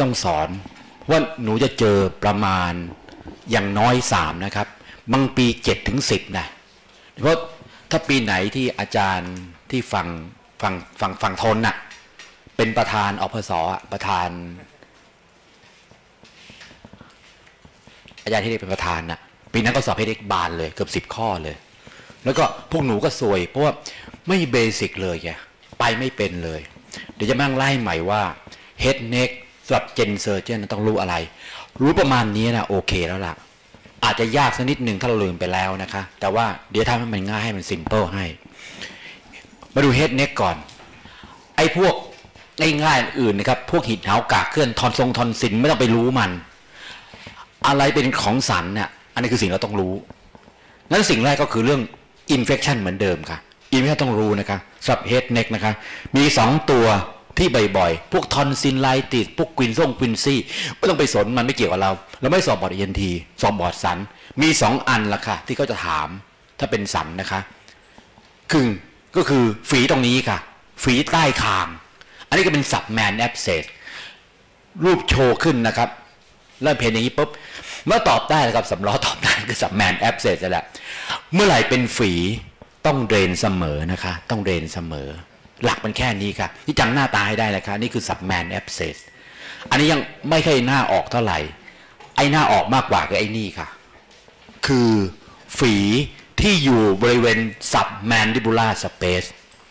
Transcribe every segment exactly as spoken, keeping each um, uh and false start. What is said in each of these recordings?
ต้องสอนว่าหนูจะเจอประมาณอย่างน้อยสามนะครับบางปีเจ็ดถึงสิบนะเพราะถ้าปีไหนที่อาจารย์ที่ฟังฟังฟังฟังทนน่ะเป็นประธานอพสประธานอาจารย์ที่ได้เป็นประธานน่ะปีนั้นก็สอบให้เด็กบานเลยเกือบสิบข้อเลยแล้วก็พวกหนูก็ซวยเพราะว่าไม่เบสิกเลยแกไปไม่เป็นเลยเดี๋ยวจะมั่งไล่ใหม่ว่า head neck สำหรับ gen surgeon ต้องรู้อะไรรู้ประมาณนี้นะโอเคแล้วล่ะอาจจะยากสักนิดหนึ่งถ้าเราลืมไปแล้วนะคะแต่ว่าเดี๋ยวทำให้มันง่ายให้มัน simple ให้มาดู head neck ก่อนไอ้พวกง่ายๆอื่นนะครับพวกหิดเหากากเคลื่อนทอนทรงทอนสินไม่ต้องไปรู้มันอะไรเป็นของสันเนี่ยอันนี้คือสิ่งเราต้องรู้งั้นสิ่งแรกก็คือเรื่อง infection เหมือนเดิมค่ะ infection ต้องรู้นะคะสำหรับ head neck นะคะมีสองตัวที่บ่อยๆพวกทอนซินไลติสพวกกวินซ่งกวินซี่ไม่ต้องไปสนมันไม่เกี่ยวกับเราเราไม่สอบบอร์ด อี เอ็น ที สอบบอร์ดสันมีสองอันละค่ะที่เขาจะถามถ้าเป็นสันนะคะคือก็คือฝีตรงนี้ค่ะฝีใต้คางอันนี้ก็เป็น subman abscess รูปโชว์ขึ้นนะครับเริ่มเห็นอย่างนี้ปุ๊บเมื่อตอบได้นะครับสำล้อตอบได้คือ subman abscess แหละเมื่อไหร่เป็นฝีต้องเดรนเสมอนะคะต้องเดรนเสมอหลักมันแค่นี้ค่ะที่จำหน้าตาให้ได้นะคะนี่คือ subman abscess อันนี้ยังไม่ค่อยหน้าออกเท่าไหร่ไอ้หน้าออกมากกว่าคือไอ้นี่ค่ะคือฝีที่อยู่บริเวณ submandibular space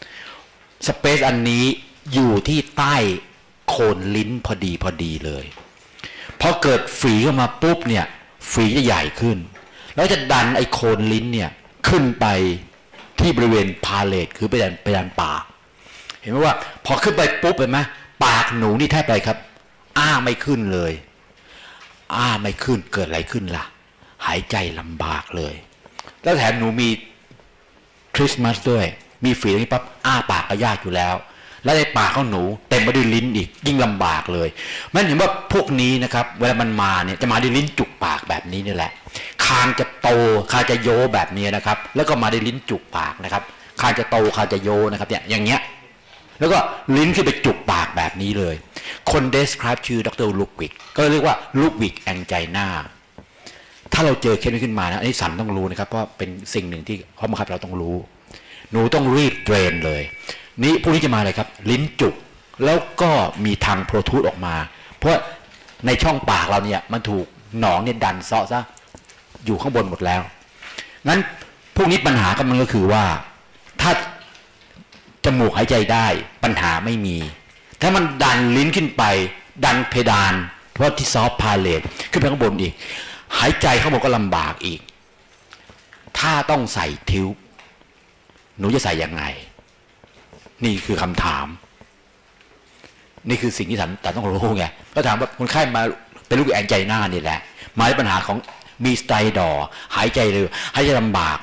space อันนี้อยู่ที่ใต้โคนลิ้นพอดีพอดีเลยพอเกิดฝีเข้ามาปุ๊บเนี่ยฝีจะใหญ่ขึ้นแล้วจะดันไอ้โคนลิ้นเนี่ยขึ้นไปที่บริเวณพาเลทคือไปดันไปดันปากเห็นไหมว่าพอขึ้นไปปุ๊บเห็นไหมปากหนูนี่แทบไปครับอ้าไม่ขึ้นเลยอ้าไม่ขึ้นเกิดอะไรขึ้นล่ะหายใจลำบากเลยแล้วแถมหนูมีคริสต์มาสด้วยมีฝีตรงนี้ปั๊บอ้าปากก็ยากอยู่แล้วแล้วในปากของหนูเต็มไปด้วยลิ้นอีกยิ่งลำบากเลยมันเห็นว่าพวกนี้นะครับเวลามันมาเนี่ยจะมาด้วยลิ้นจุกปากแบบนี้นี่แหละคางจะโตคางจะโยแบบนี้นะครับแล้วก็มาด้วยลิ้นจุกปากนะครับคางจะโตคางจะโยนะครับเนี่ยอย่างเงี้ยแล้วก็ลิ้นขึ้นไปจุกปากแบบนี้เลยคน describe ชื่อดรลูกวิกก็เรียกว่าลูกวิกแองไจน่าถ้าเราเจอเคสนี้ขึ้นมานะอันนี้สันต้องรู้นะครับเพราะเป็นสิ่งหนึ่งที่ข้อบังคับเราต้องรู้หนูต้องรีบเทรนเลยนี่พวกนี้จะมาอะไรครับลิ้นจุกแล้วก็มีทางโปรทูดออกมาเพราะในช่องปากเราเนี่ยมันถูกหนองเนี่ยดันเซาะซะอยู่ข้างบนหมดแล้วงั้นพวกนี้ปัญหาก็มันก็คือว่าถ้าจมูกหายใจได้ปัญหาไม่มีถ้ามันดันลิ้นขึ้นไปดันเพดานเพราะที่ซอฟต์พาเลทขึ้นไปข้างบนอีกหายใจข้างบนก็ลำบากอีกถ้าต้องใส่ทิวหนูจะใส่ยังไงนี่คือคำถามนี่คือสิ่งที่ท่านแต่ต้องรู้ไงก็ถามว่าคนไข้มาเป็นลูกแองไจน่านี่แหละมาด้วยปัญหาของมีสไตดอร์หายใจเร็วหายใจลำบาก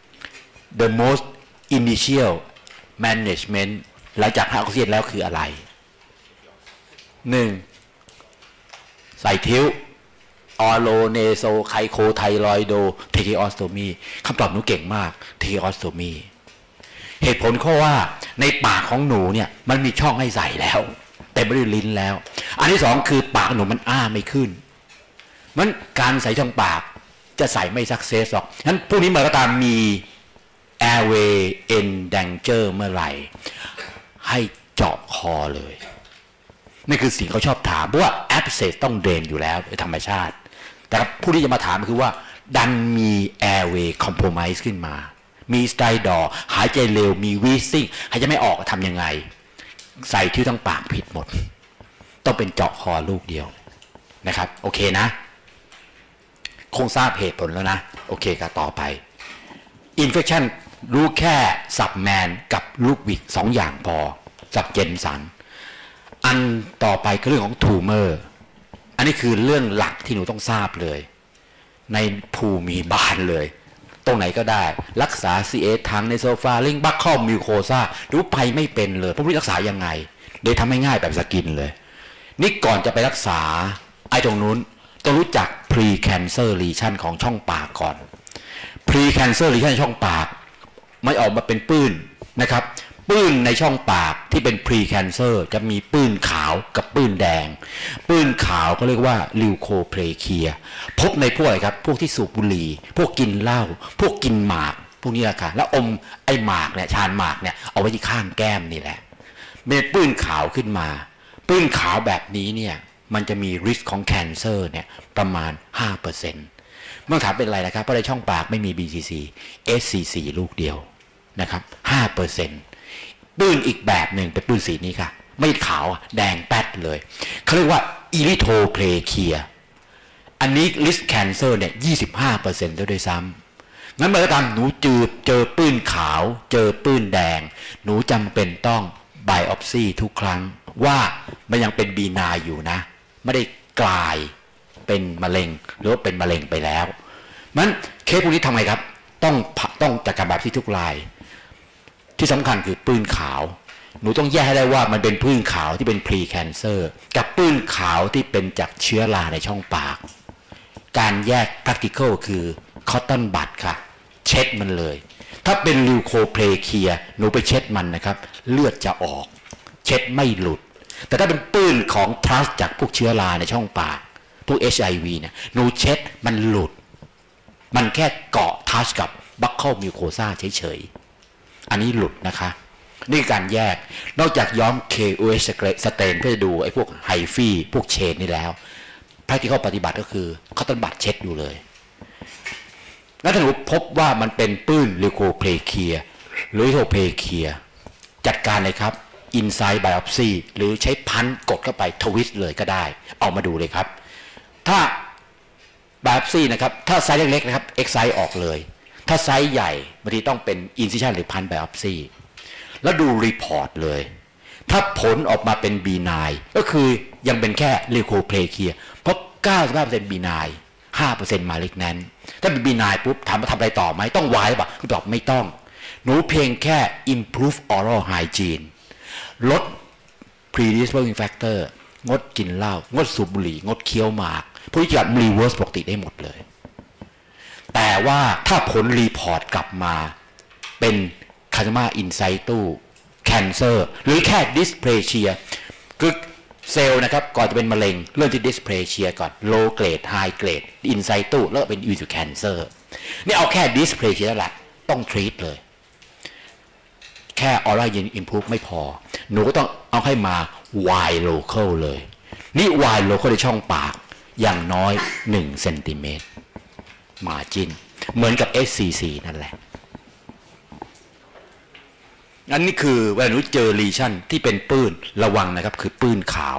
the most initial management หลังจากให้ออกซิเจนแล้วคืออะไรหนึ่งใส่ทิวออโลเนโซไคโคไทรอยโดเทคิออสโตมีคำตอบหนูเก่งมากเทคิออสโตมีเหตุผลข้อว่าในปากของหนูเนี่ยมันมีช่องให้ใส่แล้วแต่ไม่ได้ลิ้นแล้วอันที่สองคือปากหนูมันอ้าไม่ขึ้นมันการใส่ช่องปากจะใส่ไม่ซักเซสหรอกงั้นพวกนี้มาก็ตามมี airway endanger เมื่อไหร่ให้เจาะคอเลยนี่คือสิ่งเขาชอบถามเพราะว่า abscess ต้องเดรนอยู่แล้วโดยธรรมชาติแต่ผู้ที่จะมาถามคือว่าดันมี airway compromise ขึ้นมามีสไตดอร์หายใจเร็วมีวีซิ่งหายใจไม่ออกทำยังไงใส่ที่ทั้งปากผิดหมดต้องเป็นเจาะคอลูกเดียวนะครับโอเคนะคงทราบเหตุผลแล้วนะโอเคกันต่อไปอินเฟคชันรู้แค่สับแมนกับลูกวิกสองอย่างพอสับเจนสันอันต่อไปคือเรื่องของทูเมอร์อันนี้คือเรื่องหลักที่หนูต้องทราบเลยในภูมิบาลเลยตรงไหนก็ได้รักษา ซี เอ ทางในโซฟาลิงบัคคอมมิวโคซารู้ไปไม่เป็นเลยพวกนี้รักษายังไงเดี๋ยวทำให้ง่ายแบบสกินเลยนี่ก่อนจะไปรักษาไอ้ตรงนู้นต้องรู้จัก pre cancer lesion ของช่องปากก่อน pre cancer lesion ช่องปากไม่ออกมาเป็นปื้นนะครับปื้นในช่องปากที่เป็น pre cancer จะมีปื้นขาวกับปื้นแดงปื้นขาวก็เรียกว่าลิวโคเพลเคียพบในพวกอะไรครับพวกที่สูบบุหรี่พวกกินเหล้าพวกกินหมากพวกนี้แหละค่ะแล้วอมไอ้หมากเนี่ยชานหมากเนี่ยเอาไว้ที่ข้างแก้มนี่แหละเป็นปื้นขาวขึ้นมาปื้นขาวแบบนี้เนี่ยมันจะมี risk ของ cancer เนี่ยประมาณ ห้าเปอร์เซ็นต์ เมื่อถามเป็นอะไรนะครับเพราะในช่องปากไม่มี บี ซี ซี เอส ซี ซี ลูกเดียวนะครับ ห้าเปอร์เซ็นต์ ปื้นอีกแบบหนึ่งเป็นปื้นสีนี้ค่ะไม่ขาวแดงแป๊ดเลยเขาเรียกว่าอิริโทเพลเคียอันนี้ risk cancer เนี่ย ยี่สิบห้าเปอร์เซ็นต์ แล้วด้วยซ้ำงั้นเมื่อตามหนูจืดเจอปื้นขาวเจอปื้นแดงหนูจำเป็นต้องไบออปซีทุกครั้งว่ามันยังเป็นบีนาอยู่นะไม่ได้กลายเป็นมะเร็งหรือว่าเป็นมะเร็งไปแล้วงั้นเคสพวกนี้ทำไงครับต้องต้องจัดการแบบที่ทุกรายที่สำคัญคือปื้นขาวหนูต้องแยกให้ได้ว่ามันเป็นปื้นขาวที่เป็น pre cancer กับปื้นขาวที่เป็นจากเชื้อราในช่องปากการแยก practical คือ cotton bud ค่ะเช็ดมันเลยถ้าเป็นลิวโคเพลเคียหนูไปเช็ดมันนะครับเลือดจะออกเช็ดไม่หลุดแต่ถ้าเป็นปื้นของทรัสจากพวกเชื้อราในช่องปากพวก เอช ไอ วี เนี่ยหนูเช็ดมันหลุดมันแค่เกาะทัชกับบัคเคิลมิวโคซ่าเฉยๆอันนี้หลุดนะคะนี่คือการแยกนอกจากย้อม เค โอ เอช สเตนเพื่อดูไอ้พวกไฮฟี่พวกเชนนี่แล้ว practical ปฏิบัติก็คือเขาต้องบัดเช็ดอยู่เลยแล้วถ้าหนูพบว่ามันเป็นปื้นลิวโคเพลเคียหรือลิวโคเพลเคียจัดการเลยครับ inside biopsy หรือใช้พันกดเข้าไปทวิสต์เลยก็ได้เอามาดูเลยครับถ้า biopsy นะครับถ้าไซส์เล็กๆนะครับ excise ออกเลยถ้าไซส์ใหญ่บางทีต้องเป็น incision หรือพัน biopsy แล้วดูรีพอร์ตเลยถ้าผลออกมาเป็น benign ก็คือยังเป็นแค่ลิวโคเพลเคียเพราะ เก้าสิบห้าเปอร์เซ็นต์ benign ห้าเปอร์เซ็นต์ malignant ถ้าเป็น benign ปุ๊บถามว่าทำอะไรต่อไหมต้องวายหรือเปล่าคุณตอบไม่ต้องหนูเพียงแค่ improve oral hygiene ลด predisposing factor งดกินเหล้างดสูบบุหรี่งดเคี้ยวหมากพวกนี้จะรีเวิร์สปกติได้หมดเลยแต่ว่าถ้าผลรีพอร์ตกลับมาเป็นคาร์ซิมาอินไซตูแคนเซอร์หรือแค่ดิสเพลเชียคือเซลล์นะครับก่อนจะเป็นมะเร็งเริ่มที่ดิสเพลเชียก่อนโลเกรดไฮเกรดอินไซตูแล้วเป็นยูทูแคนเซอร์นี่เอาแค่ดิสเพลเชียแล้วแหละต้องทรีตเลยแค่ออร่ายินอิมพูฟไม่พอหนูก็ต้องเอาให้มา Y local เลยนี่ Y local ในช่องปากอย่างน้อยหนึ่งเซนติเมตรมาจินเหมือนกับ เอส ซี ซี นั่นแหละอันนี้คือเวลาหนูเจอลีชั่นที่เป็นปื้นระวังนะครับคือปื้นขาว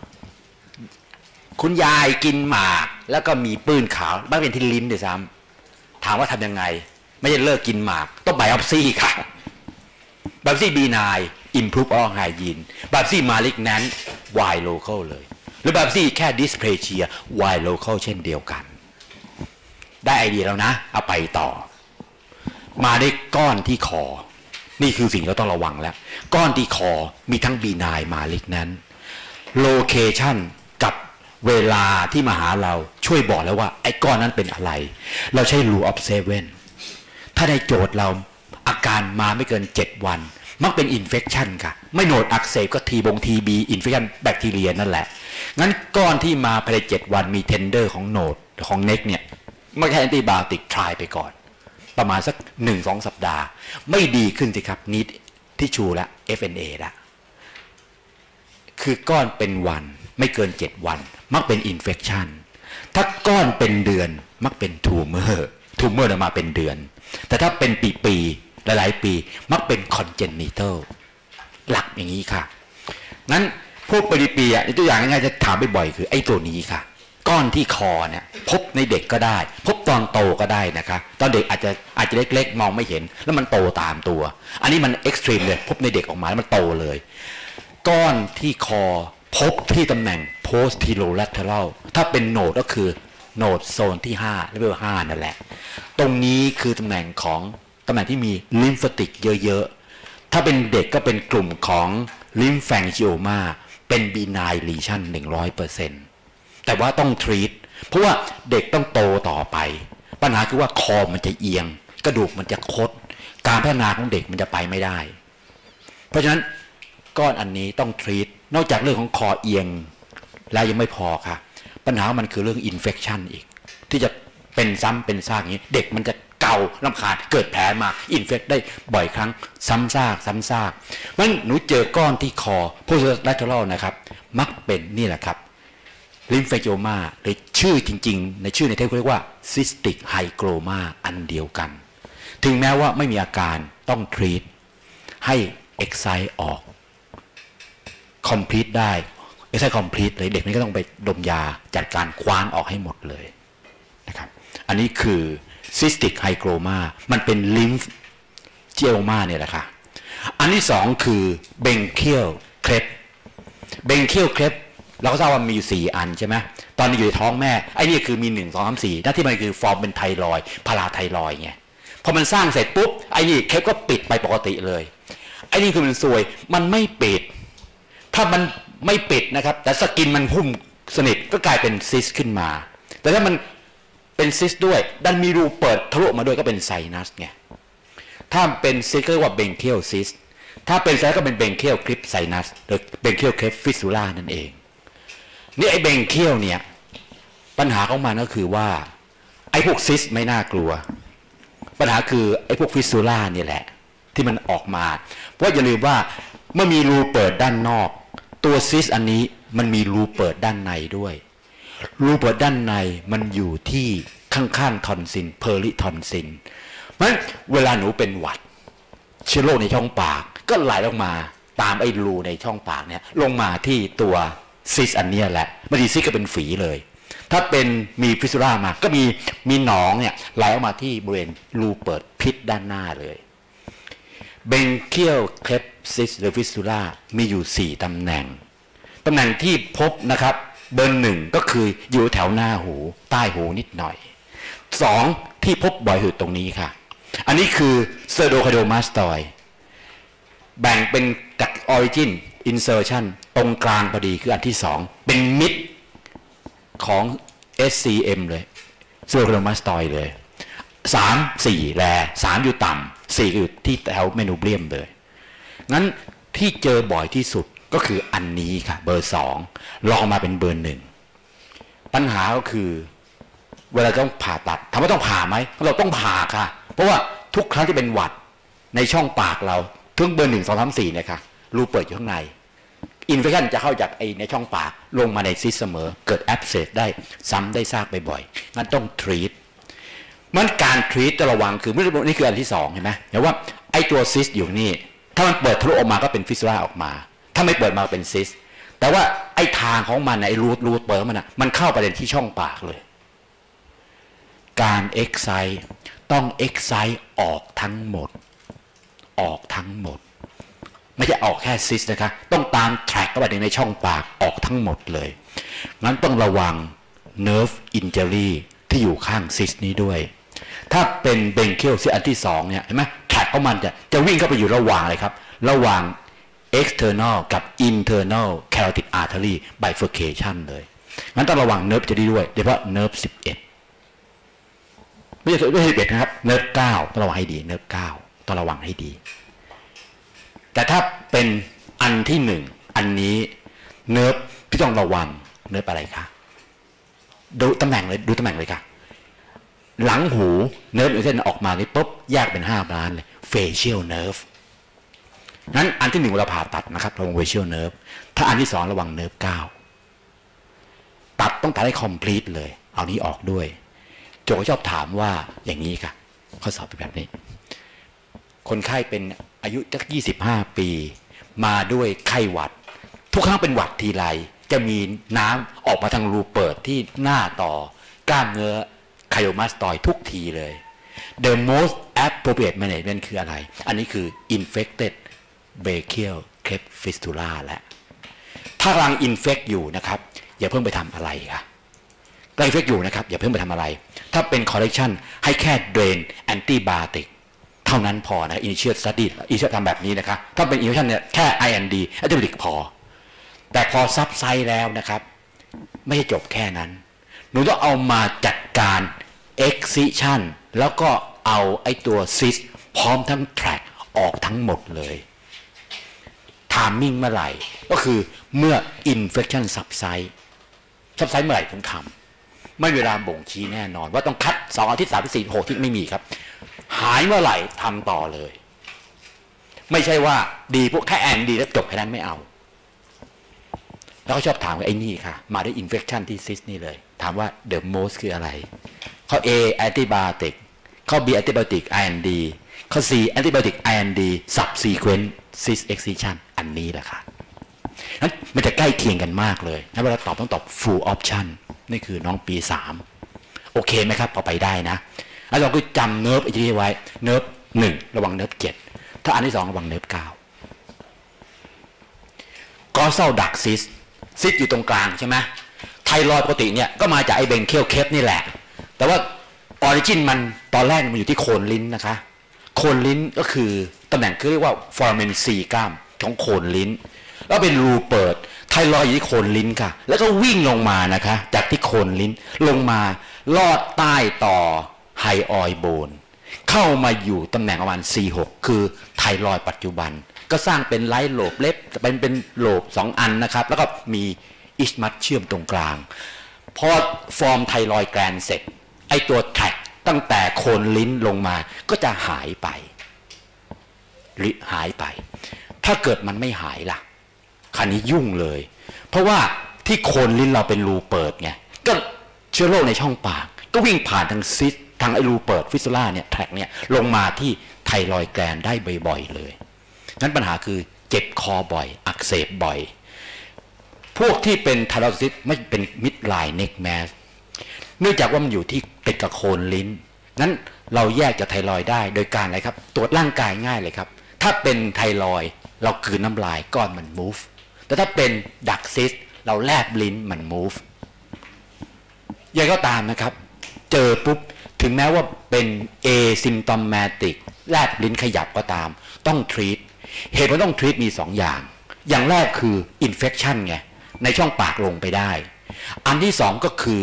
คุณยายกินหมากแล้วก็มีปื้นขาวบ้างเป็นที่ลิ้นด้วยซ้ำถามว่าทำยังไงไม่ใช่เลิกกินหมากต้องไบออปซี่ค่ะไบออปซี่บีนายอิมพรูฟออร์ไฮยีนไบออปซี่มาลิกแนนวายโลเคอลเลยหรือไบออปซี่แค่ดิสเพลเชียวายโลเคอลเช่นเดียวกันได้ไอเดียแล้วนะเอาไปต่อมาได้ก้อนที่คอนี่คือสิ่งที่เราต้องระวังแล้วก้อนที่คอมีทั้งบีนายมาลิกนั้นโลเคชันกับเวลาที่มาหาเราช่วยบอกแล้วว่าไอ้ก้อนนั้นเป็นอะไรเราใช้ rule of seven ถ้าในโจทย์เราอาการมาไม่เกินเจ็ดวันมักเป็นอินเฟคชันค่ะไม่โหนดอักเสบก็ทีบงทีบีอินเฟคชันแบคทีเรียนั่นแหละงั้นก้อนที่มาภายในเจ็ดวันมีเทนเดอร์ของโหนดของเน็กเนี่ยไม่ใช่แอนติไบโอติกทรายไปก่อนประมาณสักหนึ่งสองสัปดาห์ไม่ดีขึ้นสิครับนิดที่ชูและ เอฟ เอ็น เอ ละคือก้อนเป็นวันไม่เกินเจ็ดวันมักเป็นอินเฟคชันถ้าก้อนเป็นเดือนมักเป็นทูเมอร์ทูเมอร์มาเป็นเดือนแต่ถ้าเป็นปีๆหลายๆปีมักเป็นคอนเจนิทัลหลักอย่างนี้ค่ะงั้นพวกปริปีอ่ะตัวอย่างง่ายๆจะถามบ่อยๆคือไอ้ตัวนี้ค่ะก้อนที่คอเนี่ยพบในเด็กก็ได้พบตอนโตก็ได้นะคะตอนเด็กอาจจะอาจจะเล็กๆมองไม่เห็นแล้วมันโตตามตัวอันนี้มันเอ็กซ์ตรีมเลยพบในเด็กออกมาแล้วมันโตเลยก้อนที่คอพบที่ตำแหน่ง posterolateral ถ้าเป็นโหนดก็คือโหนดโซนที่ห้าเลเวลห้านั่นแหละตรงนี้คือตำแหน่งของตำแหน่งที่มีลิมฟติกเยอะๆถ้าเป็นเด็กก็เป็นกลุ่มของลิมแฟงจิโอมาเป็น benign lesion หนึ่งร้อยเปอร์เซ็นต์แต่ว่าต้องทรีตเพราะว่าเด็กต้องโตต่อไปปัญหาคือว่าคอมันจะเอียงกระดูกมันจะคดการพัฒนาของเด็กมันจะไปไม่ได้ราะฉะนั้นก้อนอันนี้ต้องทรีตนอกจากเรื่องของคอเอียงแล้วยังไม่พอค่ะปัญหามันคือเรื่องอินเฟคชันอีกที่จะเป็นซ้ำเป็นซากอย่างนี้เด็กมันจะเกาลำคาญเกิดแผลมาอินเฟคได้บ่อยครั้งซ้ำซากซ้ำซากเพราะฉะนั้นหนูเจอก้อนที่คอโพสต์แลทเทอรัลนะครับมักเป็นนี่แหละครับลิมเฟโจมาหรือชื่อจริงๆในชื่อในเทปเรียกว่าซิสติกไฮโกรมาอันเดียวกันถึงแม้ว่าไม่มีอาการต้องทรีตให้เอ็กไซต์ออกคอมพลีทได้เอ็กไซต์คอมพลีทเลยเด็กนี่ก็ต้องไปดมยาจัดการคว้านออกให้หมดเลยนะครับอันนี้คือซิสติกไฮโกรมามันเป็นลิมฟเจียมาเนี่ยแหละค่ะอันที่สองคือเบงเคียลเคลปเบงเคียลเคลปเราก็ทราบว่ามีอยู่สี่อันใช่ไหมตอนนี้อยู่ในท้องแม่ไอ้นี่คือมีหนึ่งสองสามสี่หน้าที่มันคือฟอร์มเป็นไทรอยด์พาราไทรอยด์ไงพอมันสร้างเสร็จปุ๊บไอ้นี่เคลปก็ปิดไปปกติเลยไอ้นี่คือมันซวยมันไม่ปิดถ้ามันไม่ปิดนะครับแต่สกินมันหุ้มสนิทก็กลายเป็นซิสขึ้นมาแต่ถ้ามันเป็นซิสด้วยดันมีรูเปิดทะลุมาด้วยก็เป็นไซนัสไงถ้าเป็นซิสก็เรียกว่าเบงเคียลซิสถ้าเป็นไซนัสก็เป็นเบงเคียลคลิปไซนัสหรือเบงเคียลคลิปฟิสซูล่านั่นเองนี่ไอ้เบงเคียลเนี่ยปัญหาของมันก็คือว่าไอ้พวกซิสไม่น่ากลัวปัญหาคือไอ้พวกฟิสซูล่านี่แหละที่มันออกมาเพราะอย่าลืมว่าเมื่อมีรูเปิดด้านนอกตัวซิสอันนี้มันมีรูเปิดด้านในด้วยรูเปิดด้านในมันอยู่ที่ข้างๆทอนซิลเพอริทอนซิลเพราะฉะนั้นเวลาหนูเป็นหวัดเชื้อโรคในช่องปากก็ไหลลงมาตามไอ้รูในช่องปากเนี่ยลงมาที่ตัวซิสอันนี้แหละบางทีซิสก็เป็นฝีเลยถ้าเป็นมีฟิสซูล่ามาก็มีมีหนองเนี่ยไหลออกมาที่บริเวณรูเปิดพิษด้านหน้าเลยเบงเคียลเคลปซิสหรือฟิสซูล่ามีอยู่สี่ตำแหน่งตำแหน่งที่พบนะครับเบอร์หนึ่งก็คืออยู่แถวหน้าหูใต้หูนิดหน่อยสองที่พบบ่อยคือตรงนี้ค่ะอันนี้คือเซอร์โดคาโดมาสตอยแบ่งเป็นจากออริจินอินเซอร์ชันตรงกลางพอดีคืออันที่สองเป็นมิดของ เอส ซี เอ็ม เลยเซอร์โดคาโดมาสตอยเลยสามสี่แลสามอยู่ต่ำสี่อยู่ที่แถวเมนูเบียมเลยงั้นที่เจอบ่อยที่สุดก็คืออันนี้ค่ะเบอร์สองลองมาเป็นเบอร์หนึ่งปัญหาก็คือเวลาต้องผ่าตัดถามว่าต้องผ่าไหมเราต้องผ่าค่ะเพราะว่าทุกครั้งที่เป็นหวัดในช่องปากเราทั้งเบอร์หนึ่งสองสามสี่เนี่ยค่ะรูเปิดอยู่ข้างในอินเฟคชันจะเข้าจากไอในช่องปากลงมาในซิสเสมอเกิดแอบเซสได้ซ้ำได้ซากบ่อยๆงั้นต้องทรีตมันการทรีตจะระวังคือนี่คืออันที่สองเห็นไหมเห็นว่าไอตัวซิสอยู่นี่ถ้ามันเปิดทะลุออกมาก็เป็นฟิสซูล่าออกมาถ้าไม่เปิดมาเป็นซิสแต่ว่าไอ้ทางของมันไอ้รูทรูทเปิดมันนะมันเข้าไปในที่ช่องปากเลยการเอ็กไซต์ต้องเอ็กไซต์ออกทั้งหมดออกทั้งหมดไม่ใช่ออกแค่ซิสนะคะต้องตามแทร็กเข้าไปในช่องปากออกทั้งหมดเลยงั้นต้องระวัง nerve injury ที่อยู่ข้างซิสนี้ด้วยถ้าเป็นเบงเคียลซิสอันที่สองเนี่ยเห็นไหมแทร็กของมันจะจะวิ่งเข้าไปอยู่ระหว่างเลยครับระหว่าง external กับ internal carotid artery bifurcation เลยงั้นต้องระวัง nerve จะดีด้วยโดยเฉพาะ nerve สิบเอ็ดไม่ใช่ไม่ใช่สิบเอ็ดนะครับ nerve เก้าต้องระวังให้ดี nerve เก้าต้องระวังให้ดีแต่ถ้าเป็นอันที่หนึ่งอันนี้ nerve ที่ต้องระวัง nerve อะไรคะดูตำแหน่งเลยดูตำแหน่งเลยค่ะหลังหู nerve เส้นออกมานี่ปุ๊บแยกเป็นห้าล้านเลย facial nerveนั้นอันที่หนึ่งเราผ่าตัดนะครับระวัง facial nerve ถ้าอันที่สองระวัง nerve เก้าตัดต้องตัดให้ complete เลยเอานี้ออกด้วยโจชอบถามว่าอย่างนี้ค่ะข้อสอบเป็นแบบนี้คนไข้เป็นอายุสักยี่สิบห้าปีมาด้วยไข้หวัดทุกครั้งเป็นหวัดทีไรจะมีน้ำออกมาทางรูเปิดที่หน้าต่อกล้ามเนื้อไคโอมาสตอยทุกทีเลย the most appropriate management คืออะไรอันนี้คือ infected brachial cleft fistula แหละถ้ากำลัง infect อยู่นะครับอย่าเพิ่งไปทำอะไรค่ะกำลัง infect อยู่นะครับอย่าเพิ่งไปทำอะไรถ้าเป็น correction ให้แค่ drain antibiotic เท่านั้นพอนะ initial study initial ทำแบบนี้นะครับถ้าเป็น initial เนี่ยแค่ ไอ เอ็น ดี antibiotic พอแต่พอซับไซด์แล้วนะครับไม่ใช่จบแค่นั้นหนูต้องเอามาจัดการ excision แล้วก็เอาไอ้ตัว cyst พร้อมทั้ง track ออกทั้งหมดเลย timing เมื่อไหร่ก็คือเมื่อ infection subside subside เมื่อไหร่ถึงทำไม่เวลาบ่งชี้แน่นอนว่าต้องคัดสองอาทิตย์สามอาทิตย์สี่หกอาทิตย์ไม่มีครับหายเมื่อไหร่ทำต่อเลยไม่ใช่ว่าดีพวกแค่แอนดีแล้วจบแค่นั้นไม่เอาแล้วเขาชอบถามว่าไอ้นี่ค่ะมาด้วย infection ที่ซิสนี่เลยถามว่า the most คืออะไรข้อ A antibiotic ข้อ B antibiotic ไอ เอ็น ดี ข้อ C antibiotic ไอ เอ็น ดี subsequent cyst excision อันนี้แหละค่ะนั้นมันจะใกล้เคียงกันมากเลยถ้าเวลาตอบต้องตอบ full option นี่คือน้องปีสามโอเคไหมครับพอไปได้นะแล้วเราก็จำเนิร์ฟไอ้ที่ไว้เนิร์ฟหนึ่งระวังเนิร์ฟเจ็ดถ้าอันที่สองระวังเนิร์ฟเก้าก็เศร้าดักซิสซิสอยู่ตรงกลางใช่ไหมไทรอยด์ปกติเนี่ยก็มาจากไอเบนเคียวเคปนี่แหละแต่ว่าออริจินมันตอนแรกมันอยู่ที่โคนลิ้นนะคะโคนลิ้นก็คือตำแหน่งคือเรียกว่าฟอร์เมนซีกล้ามของโคนลิ้นแล้วเป็นรูเปิดไทรอยด์อยู่ที่โคนลิ้นค่ะแล้วก็วิ่งลงมานะคะจากที่โคนลิ้นลงมาลอดใต้ต่อไฮออยโบนเข้ามาอยู่ตำแหน่งประมาณ ซี หก คือไทรอยด์ปัจจุบันก็สร้างเป็นไลท์โลบเล็บเป็นเป็นโลบสองอันนะครับแล้วก็มีอิสมัสเชื่อมตรงกลางพอฟอร์มไทรอยด์แกรนเสร็จไอตัวแทร็กตั้งแต่โคนลิ้นลงมาก็จะหายไปหายไปถ้าเกิดมันไม่หายล่ะคราวนี้ยุ่งเลยเพราะว่าที่โคนลิ้นเราเป็นรูเปิดไงก็เชื้อโรคในช่องปากก็วิ่งผ่านทางซิสทางไอรูเปิดฟิสซูล่าเนี่ยแทร็กเนี่ยลงมาที่ไทรอยด์แกรนได้บ่อยๆเลยนั้นปัญหาคือเจ็บคอบ่อยอักเสบบ่อยพวกที่เป็นไทรอยด์ซิสไม่เป็นมิดไลน์เน็กแมสเนื่องจากว่ามันอยู่ที่ติดกับโคนลิ้นนั้นเราแยกจากไทรอยด์ได้โดยการอะไรครับตรวจร่างกายง่ายเลยครับถ้าเป็นไทรอยด์เรากลืนน้ำลายก้อนมัน move แต่ถ้าเป็นดักซิสเราแลบลิ้นมัน move ยังก็ตามนะครับเจอปุ๊บถึงแม้ว่าเป็น asymptomatic แลบลิ้นขยับก็ตามต้อง treat เหตุว่าต้อง treat มีสองอย่างอย่างแรกคือ infection ไงในช่องปากลงไปได้อันที่สองก็คือ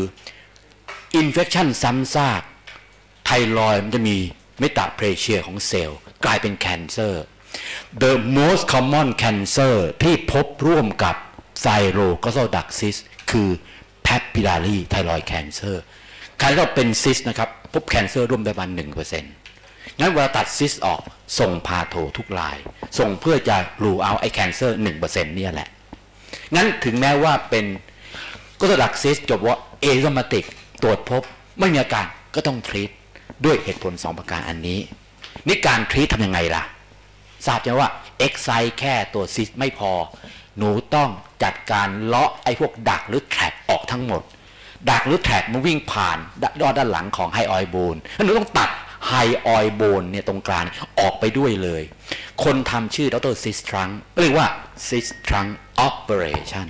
infection ซ้ำซากไทรอยด์มันจะมีเมตาเพรเชียของเซลล์กลายเป็น cancer the most common cancer ที่พบร่วมกับไซโรก็โซดักซิสคือ papillary thyroid cancer ใครก็เป็นซิสนะครับพบแคนเซอร์ร่วมได้ประมาณ หนึ่งเปอร์เซ็นต์ งั้นเวลาตัดซิสออกส่งพาโททุกรายส่งเพื่อจะรูเอาไอ้แคนเซอร์ หนึ่งเปอร์เซ็นต์ เนี่ยแหละงั้นถึงแม้ว่าเป็นก็จะดักซิสจบว่าเอซิมมาติกตรวจพบไม่มีอาการก็ต้องทรีตด้วยเหตุผลสองประการอันนี้นี่การทรีตทำยังไงล่ะทราบไหมว่าเอ็กไซแค่ตัวซิสไม่พอหนูต้องจัดการเลาะไอ้พวกดักหรือแทร็กออกทั้งหมดดักหรือแทร็กมันวิ่งผ่านด้านด้านหลังของไฮออยโบนหนูต้องตัดไฮออยโบนเนี่ยตรงกลางออกไปด้วยเลยคนทำชื่อดรซิสทรังเรียกว่าซิสทรังออปเปอเรชั่น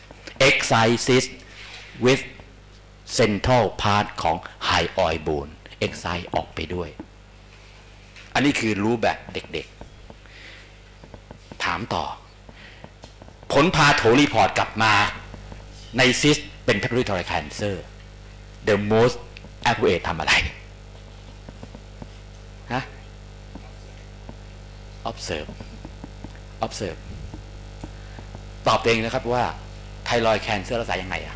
Excise with central part ของ high oil bone excise ออกไปด้วยอันนี้คือรู้แบบเด็กๆถามต่อผลพาโถรีพอร์ตกลับมาในซิสเป็น papillary thyroid cancer the most appropriate ทำอะไรฮะ observe observe ตอบเองนะครับว่าไทรอยด์แคนเซอร์รักษายังไงอะ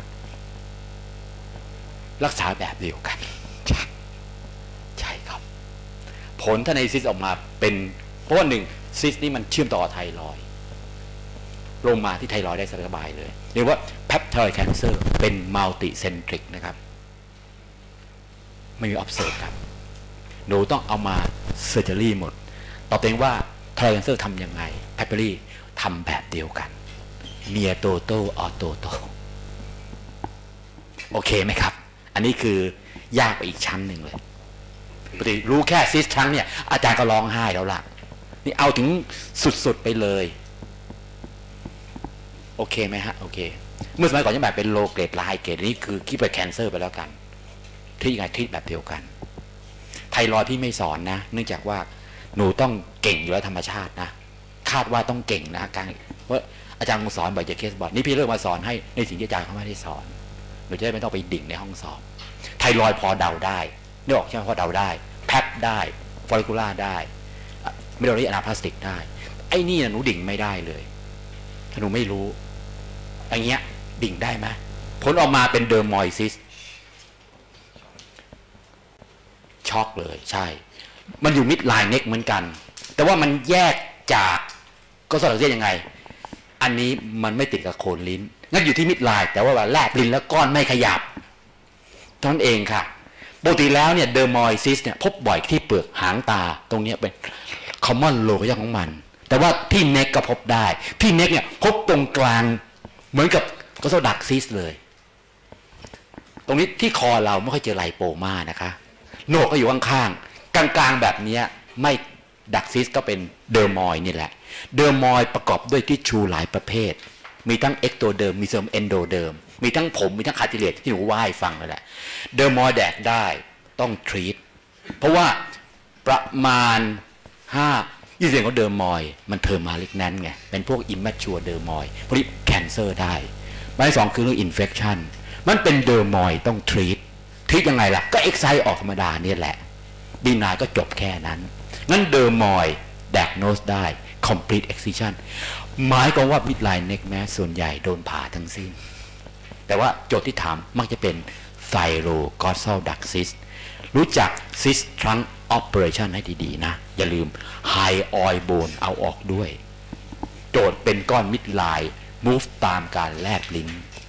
รักษาแบบเดียวกันใช่ใช่ครับผลถ้าในซิสออกมาเป็นเพราะว่าหนึ่งซิสนี่มันเชื่อมต่อไทรอยด์ลงมาที่ไทรอยด์ได้สบายเลยเรียกว่าแพปไทรอยด์แคนเซอร์เป็นมัลติเซนทริกนะครับไม่มีออฟเซิร์ฟครับหนูต้องเอามาเซอร์เจอรี่หมดตอบเองว่าไทรอยด์แคนเซอร์ทำยังไงแพปเปอรี่ทำแบบเดียวกันเมียโตโตออโตโตโอเคไหมครับอันนี้คือยากไปอีกชั้นหนึ่งเลยปกติรู้แค่ซิสชั้นเนี่ยอาจารย์ก็ร้องไห้แล้วล่ะนี่เอาถึงสุดๆไปเลยโอเคไหมฮะโอเคเมื่อสมัยก่อนยังแบบเป็นโลเกรดไลน์เกรดนี่คือคิดไปแคนเซอร์ไปแล้วกันที่ยังไงที่แบบเดียวกันไทรอยด์พี่ไม่สอนนะเนื่องจากว่าหนูต้องเก่งอยู่แล้วธรรมชาตินะคาดว่าต้องเก่งนะการเพราะอาจารย์คงสอนบ่อยจะเคสบอร์ดนี่พี่เลือกมาสอนให้ในสิ่งที่อาจารย์เขาไม่ได้สอนหนูจะได้ไม่ต้องไปดิ่งในห้องสอบไทรอยด์พอเดาได้นึกออกใช่ไหมพอเดาได้แพปได้ฟอลิคูล่าได้เมโลรีอนาพลาสติกได้ไอ้นี่หนูดิ่งไม่ได้เลยถ้าหนูไม่รู้อย่างเงี้ยดิ่งได้ไหมผลออกมาเป็นเดอร์มอยซิสช็อกเลยใช่มันอยู่มิดไลน์เน็กเหมือนกันแต่ว่ามันแยกจากก็สอดเสียยังไงอันนี้มันไม่ติดกับโคนลิ้นงั้นอยู่ที่มิดไลน์แต่ว่าแลบลิ้นแล้วก้อนไม่ขยับเท่านั้นเองค่ะปกติแล้วเนี่ยเดอร์มอยซิสเนี่ยพบบ่อยที่เปลือกหางตาตรงนี้เป็นคอมมอนโลเคชั่นของมันแต่ว่าที่เน็กก็พบได้ที่เน็กเนี่ยพบตรงกลางเหมือนกับก็สดักซิสเลยตรงนี้ที่คอเราไม่ค่อยเจอไลโปมานะคะโหนกก็อยู่ข้างๆกลางๆแบบนี้ไม่ดักซิสก็เป็นเดอร์มอยนี่แหละเดอร์มอยประกอบด้วยทิชชูหลายประเภทมีทั้งเอ็กโตเดิร์มมีเซอร์มเอนโดเดิร์มมีทั้งผมมีทั้งคาร์ติเลจที่หนูว่าให้ฟังเลยแหละเดอร์มอยแดกได้ต้องทรีตเพราะว่าประมาณห้ายี่สิบของเดอร์มอยมันเทอร์มาลิกนั้นไงเป็นพวกอิมแมชชัวเดอร์มอยพวกนี้แคนเซอร์ได้ใบสองคือเรื่องอินเฟคชันมันเป็นเดอร์มอยต้องทรีตทรีตยังไงล่ะก็เอ็กไซต์ออกธรรมดาเนี่ยแหละบีนายก็จบแค่นั้นงั้นเดอร์มอยแดกโนสได้ complete excision หมายความว่ามิดไลน์เน็กแมสส่วนใหญ่โดนผ่าทั้งสิ้นแต่ว่าโจทย์ที่ถามมักจะเป็นไทโรกอสซัลดักซิสรู้จักซิสทรังออปเปอเรชันให้ดีๆนะอย่าลืมไฮออยโบนเอาออกด้วยโจทย์เป็นก้อนมิดไลน์ move ตามการแลบลิ้น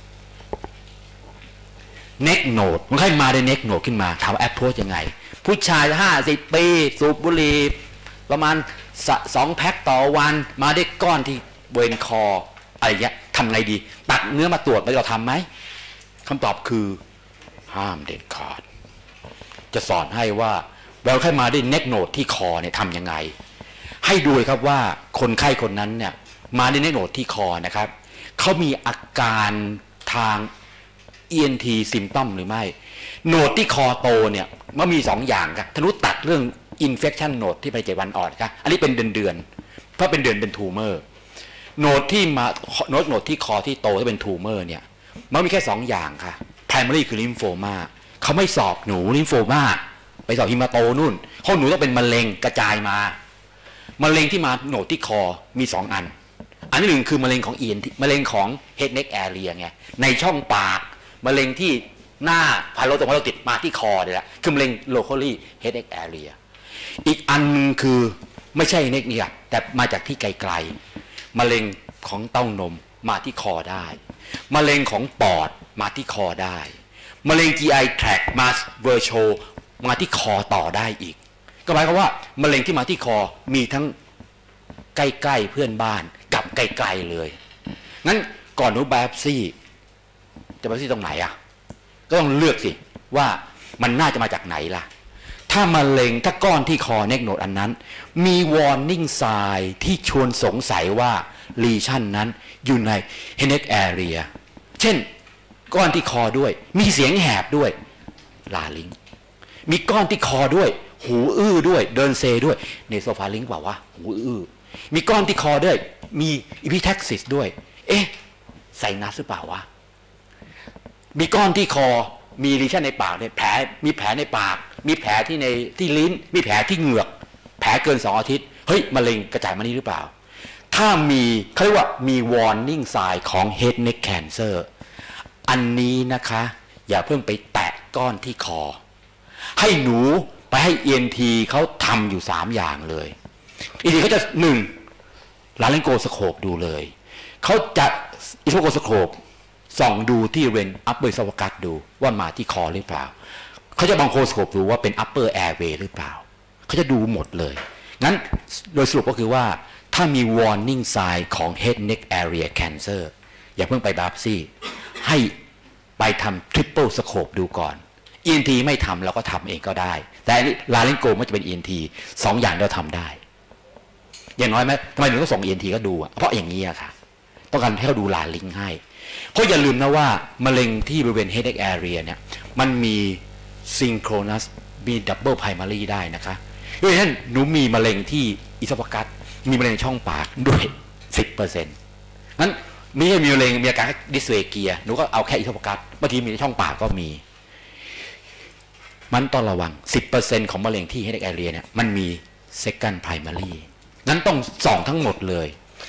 เน็กโนดมันใครมาได้เน็กโนดขึ้นมาถามแอปโพสยังไงผู้ชายห้าสิบปีสูบบุหรี่ประมาณสองแพ็คต่อวันมาได้ก้อนที่บริเวณคออะไรเงี้ยทำไงดีตัดเนื้อมาตรวจไปเราทำไหมคำตอบคือห้ามเด็ดขาดจะสอนให้ว่าแววไข้มาได้เน็กโนดที่คอเนี่ยทำยังไงให้ดูครับว่าคนไข้คนนั้นเนี่ยมาได้เน็กโนดที่คอนะครับเขามีอาการทาง อี เอ็น ที symptom หรือไม่โนดที่คอโตเนี่ยมันมีสองอย่างครับทะลุตัดเรื่อง infection โนดที่ไปเจ็ดวันอ่อนครับอันนี้เป็นเดือนเดือนเพราะเป็นเดือนเป็นทูเมอร์โนดที่มาโนดโนดที่คอที่โตที่เป็นทูเมอร์เนี่ยมันมีแค่สองอย่างค่ะ primary คือลิมโฟมาเขาไม่สอบหนูลิมโฟมาไปสอบฮิมาโตนู่นเพราะหนูต้องเป็นมะเร็งกระจายมามะเร็งที่มาโหนดที่คอมีสองอันอันที่หนึ่งคือมะเร็งของ อี เอ็น ที มะเร็งของ head neck area ไงในช่องปากมะเร็งที่หน้าพาโลตรงพาโลติดมาที่คอเนี่ยแหละคือมะเร็ง locally head neck area อีกอันนึงคือไม่ใช่เน็กเนี่ยแต่มาจากที่ไกลๆมะเร็งของเต้านมมาที่คอได้มะเร็งของปอดมาที่คอได้มะเร็ง จี ไอ tract มา virtual มาที่คอต่อได้อีกก็หมายความว่ามะเร็งที่มาที่คอมีทั้งใกล้ๆเพื่อนบ้านกับไกลๆเลยงั้นก่อนหนูไบออปซี่จะไบออปซี่ตรงไหนอ่ะก็ต้องเลือกสิว่ามันน่าจะมาจากไหนล่ะถ้ามะเร็งถ้าก้อนที่คอเน็กโนดอันนั้นมี warning sign ที่ชวนสงสัยว่า lesion นั้นอยู่ใน head neck area เช่นก้อนที่คอด้วยมีเสียงแหบด้วยลาลิงมีก้อนที่คอด้วยหูอื้อด้วยเดินเซด้วยเนโซฟาลิงเปล่าวะหูอื้อมีก้อนที่คอด้วยมีอีพิแท็กซิสด้วยเอ๊ะไซนัสหรือเปล่าวะมีก้อนที่คอมีลีชั่นในปากเนี่ยแผลมีแผลในปากมีแผลที่ในที่ลิ้นมีแผลที่เหงือกแผลเกินสองอาทิตย์เฮ้ยมะเร็งกระจายมานี่หรือเปล่าถ้ามีเขาเรียกว่ามี warning sign ของ head neck cancer อันนี้นะคะอย่าเพิ่งไปแตะก้อนที่คอให้หนูไปให้ อี เอ็น ที เขาทำอยู่สามอย่างเลย อี เอ็น ที เขาจะหนึ่งลาริงโกสโคปดูเลยเขาจะอิโซโกสโคปส่องดูที่เรนอัปเปอร์สวกัสดูว่ามาที่คอหรือเปล่าเขาจะบังโคสโคปดูว่าเป็น upper airway หรือเปล่าเขาจะดูหมดเลยงั้นโดยสรุปก็คือว่าถ้ามี warning sign ของ head neck area cancer อย่าเพิ่งไปไบออปซี่ให้ไปทำ triple scope ดูก่อน อี เอ็น ที ไม่ทำเราก็ทำเองก็ได้แต่ลาริงโกมันจะเป็น อี เอ็น ที สองอย่างเราทำได้อย่างน้อยไหมทำไมถึงต้องส่ง อี เอ็น ที ก็ดูเพราะอย่างนี้อะค่ะต้องการให้เขาดูลาลิงให้เพราะอย่าลืมนะว่ามะเร็งที่บริเวณ head neck area เนี่ยมันมี synchronous มี double primary ได้นะคะด้วยฉะนั้นหนูมีมะเร็งที่อิโซฟากัสมีมะเร็งช่องปากด้วย สิบเปอร์เซ็นต์ งั้นมีมีมะเร็งมีอาการดิสเวเกียหนูก็เอาแค่อิโซฟากัสบางทีมีในช่องปากก็มีมันต้องระวัง สิบเปอร์เซ็นต์ ของมะเร็งที่ head neck area เนี่ยมันมี second primary นั้นต้องส่องทั้งหมดเลย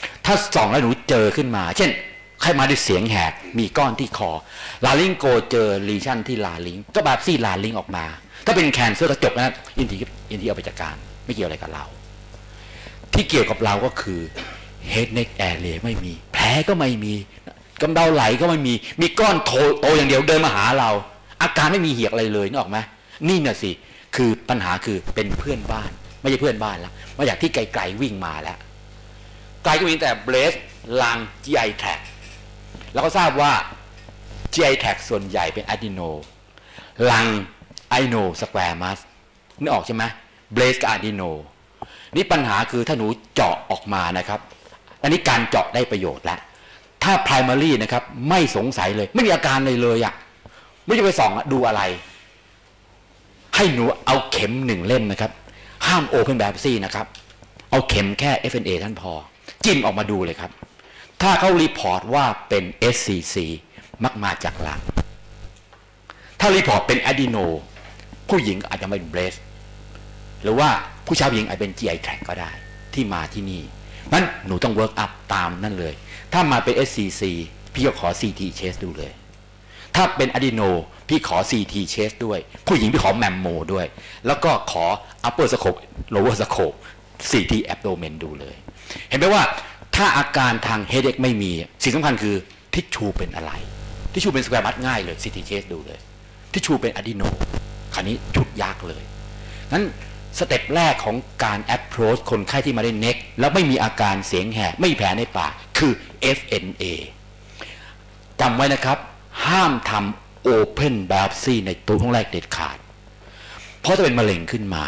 ถ้าส่องแล้วหนูเจอขึ้นมาเช่นใครมาด้วยเสียงแหบมีก้อนที่คอลาลิงโกเจอลีชั่นที่ลาลิงก็แบบซี่ลาลิงออกมาถ้าเป็นแคนเซอร์ก็จบนะอินทีอินทีเอาไปจัดการไม่เกี่ยวอะไรกับเราที่เกี่ยวกับเราก็คือ head neck area ไม่มีแผลก็ไม่มีกำเดาไหลก็ไม่มีมีก้อนโตโตอย่างเดียวเดินมาหาเราอาการไม่มีเหี่ยอะไรเลยนึกออกไหมนี่น่ะสิคือปัญหาคือเป็นเพื่อนบ้านไม่ใช่เพื่อนบ้านแล้วมาจากที่ไกลๆวิ่งมาแล้วไกลก็มีแต่เบรสลัง จี ไอ tract แล้วก็ทราบว่า จี ไอ tract ส่วนใหญ่เป็นอะดีโนลังไอโนสแควร์มัสนึกออกใช่ไหมเบรสกับอะดีโนนี่ปัญหาคือถ้าหนูเจาะออกมานะครับอันนี้การเจาะได้ประโยชน์แล้วถ้า primary นะครับไม่สงสัยเลยไม่มีอาการเลยเลยอะไม่จะไปส่องดูอะไรให้หนูเอาเข็มหนึ่งเล่มนะครับห้าม open biopsy นะครับเอาเข็มแค่ เอฟ เอ็น เอ ท่านพอจิ้มออกมาดูเลยครับถ้าเขารีพอร์ตว่าเป็น เอส ซี ซี มักมาจากหลังถ้ารีพอร์ตเป็นอะดีโนผู้หญิงอาจจะไม่เป็นเบรสหรือว่าผู้ชายผู้หญิงอาจเป็น จี ไอ tract ก็ได้ที่มาที่นี่นั้นหนูต้อง work up ตามนั่นเลยถ้ามาเป็น เอส ซี ซี พี่ก็ขอ ซี ที chest ดูเลยถ้าเป็นอะดีโนพี่ขอ ซี ที chest ด้วยผู้หญิงพี่ขอแมมโมด้วยแล้วก็ขอ upper scope lower scope ซี ที abdomen ดูเลยเห็นไหมว่าถ้าอาการทาง headache ไม่มีสิ่งสำคัญคือทิชชูเป็นอะไรทิชชูเป็นสแควร์มัดง่ายเลย ซี ที chest ดูเลยทิชชูเป็นอะดีโนคราวนี้ชุดยากเลยนั้นสเต็ปแรกของการ approach คนไข้ที่มาได้ neck แล้วไม่มีอาการเสียงแหบไม่มีแผลในปากคือ เอฟ เอ็น เอ จำไว้นะครับห้ามทำ open biopsy ในตัวห้องแรกเด็ดขาดเพราะจะเป็นมะเร็งขึ้นมา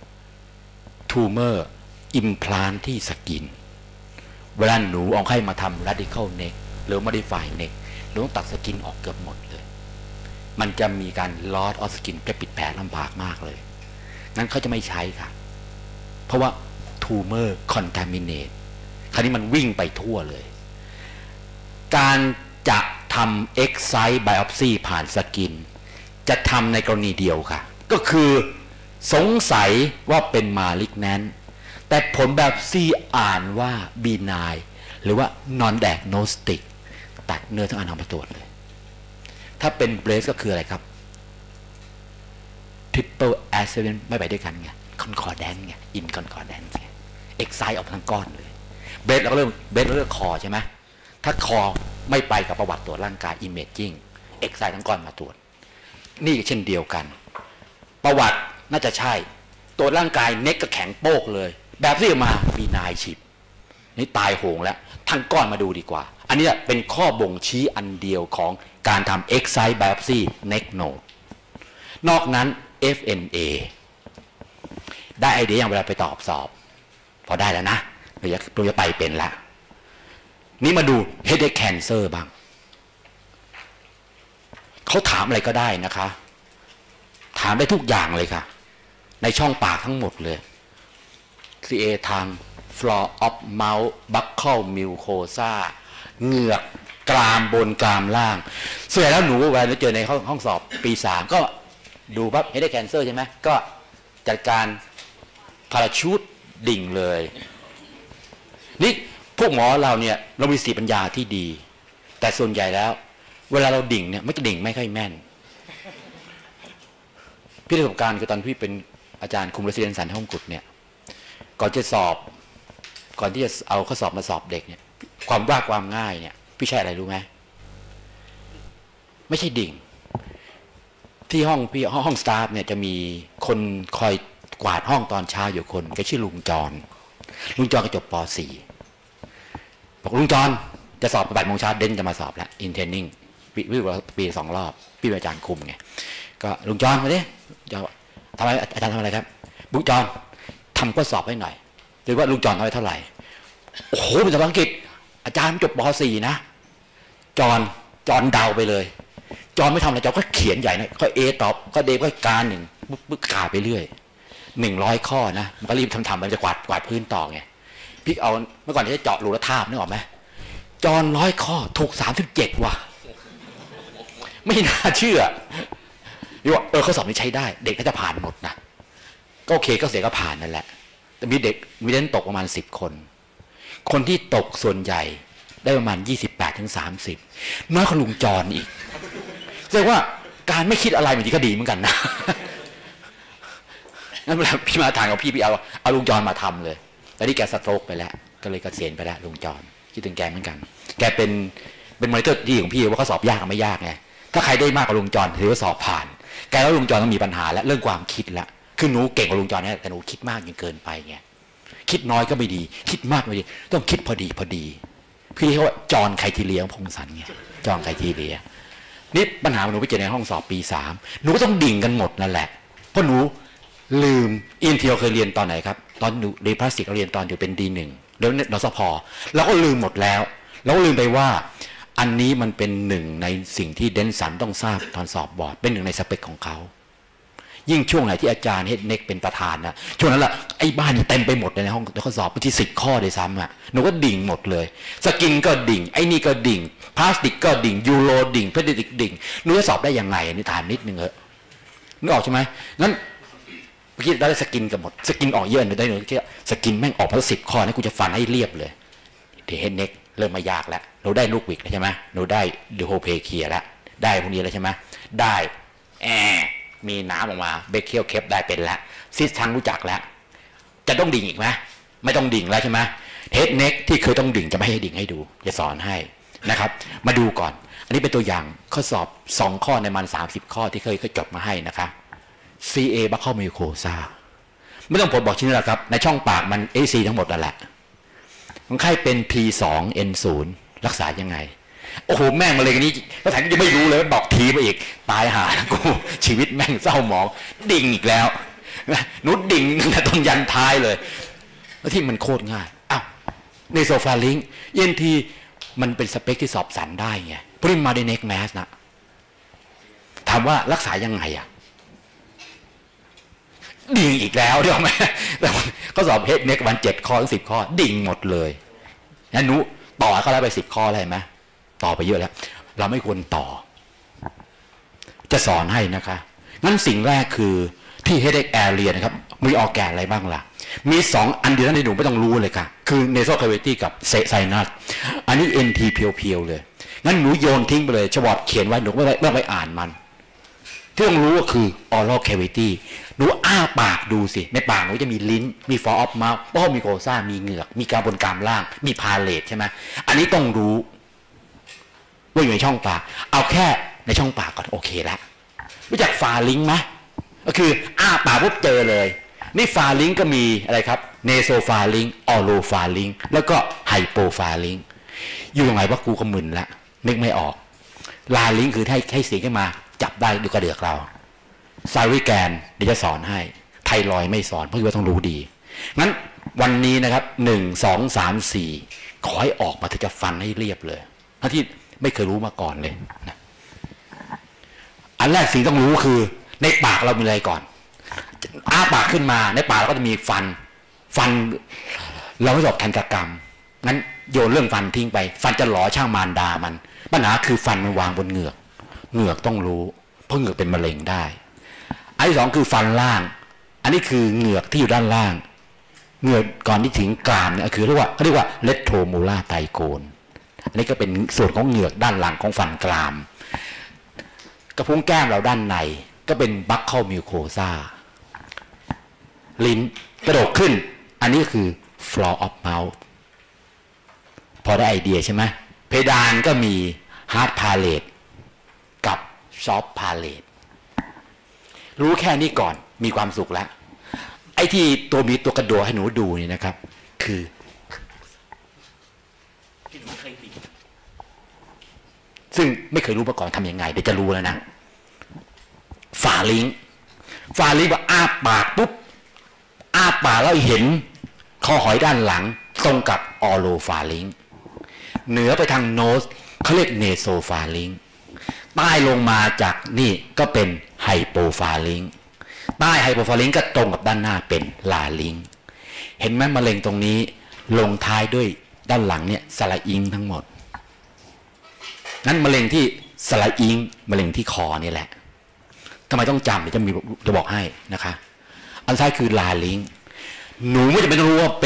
tumor implant ที่สกินเวลาหนูเอาไข้มาทำ radical neck หรือ modify neck หนูต้องตัดสกินออกเกือบหมดเลยมันจะมีการ loss of skin จะปิดแผลลำบากมากเลยนั้นเขาจะไม่ใช้ค่ะเพราะว่า tumor contaminate คราวนี้มันวิ่งไปทั่วเลยการจะทำ excise biopsy ผ่านสกินจะทำในกรณีเดียวค่ะก็คือสงสัยว่าเป็น malignant แต่ผล biopsy อ่านว่า benign หรือว่า non diagnostic ตัดเนื้อทั้งอันเอามาตรวจเลยถ้าเป็น breast ก็คืออะไรครับ triple accident ไม่ไปด้วยกันไง concordant ไง in concordant ไง excise ออกทั้งก้อนเลยเบสเราก็เริ่มเบสเราเริ่มคอใช่ไหมถ้าคอไม่ไปกับประวัติตรวจร่างกาย imaging excise ทั้งก้อนมาตรวจนี่เช่นเดียวกันประวัติน่าจะใช่ตรวจร่างกายเน็กก็แข็งโป๊กเลยแบบที่มามีนายฉิบนี่ตายโหงแล้วทั้งก้อนมาดูดีกว่าอันนี้เป็นข้อบ่งชี้อันเดียวของการทำ excise biopsy neck node นอกนั้น เอฟ เอ็น เอ ได้ไอเดียอย่างเวลาไปตอบสอบพอได้แล้วนะเราจะเราจะไปเป็นละนี่มาดู headache cancer บ้างเขาถามอะไรก็ได้นะคะถามได้ทุกอย่างเลยค่ะในช่องปากทั้งหมดเลย ซี เอ ทาง floor of mouth buccal mucosa เหงือกกรามบนกรามล่างส่วนใหญ่แล้วหนูเวลาเจอในห้องห้องสอบปีสามก็ดูปั๊บ headache cancer ใช่ไหมก็จัดการพาราชูตดิ่งเลยนี่พวกหมอเราเนี่ยเรามีสติปัญญาที่ดีแต่ส่วนใหญ่แล้วเวลาเราดิ่งเนี่ยไม่ดิ่งไม่ค่อยแม่นพี่ประสบการณ์คือตอนพี่เป็นอาจารย์คุมเรสซิเดนซ์สันห้องกุดเนี่ยก่อนจะสอบก่อนที่จะเอาข้อสอบมาสอบเด็กเนี่ยความว่าความง่ายเนี่ยพี่ใช่อะไรรู้ไหมไม่ใช่ดิ่งที่ห้องพี่ห้องสตาฟเนี่ยจะมีคนคอยกวาดห้องตอนเช้าอยู่คนแกชื่อลุงจรลุงจรก็จบป .สี่ บอกลุงจรจะสอบบ่ายโมงเช้าเดนจะมาสอบแล้วอินเทนนิ่งพี่ปีสองรอบพี่เป็นอาจารย์คุมไงก็ลุงจรมาดิจะทำอะไรอาจารย์ทำอะไรครับลุงจรทำข้อสอบให้หน่อยหรือว่าลุงจรทำไปเท่าไหร่โอ้โหเป็นภาษาอังกฤษอาจารย์จบป .สี่ นะจรจรเดาไปเลยจรไม่ทำอะไรจรก็เขียนใหญ่นะก็เอตอบก็เดก็การหนึ่งบึ๊กกาไปเรื่อยหนึ่งร้อยข้อนะมันก็รีบทำทำมันจะกวาดกวาดพื้นต่อไงพี่เอาเมื่อก่อนที่จะเจาะรูและทาบนึกออกไหมจรร้อยข้อถูกสามสิบเจ็ดว่ะไม่น่าเชื่อพี่ว่าเออข้อสอบนี้ใช้ได้เด็กก็จะผ่านหมดนะก็โอเคก็เสียก็ผ่านนั่นแหละแต่มีเด็กมีเด็กตกประมาณสิบคนคนที่ตกส่วนใหญ่ได้ประมาณยี่สิบแปดถึงสามสิบน้อยกว่าลุงจรอีกแสดงว่าการไม่คิดอะไรบางทีก็ดีเหมือนกันนะนั่นเวลาพี่มาทางของพี่พี่เอาเอาลุงจรมาทำเลยแต่นี่แกสโตรกไปแล้วก็เลยเกษียณไปแล้วลุงจรคิดถึงแกเหมือนกันแกเป็นเป็นมอนิเตอร์ที่ของพี่ว่าเขาสอบยากกับไม่ยากไงถ้าใครได้มากกว่าลุงจรถือว่าสอบผ่านแกแล้วลุงจรต้องมีปัญหาและเรื่องความคิดละคือหนูเก่งกว่าลุงจรเนี่ยแต่หนูคิดมากจนเกินไปไงคิดน้อยก็ไม่ดีคิดมากไม่ดีต้องคิดพอดีพอดีพี่เขาว่าจรไคทีเลียพงศสันไงจรไคทีเลียนี่ปัญหาหนูไปเจอในห้องสอบปีสามหนูก็ต้องดิ่งกันหมดนั่นแหละเพราะหนูลืมอินเทียวเคยเรียนตอนไหนครับตอนหนูเรียนพลาสติกเราเรียนตอนอยู่เป็นดีหนึ่งแล้วนสพเราก็ลืมหมดแล้วเราก็ลืมไปว่าอันนี้มันเป็นหนึ่งในสิ่งที่เดนสันต้องทราบตอนสอบบอร์ดเป็นหนึ่งในสเปคของเขายิ่งช่วงไหนที่อาจารย์เฮดเน็กเป็นประธานนะช่วงนั้นแหละไอ้บ้านเต็มไปหมดในห้องข้อสอบบางทีสิบข้อเลยซ้ำอ่ะหนูก็ดิ่งหมดเลยสกินก็ดิ่งไอ้นี่ก็ดิ่งพลาสติกก็ดิ่งยูโรดิ่งเพดิกดิ่งหนูจะสอบได้ยังไงนี่ถามนิดนึงเหรอนึกออกใช่ไหมงั้นเมื่อกี้ได้สกินกันหมดสกินออกเยอะหนูได้หนูแค่สกินแม่งออกมาสิบข้อนะกูจะฟันให้เรียบเลยเดี๋ยวเฮดเน็กเริ่มมายากแล้วหนูได้ลูกวิกใช่ไหมหนูได้ดูโฮเพเคียแล้วได้พวกนี้แล้วใช่ไหมได้แอมีน้ำออกมาเบคเคียวเคปได้เป็นแล้วซิสทังรู้จักแล้วจะต้องดิ่งอีกไหมไม่ต้องดิ่งแล้วใช่ไหมเฮดเน็กที่เคยต้องดิ่งจะไม่ให้ดิ่งให้ดูจะสอนให้นะครับมาดูก่อนอันนี้เป็นตัวอย่างข้อสอบสองข้อในมันสามสิบข้อที่เคยเคยจดมาให้นะคะ ซี เอ บัคเคิลมิวโคซาไม่ต้องผมบอกชิ้นแล้วครับในช่องปากมัน เอ ซี ทั้งหมดนั่นแหละคนไข้เป็น พี สอง เอ็น ศูนย์ รักษายังไงโอ้โหแม่งมาเลยกันนี้ก็ถามยังไม่รู้เลยบอกทีไปอีกตายหากูชีวิตแม่งเศร้าหมองดิ่งอีกแล้วนุดดิ่งตั้งแต่ต้นยันท้ายเลยแล้วที่มันโคตรง่ายอ้าวในโซฟาลิงเอ็นทีมันเป็นสเปคที่สอบสันได้ไงพริมมาในเน็กแมสนะถามว่ารักษายังไงอ่ะดิ่งอีกแล้วเดี๋ยวไหมเขาสอบเฮดเน็กวันเจ็ดข้อถึงสิบข้อดิ่งหมดเลยงั้นนุต่อเขาแล้วไปสิบข้ออะไรไหมต่อไปเยอะแล้วเราไม่ควรต่อจะสอนให้นะคะงั้นสิ่งแรกคือที่ headache area นะครับมีออแกนอะไรบ้างล่ะมีสองอันเดียวในหนูไม่ต้องรู้เลยค่ะคือ nasal cavity กับ sinus อันนี้ เอ็น ที เพียวๆเลยงั้นหนูโยนทิ้งไปเลยฉบับเขียนไว้หนูไม่ไม่ไปอ่านมันที่ต้องรู้ก็คือ oral cavity หนูอ้าปากดูสิในปากหนูจะมีลิ้นมี fall of mouth เพราะมีโคซ่ามีเหงือกมีกรามบนกรามล่างมีพาเลทใช่ไหมอันนี้ต้องรู้ว่าอยู่ในช่องปากเอาแค่ในช่องปากก่อนโอเคแล้วรู้จักฟาลิงไหมก็คืออ้าปากปุ๊บเจอเลยนี่ฟาลิงก็มีอะไรครับเนโซฟาลิงออโลฟาลิงแล้วก็ไฮโปฟาลิงอยู่ยังไงว่ากูก็มึนละนึกไม่ออกลาลิงคือให้ให้เสียงขึ้นมาจับได้ดูกระเดือกเราซาริแกนเดี๋ยวจะสอนให้ไทรอยไม่สอนเพราะว่าต้องรู้ดีงั้นวันนี้นะครับหนึ่งสองสามสี่ขอให้ออกมาถึงจะฟันให้เรียบเลยทั้งที่ไม่เคยรู้มาก่อนเลยนะอันแรกสิ่งต้องรู้คือในปากเรามีอะไรก่อนอ้าปากขึ้นมาในปากเราก็จะมีฟันฟันเราไม่สอบทันตกรรมงั้นโยนเรื่องฟันทิ้งไปฟันจะหลอช่างมารดามันปัญหาคือฟันมันวางบนเหงือกเหงือกต้องรู้เพราะเหงือกเป็นมะเร็งได้อันที่สองคือฟันล่างอันนี้คือเหงือกที่อยู่ด้านล่างเหงือกก่อนที่ถึงกรามเนี่ยคือเรียกว่าเขาเรียกว่าเลตโทโมลาไตโกนอันนี้ก็เป็นส่วนของเหงือกด้านหลังของฟันกรามกระพุ้งแก้มเราด้านในก็เป็นบัคเคิลมิวโคซาลิ้นกระดกขึ้นอันนี้คือ floor of mouth พอได้ไอเดียใช่ไหมเพดานก็มี hard palate กับ soft palate รู้แค่นี้ก่อนมีความสุขแล้วไอ้ที่ตัวมีตัวกระโดดให้หนูดูนี่นะครับคือซึ่งไม่เคยรู้มาก่อนทำยังไงเดี๋ยวจะรู้แล้วนะฝาลิงฝาลิงว่าอ้าปากปุ๊บอ้าปากแล้วเห็นคอหอยด้านหลังตรงกับออโลฟาลิงเหนือไปทางโนสเขาเรียกเนโซฟาลิงใต้ลงมาจากนี่ก็เป็นไฮโปฟาลิงใต้ไฮโปฟาลิงก็ตรงกับด้านหน้าเป็นลาลิงเห็นไหมมะเร็งตรงนี้ลงท้ายด้วยด้านหลังเนี่ยสระอิงทั้งหมดนั้นมะเร็งที่สระอิงมะเร็งที่คอนี่แหละทำไมต้องจำเดี๋ยวจะมีจะบอกให้นะคะอันท้ายคือลาลิงหนูไม่จำเป็นต้องรู้ว่าเป็น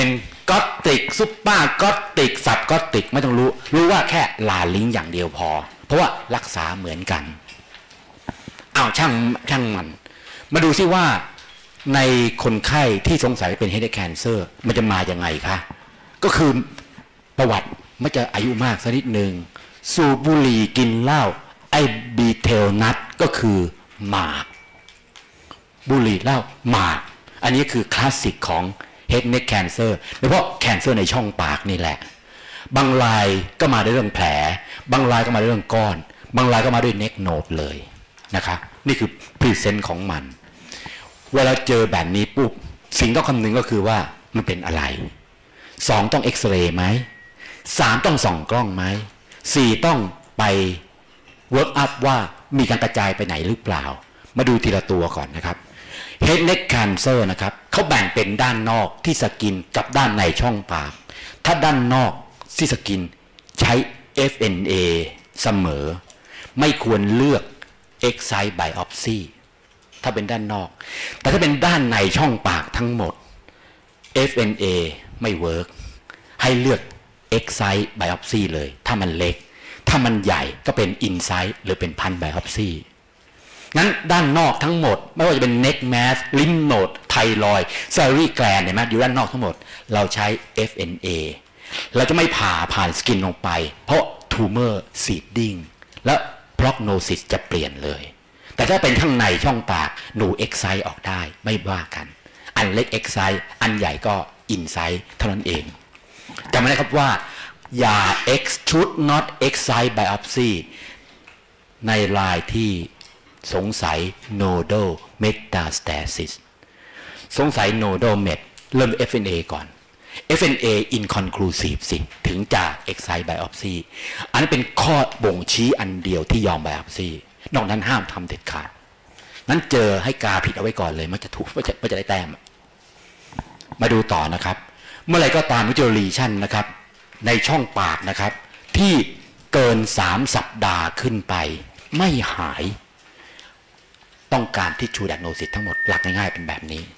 ก็อตติกซุปเปอร์ก็อตติกสับก็อตติกไม่ต้องรู้รู้ว่าแค่ลาลิงอย่างเดียวพอเพราะว่ารักษาเหมือนกันอ้าวช่างช่างมันมาดูซิว่าในคนไข้ที่สงสัยเป็น headache cancer มันจะมาอย่างไงคะก็คือประวัติไม่จะอายุมากสักนิดหนึ่งสูบบุหรี่กินเหล้าไอ้บีเทลนัทก็คือหมากบุหรี่เหล้าหมากอันนี้คือคลาสสิกของ head neck cancer โดยเฉพาะ cancer ในช่องปากนี่แหละบางรายก็มาด้วยเรื่องแผลบางรายก็มาด้วยเรื่องก้อนบางรายก็มาด้วย neck node เลยนะคะนี่คือพรีเซนต์ของมันเวลาเจอแบบนี้ปุ๊บสิ่งต้องคำนึงก็คือว่ามันเป็นอะไรสองต้องเอ็กซเรย์ไหมสามต้องส่องกล้องไหมสี่ต้องไปเวิร์กอัพว่ามีการกระจายไปไหนหรือเปล่ามาดูทีละตัวก่อนนะครับ head neck cancer นะครับเขาแบ่งเป็นด้านนอกที่สกินกับด้านในช่องปากถ้าด้านนอกที่สกินใช้ เอฟ เอ็น เอ เสมอไม่ควรเลือก Excise biopsy ถ้าเป็นด้านนอกแต่ถ้าเป็นด้านในช่องปากทั้งหมด เอฟ เอ็น เอ ไม่เวิร์กให้เลือก Excise biopsy เลยถ้ามันเล็กถ้ามันใหญ่ก็เป็น Inside หรือเป็น Punch biopsy งั้นด้านนอกทั้งหมดไม่ว่าจะเป็น neck mass lymph node ไทรอยด์ salivary gland เห็นไหมอยู่ด้านนอกทั้งหมดเราใช้ เอฟ เอ็น เอ เราจะไม่ผ่าผ่านสกินลงไปเพราะ tumor seeding และ prognosis จะเปลี่ยนเลยแต่ถ้าเป็นข้างในช่องปากหนู excise ออกได้ไม่ว่ากันอันเล็ก excise อันใหญ่ก็ inside เท่านั้นเองจำไว้นะครับว่าอย่า X should not excise biopsy ในรายที่สงสัย nodal metastasis สงสัย nodal met เริ่ม เอฟ เอ็น เอ ก่อน เอฟ เอ็น เอ inconclusive สิถึงจะ excise biopsy อันนั้นเป็นข้อบ่งชี้อันเดียวที่ยอม biopsy นอกนั้นห้ามทำเด็ดขาดนั้นเจอให้กาผิดเอาไว้ก่อนเลยมันจะถูกมันจะมันจะได้แต้มมาดูต่อนะครับเมื่อไรก็ตามวิจารณีชั่นนะครับในช่องปากนะครับที่เกินสามสัปดาห์ขึ้นไปไม่หายต้องการที่ชูแดกโนซิสทั้งหมดหลักง่ายๆเป็นแบบนี้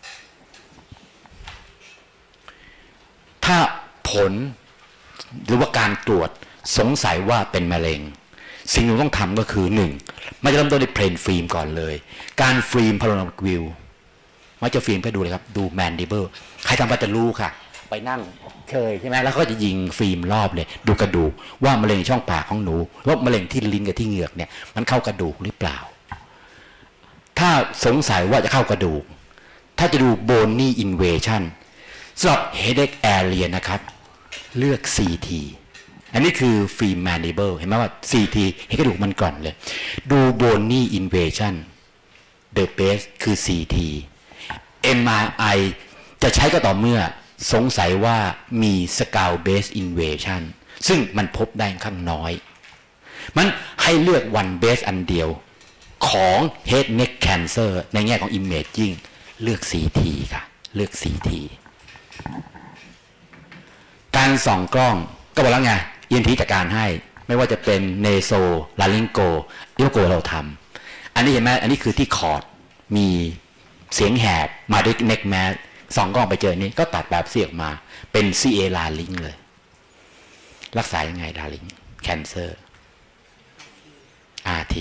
ถ้าผลหรือว่าการตรวจสงสัยว่าเป็นมะเร็งสิ่งที่ต้องทำก็คือหนึ่งมันจะเริ่มต้นด้วยเพลนฟิล์มก่อนเลยการฟิล์มพาราโนมิกวิวมันจะฟิล์มไปดูเลยครับดูแมนดิเบิลใครทำก็จะรู้ค่ะไปนั่งเคยใช่ไหมแล้วก็จะยิงฟิล์มรอบเลยดูกระดูกว่ามะเร็งช่องปากของหนูว่ามะเร็งที่ลิ้นกับที่เหงือกเนี่ยมันเข้ากระดูกหรือเปล่าถ้าสงสัยว่าจะเข้ากระดูกถ้าจะดู bony invasion สำหรับ headache area นะครับเลือก ซี ที อันนี้คือฟิล์ม mandible เห็นไหมว่า ซี ที เห็นกระดูกมันก่อนเลยดู bony invasion the best คือ ซี ที เอ็ม อาร์ ไอ จะใช้ก็ต่อเมื่อสงสัยว่ามี scalp base invasion ซึ่งมันพบได้ข้างน้อยมันให้เลือก one base อันเดียวของ head neck cancer ในแง่ของ imaging เลือก ซี ที ค่ะเลือก ซี ที การส่องกล้องก็บอกแล้วไง อี เอ็น ที จัดการให้ไม่ว่าจะเป็นเนโซลาริงโกอิโลโกเราทำอันนี้เห็นไหมอันนี้คือที่คอร์ดมีเสียงแหบมาด้วย neck mass ส่องกล้องไปเจอนี้ก็ตัดแบบเสียกมาเป็น ซี เอ ลาริงเลยรักษายังไงลาริงแคนเซอร์ อาร์ ที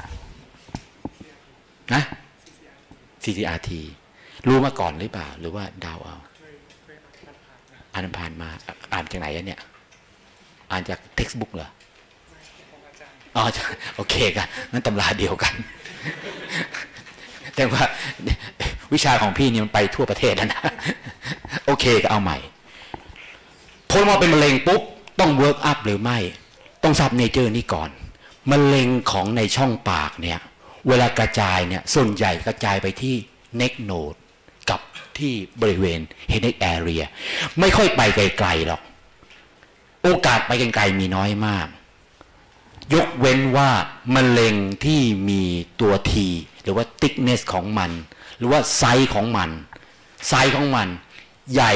นะ ซี ที อาร์ ที รู้มาก่อนหรือเปล่าหรือว่าดาวเอาอ่านผ่านมาอ่านจากไหนเนี่ยอ่านจากเท็กซ์บุ๊กเหรออ๋อโอเคกันนั่นตำราเดียวกันแต่ว่าวิชาของพี่นี่มันไปทั่วประเทศแล้วนะโอเคก็เอาใหม่พอมาเป็นมะเร็งปุ๊บต้องเวิร์กอัพหรือไม่ต้องทราบเนเจอร์นี่ก่อนมะเร็งของในช่องปากเนี่ยเวลากระจายเนี่ยส่วนใหญ่กระจายไปที่ neck node กับที่บริเวณ head neck area ไม่ค่อยไปไกลๆหรอกโอกาสไปไกลๆมีน้อยมากยกเว้นว่ามะเร็งที่มีตัว T หรือว่า thickness ของมันหรือว่าไซส์ของมันไซส์ของมันใหญ่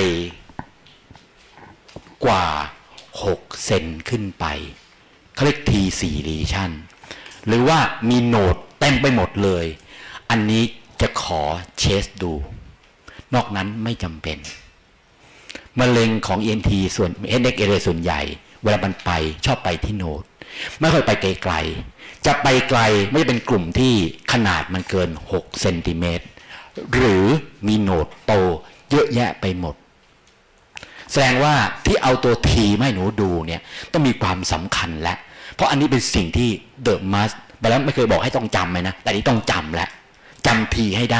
กว่าหกเซนขึ้นไปเขาเรียก ที โฟร์ lesion หรือว่ามีโหนดเต็มไปหมดเลยอันนี้จะขอเชสดูนอกนั้นไม่จำเป็นมะเร็งของ อี เอ็น ที ส่วน เฮดเน็ก เอเรีย ส่วนใหญ่เวลามันไปชอบไปที่โนดไม่ค่อยไปไกลๆจะไปไกลไม่จะเป็นกลุ่มที่ขนาดมันเกินหกเซนติเมตรหรือมีโนดโตเยอะแยะไปหมดแสดงว่าที่เอาตัวทีมาให้หนูดูเนี่ยต้องมีความสำคัญแล้วเพราะอันนี้เป็นสิ่งที่เดอะมัสไปแล้วไม่เคยบอกให้ต้องจำไหมนะแต่นี้ต้องจำแล้วจำทีให้ได้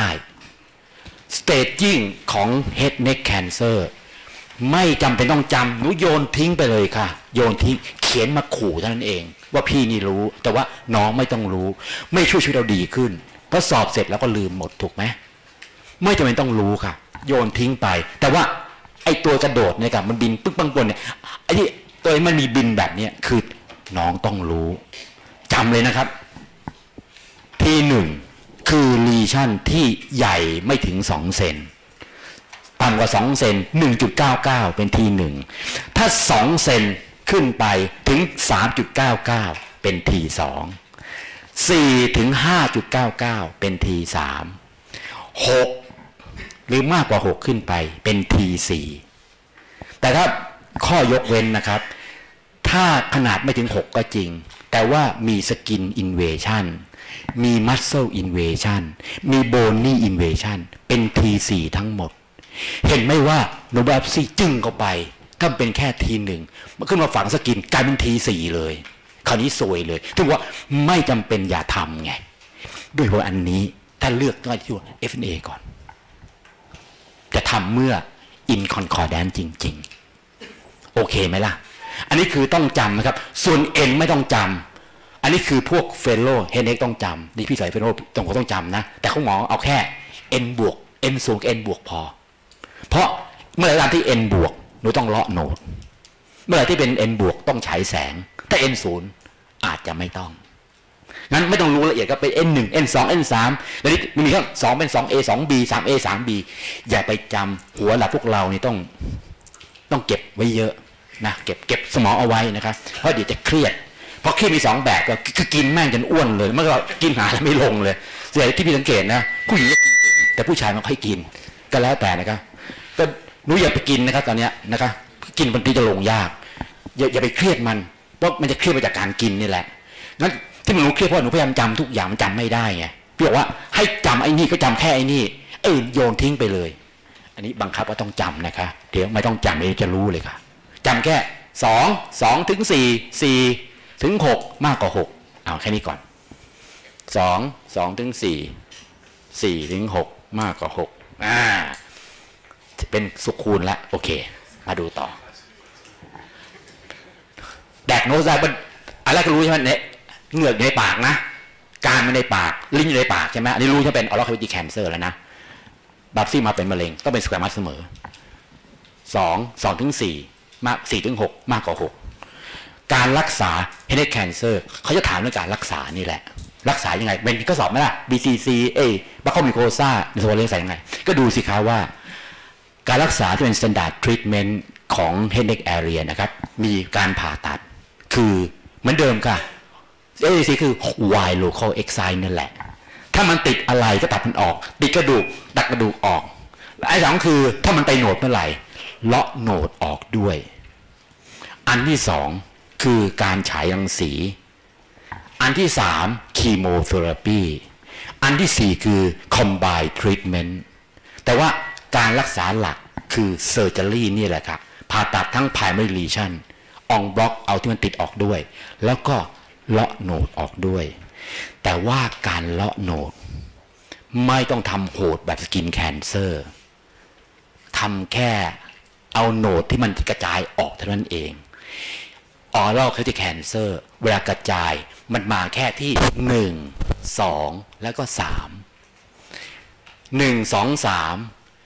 staging ของ head neck cancer ไม่จำเป็นต้องจำหนูโยนทิ้งไปเลยค่ะโยนทิ้งเขียนมาขู่เท่านั้นเองว่าพี่นี่รู้แต่ว่าน้องไม่ต้องรู้ไม่ช่วยชีวิตเราดีขึ้นเพราะสอบเสร็จแล้วก็ลืมหมดถูกไหมไม่จำเป็นต้องรู้ค่ะโยนทิ้งไปแต่ว่าไอ้ตัวกระโดดเนี่ยกับมันบินปึ๊กปังบนเนี่ยไอ้ที่ตัวมันมีบินแบบนี้คือน้องต้องรู้จำเลยนะครับที่หนึ่งคือลีชั่นที่ใหญ่ไม่ถึงสองเซนต่ำกว่าสองเซน หนึ่งจุดเก้าเก้า เป็นทีหนึ่งถ้าสองเซนขึ้นไปถึง สามจุดเก้าเก้า เป็นทีสอง สี่ถึง ห้าจุดเก้าเก้า เป็นทีสาม หกหรือมากกว่าหกขึ้นไปเป็นทีสี่แต่ถ้าข้อยกเว้นนะครับถ้าขนาดไม่ถึงหกก็จริงแต่ว่ามีสกินอินเวชั่นมีมัสเซลอินเวชั่นมีโบนี่อินเวชั่นเป็นทีสี่ทั้งหมดเห็นไหมว่าโนบาปซี่จึงเข้าไปถ้าเป็นแค่ทีหนึ่งมันขึ้นมาฝังสกินกลายเป็นทีสี่เลยคราวนี้ซวยเลยถึงว่าไม่จำเป็นอย่าทำไงด้วยเพราะอันนี้ถ้าเลือกต้องที่ว่า เอฟ เอ็น เอ ก่อนจะทำเมื่อ in concordance จริงๆโอเคไหมล่ะอันนี้คือต้องจำนะครับส่วน N ไม่ต้องจำอันนี้คือพวกเฟลโลเฮดเน็กต้องจำนี่พี่ใส่เฟลโลต้องต้องจำนะแต่เขาหมอเอาแค่ N บวก N สูง N บวกพอเพราะเมื่อไหร่ที่ N บวกหนูต้องเลาะโนดเมื่อไหร่ที่เป็น N บวกต้องฉายแสงถ้า N ศูนย์อาจจะไม่ต้องงั้นไม่ต้องรู้ละเอียดก็เป็น N หนึ่ง N สอง N สามแล้วนี่มีแค่สองเป็น สอง เอ สอง บี สาม เอ สาม บี อย่าไปจำหัวหลักพวกเรานี่ต้องต้องเก็บไว้เยอะนะเก็บเก็บสมองเอาไว้นะครับเพราะเดี๋ยวจะเครียดเพราะเครียดมีสองแบบก็คือกินแม่งจนอ้วนเลยเมื่อก็กินหาแล้วไม่ลงเลยส่วนใหญ่ที่พี่สังเกตนะผู้หญิงก็กินแต่ผู้ชายไม่ค่อยกินก็แล้วแต่นะครับก็หนูอย่าไปกินนะครับตอนนี้นะครับกินบางทีจะลงยากอย่าอย่าไปเครียดมันเพราะมันจะเครียดมาจากการกินนี่แหละงั้นที่มันหนูเครียดเพราะหนูพยายามจำทุกอย่างมันจำไม่ได้ไงพี่บอกว่าให้จำไอ้นี่ก็จำแค่ไอ้นี่เออโยนทิ้งไปเลยอันนี้บังคับว่าต้องจำนะคะเดี๋ยวไม่ต้องจำเดี๋ยวจะรู้เลยค่ะจำแค่สองสองถึงสี่สี่ถึงหกมากกว่าหกเอาแค่นี้ก่อนสองสองถึงสี่สี่ถึงหกมากกว่าหกอ่าเป็นสุขคูณละโอเคมาดูต่อแดกโนซาบันอะไรก็รู้ใช่ไหมเนี่ยเหงือกอยู่ในปากนะการไม่ในปากลิ้นอยู่ในปากใช่ไหมอันนี้รู้ใช่เป็นออร์แควิตี้แคนเซอร์แล้วนะบับซี่มาเป็นมะเร็งต้องเป็นสแควร์มัสเสมอสองสองถึงสี่มากสี่ถึงหกมากกว่าหกการรักษา head neck cancer เขาจะถามเรื่องการรักษานี่แหละรักษายังไงเป็นข้อสอบไหมล่ะ บี ซี ซี เอบัคคอมิโคซ่าในสวอลเลนใส่ยังไงก็ดูสิคะว่าการรักษาที่เป็น standard treatment ของ head neck area นะครับมีการผ่าตัดคือเหมือนเดิมค่ะ เอ ซี คือ wide local excise นั่นแหละถ้ามันติดอะไรก็ตัดมันออกติดกระดูกตัดกระดูกออกไอ้สองคือถ้ามันไปโหนดเมื่อไหร่เลาะโหนดออกด้วยอันที่สองคือการฉายรังสีอันที่สามคีโมเทอราปีอันที่สี่คือ combined treatment แต่ว่าการรักษาหลักคือ surgery นี่แหละครับผ่าตัดทั้ง primary lesion อองบล็อกเอาที่มันติดออกด้วยแล้วก็เลาะโหนดออกด้วยแต่ว่าการเลาะโหนดไม่ต้องทำโหดแบบสกินแคนเซอร์ทำแค่เอาโหนดที่มันกระจายออกเท่านั้นเองออรัลแควิตี้แคนเซอร์เวลากระจายมันมาแค่ที่หนึ่ง สองแล้วก็สามหนึ่ง สอง สาม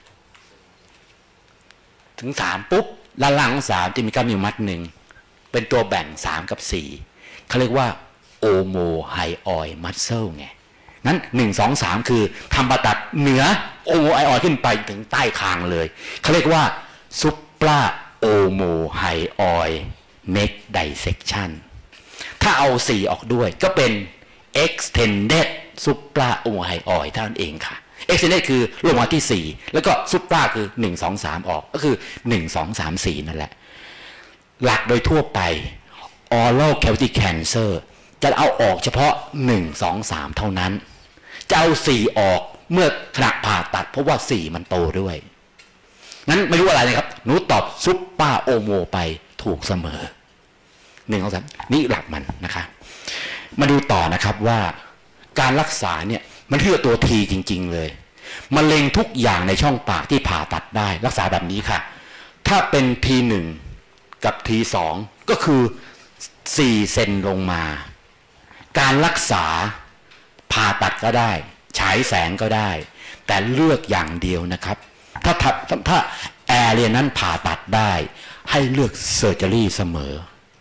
ถึงสามปุ๊บด้านล่างของสามจะมีกล้ามเนื้อมัดหนึ่งเป็นตัวแบ่งสามกับสี่เขาเรียกว่าโอโมไฮออยมัสเซลไงนั้นหนึ่ง สอง สามคือทำผ่าตัดเหนือโอโมไฮออยขึ้นไปถึงใต้คางเลยเขาเรียกว่าซุปปลาโอโมไฮออยneck dissection ถ้าเอาสี่ออกด้วยก็เป็น extended supra omohyoid เท่านั้นเองค่ะเอ็กเซนเนตคือลงมาที่สี่แล้วก็ซุปราคือหนึ่ง สอง สามออกก็คือหนึ่ง สอง สาม สี่นั่นแหละหลักโดยทั่วไป oral cavity cancer จะเอาออกเฉพาะหนึ่ง สอง สามเท่านั้นจะเอาสี่ออกเมื่อขณะผ่าตัดเพราะว่าสี่มันโตด้วยงั้นไม่รู้อะไรนะครับหนูตอบซุปเปอร์โอโมไปถูกเสมอหนึ่ง สอง สามนี่หลักมันนะคะมาดูต่อนะครับว่าการรักษาเนี่ยมันเพื่อตัวทีจริงๆเลยมะเร็งทุกอย่างในช่องปากที่ผ่าตัดได้รักษาแบบนี้ค่ะถ้าเป็น ที หนึ่ง กับ ที สอง ก็คือสี่เซนลงมาการรักษาผ่าตัดก็ได้ฉายแสงก็ได้แต่เลือกอย่างเดียวนะครับถ้าถ้าถ้าแอเรียนั้นผ่าตัดได้ให้เลือกเซอร์เจอรี่เสมอ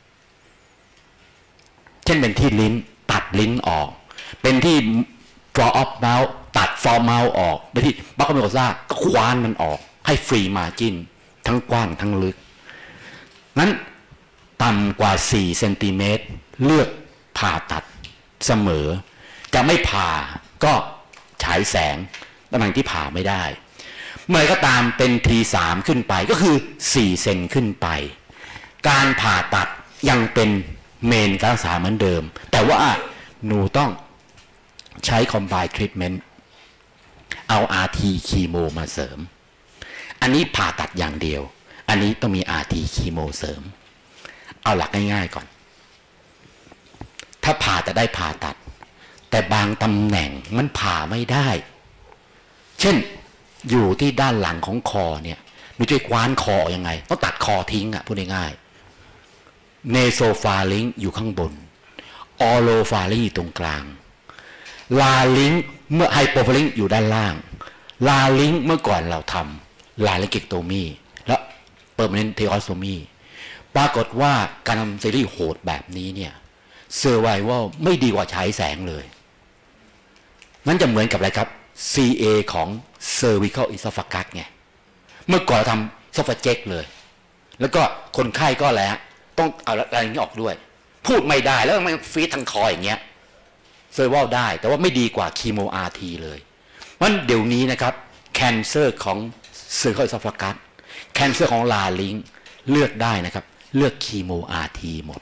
เช่นเป็นที่ลิ้นตัดลิ้นออกเป็นที่ draw off mouth ตัด for mouth ออกเป็นที่บัคคาเมโอซ่าก็คว้านมันออกให้ฟรีมาร์จิ้นทั้งกว้างทั้งลึกนั้นต่ำกว่าสี่เซนติเมตรเลือกผ่าตัดเสมอจะไม่ผ่าก็ฉายแสงตำแหน่งที่ผ่าไม่ได้เมื่อก็ตามเป็น ที สาม ขึ้นไปก็คือสี่เซนขึ้นไปการผ่าตัดยังเป็นเมนการรักษาเหมือนเดิมแต่ว่าหนูต้องใช้ combined treatment เอา อาร์ ที คีโมมาเสริมอันนี้ผ่าตัดอย่างเดียวอันนี้ต้องมี อาร์ ที คีโมเสริมเอาหลักง่ายๆก่อนถ้าผ่าจะได้ผ่าตัดแต่บางตำแหน่งมันผ่าไม่ได้เช่นอยู่ที่ด้านหลังของคอเนี่ยหนูจะคว้านคอยังไงต้องตัดคอทิ้งอ่ะพูดง่ายๆเนโซฟาริงอยู่ข้างบนออโลฟาริงอยู่ตรงกลางลาลิงเมื่อไฮโปฟาริงอยู่ด้านล่างลาลิงเมื่อก่อนเราทำลาลิงกิกโตมีและเปอร์มานนต์เทออสโตมีปรากฏว่าการทำซีรีส์โหดแบบนี้เนี่ยเซอร์ไววัลไม่ดีกว่าฉายแสงเลยนั่นจะเหมือนกับอะไรครับ ซี เอ ของ cervical esophagus ไงเมื่อก่อนเราทำ esophagus เลยแล้วก็คนไข้ก็แล้วต้องเอาอะไรนี้ออกด้วยพูดไม่ได้แล้วมันฟีดทางคออย่างเงี้ยเซอร์ไววัลได้แต่ว่าไม่ดีกว่าคีโม อาร์ ที เลยเพราะฉะนั้นเดี๋ยวนี้นะครับ cancer ของ cervical esophagus cancer ของ larynx เลือกได้นะครับเลือกคีโม อาร์ ที หมด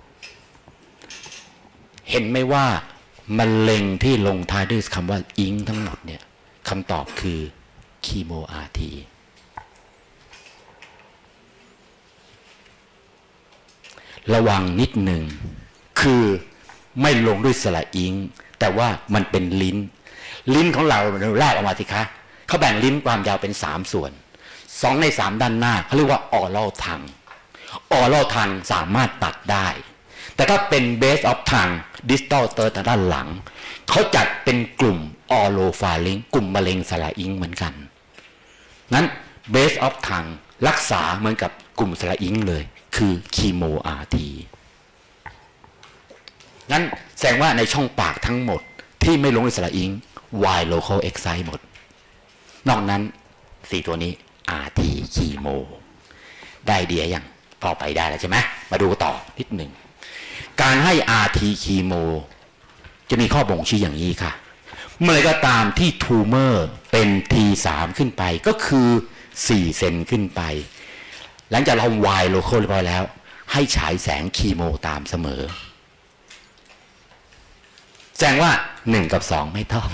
เห็นไหมว่ามะเร็งที่ลงท้ายด้วยคำว่าอิงทั้งหมดเนี่ยคำตอบคือคีโม อาร์ ที ระวังนิดหนึ่งคือไม่ลงด้วยสระอิงแต่ว่ามันเป็นลิ้นลิ้นของเราเราแรกออกมาสิคะเขาแบ่งลิ้นความยาวเป็นสามส่วนสองในสามด้านหน้าเขาเรียกว่าออรัลทังออรัลทังสามารถตัดได้แต่ถ้าเป็น base of tongue distal third ด้านหลังเขาจัดเป็นกลุ่ม oropharynx กลุ่มมะเร็งสระอิงเหมือนกันนั้น base of tongue รักษาเหมือนกับกลุ่มสระอิงเลยคือคีโม อาร์ ที งั้นแสดงว่าในช่องปากทั้งหมดที่ไม่ลงในสระอิง wide local excise หมดนอกนั้นสี่ตัวนี้ อาร์ ที คีโมได้เดียยังพอไปได้แล้วใช่ไหมมาดูต่อนิดหนึ่งการให้ อาร์ ที คีโมจะมีข้อบ่งชี้อย่างนี้ค่ะเมื่อไรก็ตามที่ทูเมอร์เป็น ที สาม ขึ้นไปก็คือสี่เซนขึ้นไปหลังจากเราวายโลโคเรียบร้อยแล้วให้ฉายแสงคีโมตามเสมอแสดงว่าหนึ่งกับสองไม่ต้อง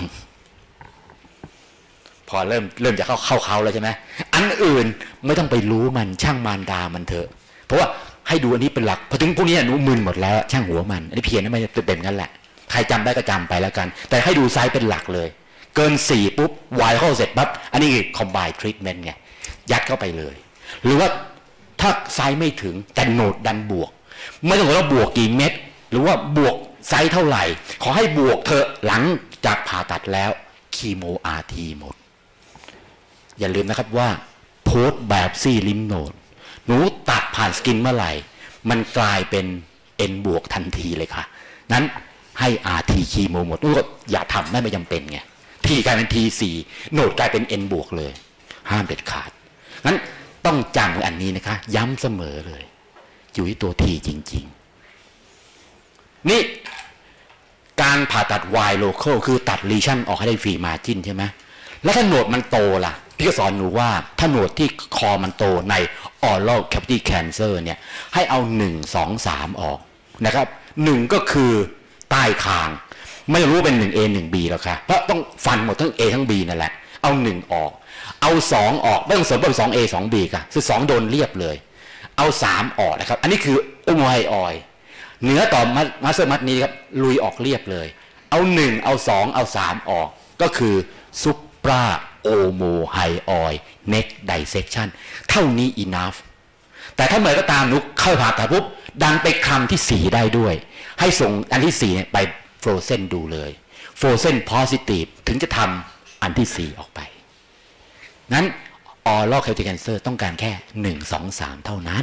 พอเริ่มเริ่มจะเข้าเข้าเขาแล้วใช่ไหมอันอื่นไม่ต้องไปรู้มันช่างมารดามันเถอะเพราะว่าให้ดูอันนี้เป็นหลักพอถึงพวกนี้หนูมึนหมดแล้วช่างหัวมันอันนี้เพียงนั้นไม่เป็นงั้นแหละใครจำได้ก็จำไปแล้วกันแต่ให้ดูไซส์เป็นหลักเลยเกินสี่ปุ๊บวายเข้าเสร็จปั๊บอันนี้คือ combined treatment ไงยัดเข้าไปเลยหรือว่าถ้าไซส์ไม่ถึงแต่โหนดดันบวกไม่ต้องว่าบวกกี่เม็ดหรือว่าบวกไซส์เท่าไหร่ขอให้บวกเถอะหลังจากผ่าตัดแล้วคีโม อาร์ ที หมดอย่าลืมนะครับว่าโพสต์แบบซี่ลิมโนดหนูตัดผ่านสกินเมื่อไหร่มันกลายเป็น N บวกทันทีเลยค่ะนั้นให้ อาร์ ที คีโมหมดก็อย่าทำได้ไม่จำเป็นไงทีกลายเป็น ที สี่ โนดกลายเป็น N บวกเลยห้ามเด็ดขาดงั้นต้องจำอันนี้นะคะย้ำเสมอเลยอยู่ที่ตัวทีจริงๆนี่การผ่าตัด wide local คือตัด lesion ออกให้ได้ฟรีมาร์จิ้นใช่ไหมแล้วถ้าโหนดมันโตล่ะพี่ก็สอนหนูว่าถ้าโหนดที่คอมันโตใน oral cavity cancer เนี่ยให้เอาหนึ่ง สอง สามออกนะครับหนึ่งก็คือใต้คางไม่รู้เป็นหนึ่ง เอ หนึ่ง บี หรอกค่ะเพราะต้องฟันหมดทั้ง A ทั้ง B นั่นแหละเอาหนึ่งออกเอาสองออกไม่ต้องสนว่าสอง เอ สอง บี ค่ะคือสองโดนเรียบเลยเอาสามออกนะครับอันนี้คือโอโมไฮออยเหนือต่อมาสเตอร์มัดนี้ครับลุยออกเรียบเลยเอาหนึ่งเอาสองเอาสามออกก็คือซุปราโอโมไฮออยเน็กไดเซคชันเท่านี้ enough แต่ถ้าเมื่อก็ตามนุกเข้าผ่าตัดปุ๊บดันไปคำที่สี่ได้ด้วยให้ส่งอันที่สี่เนี่ยไปโฟรเซนดูเลยโฟรเซนโพซิทีฟถึงจะทำอันที่สี่ออกไปนั้นออรัลแควิตี้แคนเซอร์ต้องการแค่หนึ่ง สอง สามเท่านั้น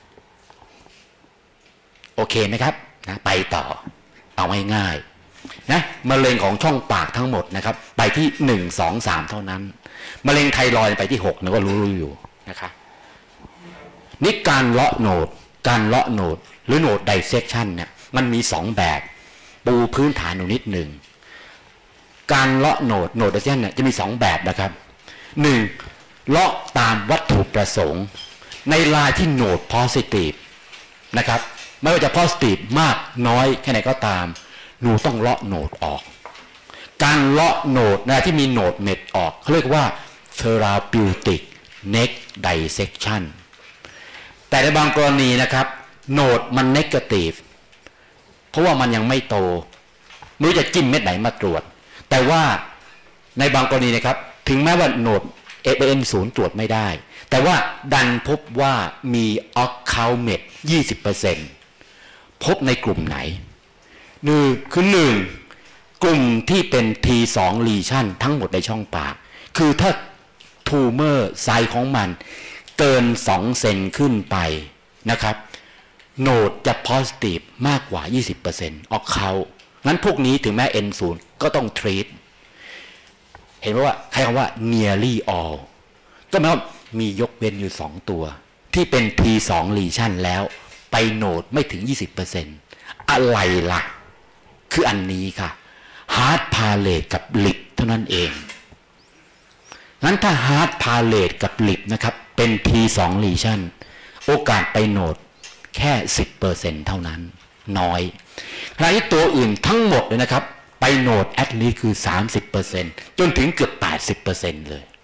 โอเคไหมครับนะไปต่อเอาง่ายๆนะมะเร็งของช่องปากทั้งหมดนะครับไปที่หนึ่ง สอง สามเท่านั้นมะเร็งไทรอยด์ไปที่หกนะก็รู้ๆอยู่นะคะนี่การเลาะโหนดการเลาะโหนดหรือโหนดไดเซคชันเนี่ยมันมีสองแบบปูพื้นฐานหนูนิดหนึ่งการเลาะโหนดโหนดไดเซคชันเนี่ยจะมีสองแบบนะครับหนึ่งเลาะตามวัตถุประสงค์ในลายที่โหนดโพซิทีฟนะครับไม่ว่าจะโพซิทีฟมากน้อยแค่ไหนก็ตามหนูต้องเลาะโหนดออกการเลาะโหนดนะที่มีโหนดเม็ดออกเขาเรียกว่า therapeutic neck dissection แต่ในบางกรณีนะครับโหนดมันเนกาทีฟเพราะว่ามันยังไม่โตไม่รู้จะจิ้มเม็ดไหนมาตรวจแต่ว่าในบางกรณีนะครับถึงแม้ว่าโหนด เอ เอ็น ศูนย์ ตรวจไม่ได้แต่ว่าดันพบว่ามีออกคาลเมต ยี่สิบเปอร์เซ็นต์ พบในกลุ่มไหนหนึ่งคือหนึ่งกลุ่มที่เป็น ที สอง lesion ทั้งหมดในช่องปากคือถ้าทูเมอร์ไซส์ของมันเกินสองเซนขึ้นไปนะครับโหนดจะ positive มากกว่า ยี่สิบเปอร์เซ็นต์ ออกเขางั้นพวกนี้ถึงแม้ เอ็น ศูนย์ ก็ต้อง treat เห็นไหมว่าใครคำว่า nearly all ก็หมายความมียกเว้นอยู่สองตัวที่เป็น ที สอง lesion แล้วไปโหนดไม่ถึง ยี่สิบเปอร์เซ็นต์ อะไรล่ะคืออันนี้ค่ะ hard palate กับ lip เท่านั้นเองงั้นถ้า hard palate กับ lip นะครับเป็น ที สอง lesion โอกาสไปโหนดแค่ สิบเปอร์เซ็นต์ เท่านั้นน้อยขณะที่ตัวอื่นทั้งหมดเลยนะครับไปโหนด at least คือ สามสิบเปอร์เซ็นต์ จนถึงเกือบ แปดสิบเปอร์เซ็นต์ เลย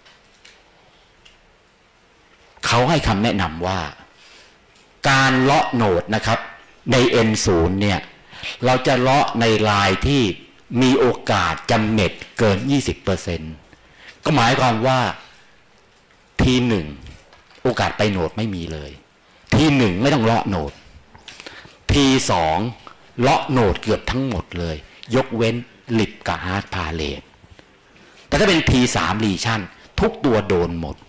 เขาให้คำแนะนำว่าการเลาะโหนดนะครับใน เอ็น ศูนย์ เนี่ยเราจะเลาะในลายที่มีโอกาสจำเม็ดเกิน ยี่สิบเปอร์เซ็นต์ ก็หมายความว่าทีหนึ่งโอกาสไปโหนดไม่มีเลยทีหนึ่งไม่ต้องเลาะโหนดทีสองเลาะโหนดเกือบทั้งหมดเลยยกเว้นลิปกับฮาร์ดพาเลตแต่ถ้าเป็นทีสามลีชั่นทุกตัวโดนหมด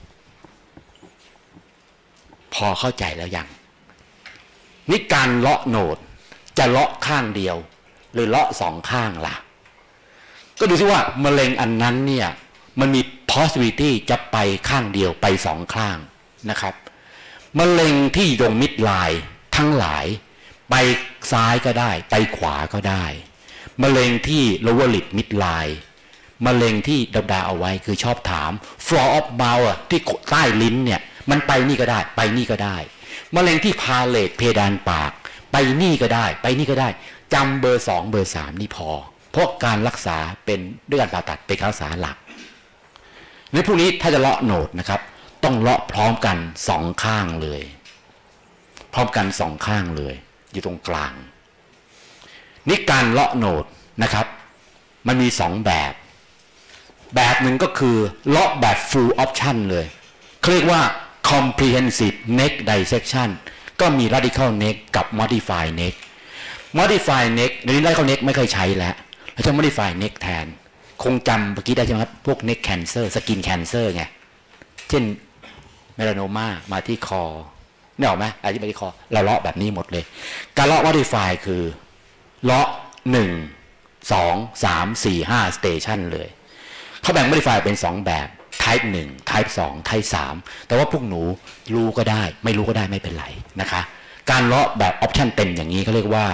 พอเข้าใจแล้วยังนี่การเลาะโหนดจะเลาะข้างเดียวหรือเลาะสองข้างล่ะก็ดูซิว่ามะเร็งอันนั้นเนี่ยมันมี possibility จะไปข้างเดียวไปสองข้างนะครับมะเร็งที่ตรงมิดไลน์ทั้งหลายไปซ้ายก็ได้ไปขวาก็ได้มะเร็งที่ lower lip midline มะเร็งที่ดาดาเอาไว้คือชอบถาม floor of mouth ที่ใต้ลิ้นเนี่ยมันไปนี่ก็ได้ไปนี่ก็ได้มะเร็งที่พาเลตเพดานปากไปนี่ก็ได้ไปนี่ก็ได้จำเบอร์สองเบอร์สามนี่พอเพราะการรักษาเป็นด้วยการผ่าตัดเป็นการรักษาหลักในพวกนี้ถ้าจะเลาะโหนดนะครับต้องเลาะพร้อมกันสองข้างเลยพร้อมกันสองข้างเลยอยู่ตรงกลางนี่การเลาะโหนดนะครับมันมีสองแบบแบบหนึ่งก็คือเลาะแบบ full option เลยเขาเรียกว่า comprehensive neck dissection ก็มี radical neck กับ modify neck modify neck ในนี้ radical neck ไม่เคยใช้แล้วแล้วจะ modify neck แทนคงจำเมื่อกี้ได้ใช่ไหมครับพวก neck cancer skin cancer ไงเช่นเมลาโนมามาที่คอนี่ออกไหมอะไรที่มาที่คอเราเลาะแบบนี้หมดเลยการเลาะ modify คือเลาะหนึ่งสองสามสี่ห้า station เลยเขาแบ่ง modify เป็นสองแบบ type หนึ่ง type สอง type สามแต่ว่าพวกหนูรู้ก็ได้ไม่รู้ก็ได้ไม่เป็นไรนะคะการเลาะแบบ option เต็มอย่างนี้เขาเรียกว่า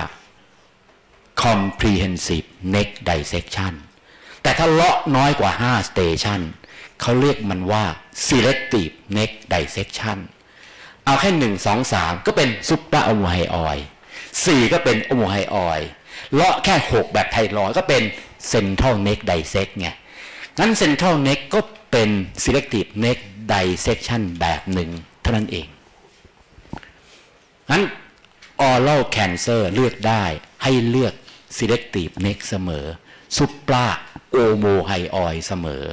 comprehensive neck dissection แต่ถ้าเลาะน้อยกว่าห้า station เขาเรียกมันว่า selective neck dissection เอาแค่หนึ่งสองสามก็เป็นซุปเปอร์โอโมไฮออยสี่ก็เป็นโอโมไฮออยเลาะแค่หกแบบไทรอยด์ก็เป็น central neck dissect ไงงั้น central neck ก็เป็น selective neck dissection แบบหนึ่งเท่านั้นเองงั้น oral cancer เลือกได้ให้เลือก selective neck เสมอ supra omohyoid เสมอ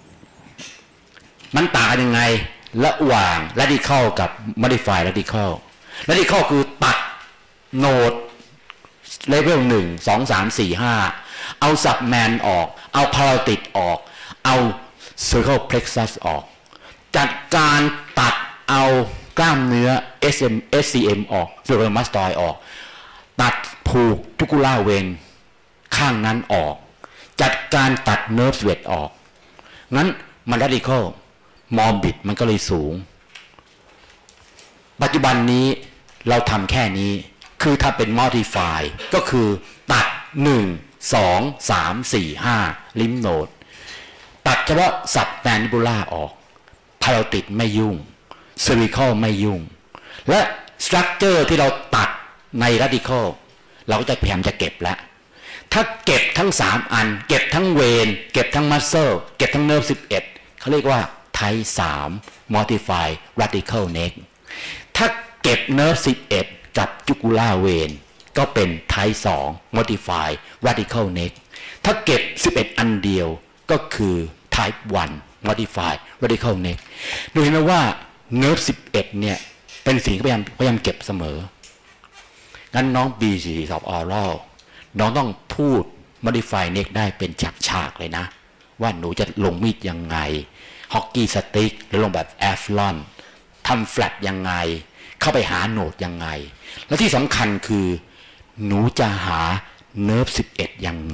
มันต่างกันยังไงระหว่าง radical กับ modified radical radical คือตัดโนดเลเวลหนึ่งสองสามสี่ห้าเอา subman ออกเอา parotid ออกเอา cervical plexus ออกจัดการตัดเอากล้ามเนื้อ เอส เอ็ม เอส ซี เอ็ม ออก cervicomastoid ออกตัดผูก jugular vein ข้างนั้นออกจัดการตัด nerve thread ออกงั้นมัน radical morbid มันก็เลยสูงปัจจุบันนี้เราทำแค่นี้คือถ้าเป็น modify ก็คือตัดหนึ่ง สอง สาม สี่ ห้า lymph node ตัดเฉพาะ submandibular ออก parotid ไม่ยุ่ง cervical ไม่ยุ่งและ structure ที่เราตัดใน radical เราก็จะพยายามจะเก็บแล้วถ้าเก็บทั้งสามอันเก็บทั้งเวนเก็บทั้ง muscle เก็บทั้ง nerve สิบเอ็ดเขาเรียกว่า type สาม modify radical neck ถ้าเก็บ nerve สิบเอ็ดกับ jugular vein ก็เป็น type สอง modify radical neck ถ้าเก็บสิบเอ็ดอันเดียวก็คือ type หนึ่ง modify radical neck ดูเห็นไหมว่า nerve สิบเอ็ดเนี่ยเป็นสิ่งที่พยายามพยายามเก็บเสมองั้นน้อง บี สี่ สอบ oral น้องต้องพูด modify neck ได้เป็นฉากๆเลยนะว่าหนูจะลงมีดยังไงฮอกกี้สติ๊กหรือลงแบบแอฟลอนทำแฟลตยังไงเข้าไปหาโหนดยังไงและที่สำคัญคือหนูจะหาเนิร์ฟสิบเอ็ดยังไง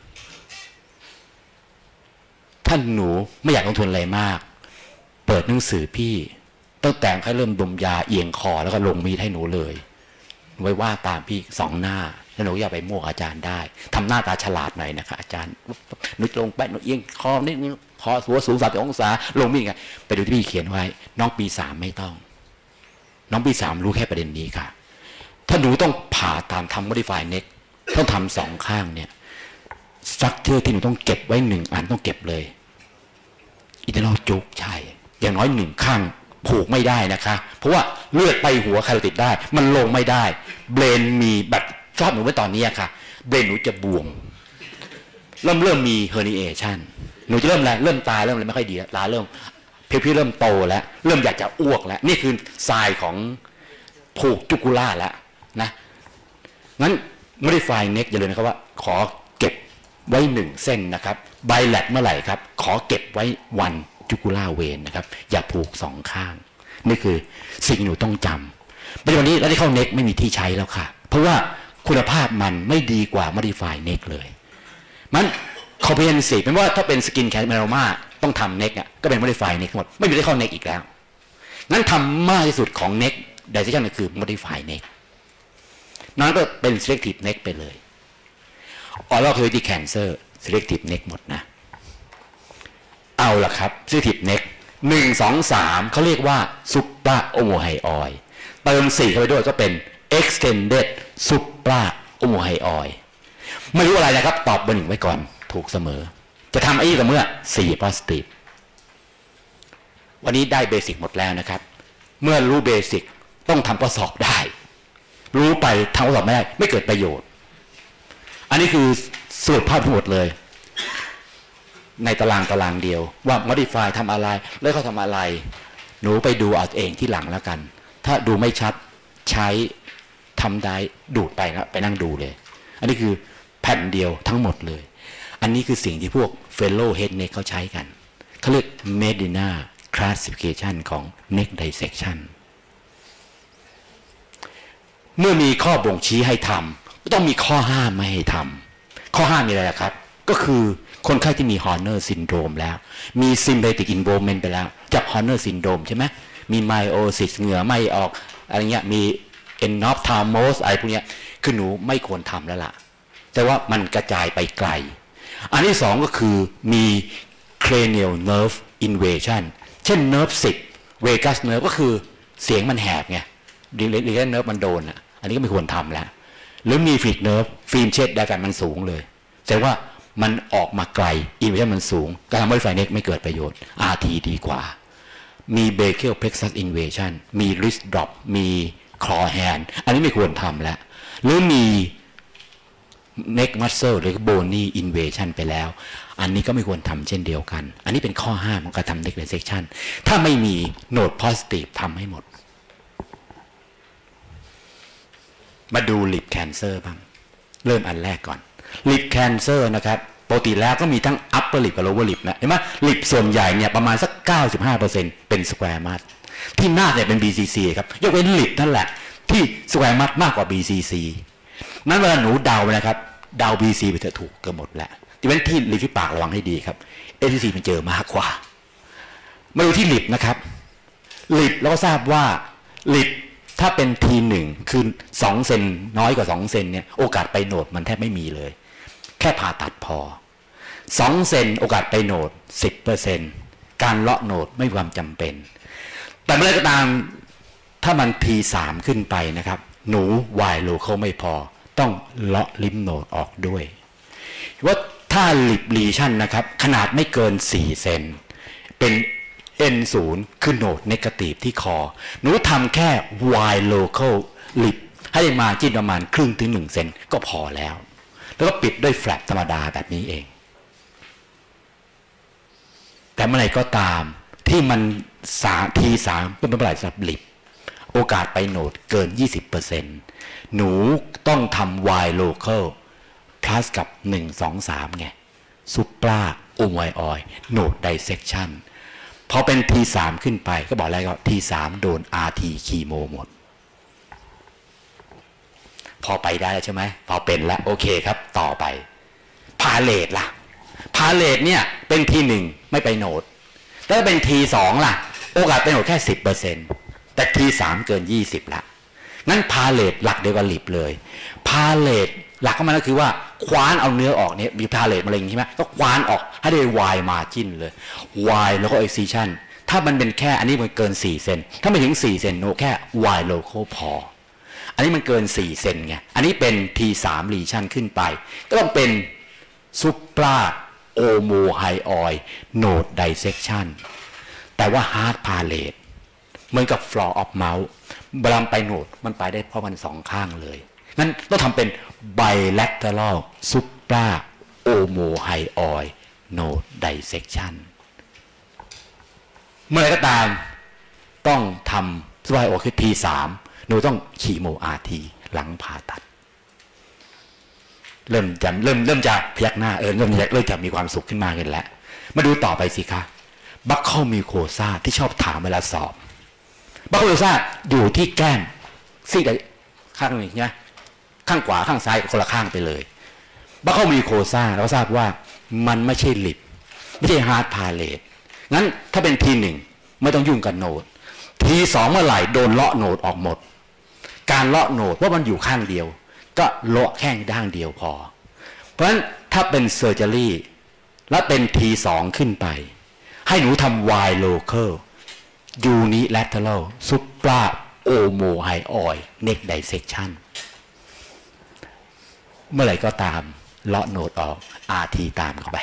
ถ้าหนูไม่อยากลงทุนอะไรมากเปิดหนังสือพี่ตั้งแต่แค่เริ่มดมยาเอียงคอแล้วก็ลงมีดให้หนูเลยไว้ว่าตามพี่สองหน้าแล้วหนูอย่าไปมั่วอาจารย์ได้ทำหน้าตาฉลาดหน่อยนะคะอาจารย์หนูลงไปหนูเอียงคอนิดนึงคอหัวสูงสามสิบองศาลงมีดไงไปดูที่พี่เขียนไว้น้องปีสามไม่ต้องน้องปีสามรู้แค่ประเด็นนี้ค่ะถ้าหนูต้องผ่าตามทำ modify neck ต้องทำสองข้างเนี่ยสตรัคเจอร์ที่หนูต้องเก็บไว้หนึ่งอันต้องเก็บเลยอินเทอร์นอลจุกใช่อย่างน้อยหนึ่งข้างผูกไม่ได้นะคะเพราะว่าเลือดไปหัวคาร์ติดได้มันลงไม่ได้เบรนมีแบบชอบหนูไว้ตอนนี้ค่ะเบรนหนูจะบวมเริ่มเริ่มมี herniation หนูจะเริ่มอะไรเริ่มตาเริ่มอะไรไม่ค่อยดีตาเริ่มเพพี่เริ่มโตแล้วเริ่มอยากจะอ้วกแล้วนี่คือทรายของผูกจุกุล่าแล้วนะงั้น modify neck อย่าลืมนะครับว่าขอเก็บไว้หนึ่งเส้นนะครับไบแลตเมื่อไหร่ครับขอเก็บไว้วันจุกุล่าเวนนะครับอย่าผูกสองข้างนี่คือสิ่งหนูต้องจำปัจจุบันนี้แล้วที่เข้า neck ไม่มีที่ใช้แล้วค่ะเพราะว่าคุณภาพมันไม่ดีกว่า modify neck เลยมัน comprehensive เป็นว่าถ้าเป็น skin cancer melanoma ต้องทำ neck อ่ะก็เป็น modify neck หมดไม่มีได้เข้า neck อีกแล้วงั้นทำมากที่สุดของ neck dissection คือ modify neck นั้นก็เป็น selective neck ไปเลย oral cavity cancer selective neck หมดนะเอาล่ะครับ selective neck หนึ่ง สอง สามเขาเรียกว่า supra omohyoid เติมสี่เข้าไปด้วยก็เป็น extended supra omohyoid ไม่รู้อะไรนะครับตอบเบอร์หนึ่งไว้ก่อนถูกเสมอจะทำไอ้นี่ต่อเมื่อสี่ positive วันนี้ได้เบสิกหมดแล้วนะครับเมื่อรู้เบสิกต้องทำข้อสอบได้รู้ไปทำข้อสอบไม่ได้ไม่เกิดประโยชน์อันนี้คือสรุปภาพทั้งหมดเลยในตารางตารางเดียวว่า modify ทำอะไรแล้วเขาทำอะไรหนูไปดูเอาเองที่หลังแล้วกันถ้าดูไม่ชัดใช้ทำได้ดูดไปนะไปนั่งดูเลยอันนี้คือแผ่นเดียวทั้งหมดเลยอันนี้คือสิ่งที่พวก fellow head neck เขาใช้กันเขาเรียก Medina classification ของ neck dissection เมื่อมีข้อบ่งชี้ให้ทำก็ต้องมีข้อห้ามไม่ให้ทำข้อห้ามมีอะไรล่ะครับก็คือคนไข้ที่มี Horner syndrome แล้วมี sympathetic involvement ไปแล้วจาก Horner syndrome ใช่ไหมมี meiosis เหงื่อไม่ออกอะไรเงี้ยมี enophthalmos อะไรพวกเนี้ยคือหนูไม่ควรทำแล้วล่ะแต่ว่ามันกระจายไปไกลอันที่สองก็คือมี cranial nerve invasion เช่น nerve สิบ vagus nerve ก็คือเสียงมันแหบไงดีเลดีเลเนิร์ฟมันโดนอ่ะอันนี้ก็ไม่ควรทำแล้วหรือมีฟิกเนิร์ฟฟิล์มเช็ดไดแฟมมันสูงเลยแต่ว่ามันออกมาไกลอินเวชั่นมันสูงการทำบริไฟเน็กไม่เกิดประโยชน์ อาร์ ที ดีกว่ามีเบเคิลเพล็กซัสอินเวชั่นมีริสดรอปมีคลอแฮนอันนี้ไม่ควรทำแล้วหรือมีเน็กมัสเซลหรือโบนี่อินเวชั่นไปแล้วอันนี้ก็ไม่ควรทำเช่นเดียวกันอันนี้เป็นข้อห้ามของการทำเน็กไดเซคชันถ้าไม่มีโนดโพซิทีฟทำให้หมดมาดูลิปแคนเซอร์บ้างเริ่มอันแรกก่อนลิปแคนเซอร์นะครับปกติแล้วก็มีทั้ง upper lip กับ lower lip นะเห็นไหมลิปส่วนใหญ่เนี่ยประมาณสัก เก้าสิบห้าเปอร์เซ็นต์ เป็นสแควร์มัดที่หน้าเนี่ยเป็น บี ซี ซี ครับยกเว้นลิปนั่นแหละที่สแควร์มัดมากกว่า บี ซี ซี นั้นเวลาหนูเดานะครับเดา บี ซี ไปเถอะถูกเกือบหมดแล้วที่เป็นที่ริมฝีปากระวังให้ดีครับ เอ ซี ซี มันเจอมากกว่ามาดูที่ลิปนะครับลิปเราก็ทราบว่าลิปถ้าเป็นทีหนึ่งคือสองเซนน้อยกว่าสองเซนเนี่ยโอกาสไปโหนดมันแทบไม่มีเลยแค่ผ่าตัดพอสองเซนโอกาสไปโหนด สิบเปอร์เซ็นต์ การเลาะโหนดไม่มีความจำเป็นแต่เมื่อไรก็ตามถ้ามันทีสามขึ้นไปนะครับหนูวายโลเขาไม่พอต้องเลาะลิมโหนดออกด้วยว่าถ้าลิปลีชั่นนะครับขนาดไม่เกินสี่เซนเป็น เอ็น ศูนย์ คือโหนดเนกาทีฟที่คอหนูทำแค่ wide local lip ให้มาจิ้นประมาณครึ่งถึงหนึ่งเซนก็พอแล้วแล้วก็ปิดด้วยแฟลปธรรมดาแบบนี้เองแต่เมื่อไหร่ก็ตามที่มันสามทีสามก็ไม่เป็นไรสำหรับลิปโอกาสไปโหนดเกิน ยี่สิบเปอร์เซ็นต์ หนูต้องทำ wide local plus กับ หนึ่ง สอง สาม ไงซุปปราโอมไวออยโหนดไดเซคชั่นพอเป็น ที สาม ขึ้นไปก็บอกแล้วก็ ที สาม โดน อาร์ ที คีโมหมดพอไปได้แล้วใช่ไหมพอเป็นแล้วโอเคครับต่อไปพาเลตล่ะพาเลตเนี่ยเป็น ที หนึ่ง ไม่ไปโหนดถ้าเป็น ที สอง ล่ะโอกาสไปโหนดแค่ สิบเปอร์เซ็นต์ แต่ ที สาม เกิน ยี่สิบละงั้นพาเลตหลักเดียวกับลิปเลยพาเลตหลักของมันก็คือว่าคว้านเอาเนื้อออกเนี่ยมีพาเลตมะเร็งใช่ไหมก็คว้านออกให้ได้วายมาจิ้นเลยวายแล้วก็เอ็กซิชันถ้ามันเป็นแค่อันนี้มันเกินสี่เซนถ้าไม่ถึงสี่เซนโนแค่วายโลโคพออันนี้มันเกินสี่เซนไงอันนี้เป็น ที สาม ลีชั่นขึ้นไปก็ต้องเป็นซุปปราโอโมไฮออยโนดไดเซคชันแต่ว่าฮาร์ดพาเลตเหมือนกับฟลอร์ออฟเมาส์บลัมไปโหนดมันไปได้เพราะมันสองข้างเลยงั้นต้องทำเป็น bilateral supra omohyoid node dissection เมื่อไรก็ตามต้องทำ supra omohyoid คือ ที สาม หนูต้องคีโม อาร์ ที หลังผ่าตัดเริ่มจะเริ่มเริ่มจะพยักหน้าเออเริ่มเริ่มจะมีความสุขขึ้นมากันแล้วมาดูต่อไปสิคะบัคเคิลมิวโคซ่าที่ชอบถามเวลาสอบบัคเคิลมิวโคซ่าอยู่ที่แก้มซีกข้างหนึ่งใช่ไหมข้างขวาข้างซ้ายคนละข้างไปเลยบัคเคิลมิวโคซ่าเราทราบว่ามันไม่ใช่ลิปไม่ใช่ฮาร์ดพาเลตงั้นถ้าเป็น ที หนึ่ง ไม่ต้องยุ่งกับโหนด ที สอง เมื่อไหร่โดนเลาะโหนดออกหมดการเลาะโหนดเพราะมันอยู่ข้างเดียวก็เลาะแค่ด้านเดียวพอเพราะฉะนั้นถ้าเป็นเซอร์เจอรี่และเป็น ที สอง ขึ้นไปให้หนูทำ wide local unilateral supra omohyoid neck dissection เมื่อไหร่ก็ตามเลาะโหนดออก อาร์ ที ตามเข้าไป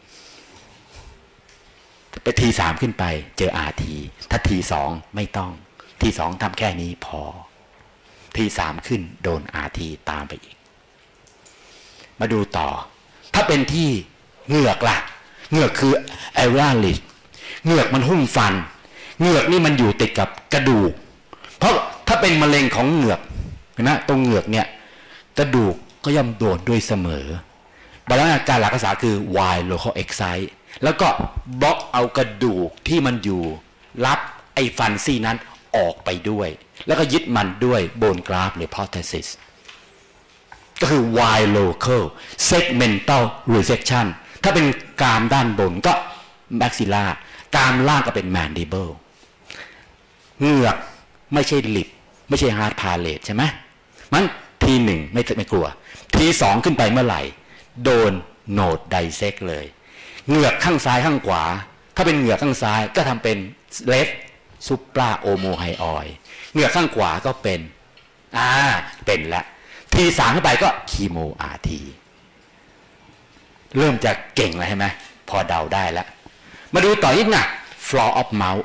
ไป ที สาม ขึ้นไปเจอ อาร์ ที ถ้า ที สอง ไม่ต้อง ที สอง ทำแค่นี้พอ ที สาม ขึ้นโดน อาร์ ที ตามไปอีกมาดูต่อถ้าเป็นที่เหงือกล่ะเหงือกคือ area ridge เหงือกมันหุ้มฟันเหงือกนี่มันอยู่ติดกับกระดูกเพราะถ้าเป็นมะเร็งของเหงือกเห็นไหมตรงเหงือกเนี่ยกระดูกก็ย่อมโดนด้วยเสมอบรรณาการหลักภาษาคือ wide local excise แล้วก็บล็อกเอากระดูกที่มันอยู่รับไอ้ฟันซี่นั้นออกไปด้วยแล้วก็ยึดมันด้วยโบนกราฟหรือ prosthesis ก็คือ wide local segmental resection ถ้าเป็นกรามด้านบนก็ maxilla กรามล่างก็เป็น mandible เหงือกไม่ใช่ลิปไม่ใช่ hard palate ใช่ไหมมัน ที หนึ่ง ไม่ไม่กลัว ที สอง ขึ้นไปเมื่อไหร่โดนโหนดไดเซกเลยเหงือกข้างซ้ายข้างขวาถ้าเป็นเหงือกข้างซ้ายก็ทำเป็นเลฟซุปราโอโมไฮออยเหงือกข้างขวาก็เป็นอ่าเป็นละทีสามขึ้นไปก็คีโมอาร์ทีเริ่มจะเก่งแล้วใช่ไหมพอเดาได้แล้วมาดูต่ออีกนะ floor of mouth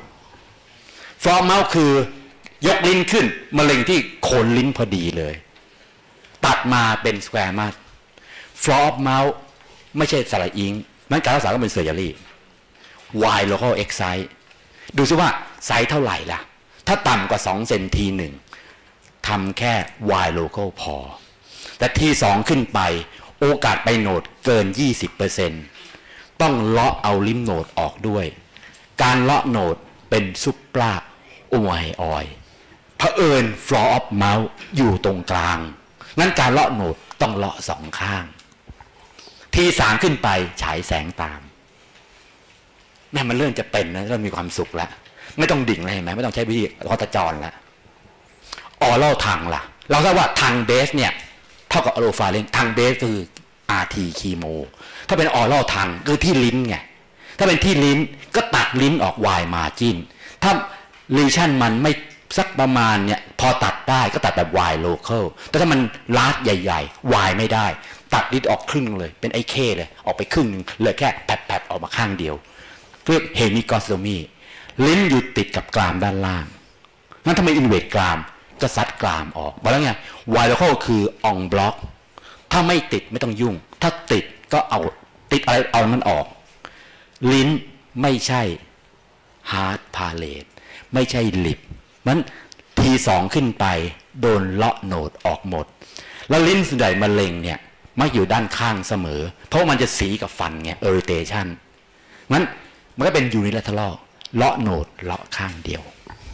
floor of mouth คือยกลิ้นขึ้นมะเร็งที่โคนลิ้นพอดีเลยตัดมาเป็น square mouth floor of mouth ไม่ใช่สระอิงนั้นการรักษาก็เป็นเซอร์เจอรี่ wide local excise ดูซิว่าไซส์เท่าไหร่ล่ะถ้าต่ำกว่าสองเซนทีหนึ่งทำแค่ wide local พอแต่ทีสองขึ้นไปโอกาสไปโหนดเกิน ยี่สิบเปอร์เซ็นต์ ต้องเลาะเอาลิมโหนดออกด้วยการเลาะโหนดเป็นซุปปราโอโมไฮออยเผอิญ floor of mouth อยู่ตรงกลางงั้นการเลาะโหนดต้องเลาะสองข้างทีสามขึ้นไปฉายแสงตามแม่มันเริ่มจะเป็นนะเริ่มมีความสุขแล้วไม่ต้องดิ่งเลยเห็นไหมไม่ต้องใช้วิธีคอตจรแล้วออรัลทางล่ะเราทราบว่าทางเบสเนี่ยเท่ากับอโลฟาเรนทางเบสคือ อาร์ ที คีโมถ้าเป็นออรัลทางคือที่ลิ้นไงถ้าเป็นที่ลิ้นก็ตัดลิ้นออกวายมาจินถ้าลีชั่นมันไม่สักประมาณเนี่ยพอตัดได้ก็ตัดแบบวายโลเคอลแต่ถ้ามันลาร์จใหญ่ๆวายไม่ได้ตัดลิ้นออกครึ่งเลยเป็นไอเคเลยออกไปครึ่งนึงเหลือแค่แผลบๆออกมาข้างเดียวเรียกเฮมิกอสโตมีลิ้นอยู่ติดกับกรามด้านล่างงั้นทำไมอินเวดกรามก็ซัดกรามออกบอกแล้วไงวายโลเคอลคืออองบล็อกถ้าไม่ติดไม่ต้องยุ่งถ้าติดก็เอาติดอะไรเอามันออกลิ้นไม่ใช่ฮาร์ดพาเลตไม่ใช่ลิปมันทีสองขึ้นไปโดนเลาะโหนดออกหมดแล้วลิ้นส่วนใหญ่มะเร็งเนี่ยมักอยู่ด้านข้างเสมอเพราะมันจะสีกับฟันไงเอริเทชันงั้นมันก็เป็นยูนิเลเทอรัลเลาะโหนดเลาะข้างเดียว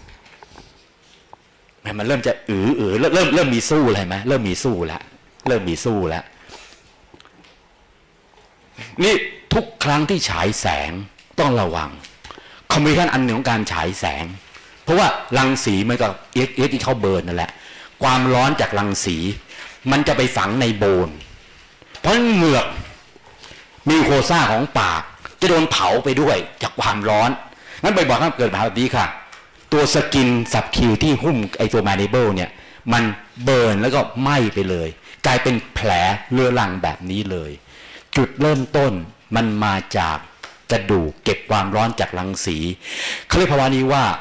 มันเริ่มจะอืออือเริ่มเริ่มเริ่มมีสู้อะไรไหมเริ่มมีสู้แล้วเริ่มมีสู้แล้วนี่ทุกครั้งที่ฉายแสงต้องระวังคอมมิชชั่นอันหนึ่งของการฉายแสงเพราะว่ารังสีมันก็เอ็กเอ็กที่เขาเบิร์นนั่นแหละความร้อนจากรังสีมันจะไปฝังในโบนเพราะเหงือกมิวโคซ่าของปากจะโดนเผาไปด้วยจากความร้อนงั้นไปบอกว่าเกิดปัญหาแบบนี้ค่ะตัวสกินสับคิวที่หุ้มไอตัวแมนดิเบิลเนี่ยมันเบิร์นแล้วก็ไหม้ไปเลยกลายเป็นแผลเรื้อรังแบบนี้เลยจุดเริ่มต้นมันมาจากกระดูกเก็บความร้อนจากรังสีเขาเรียกภาวะนี้ว่า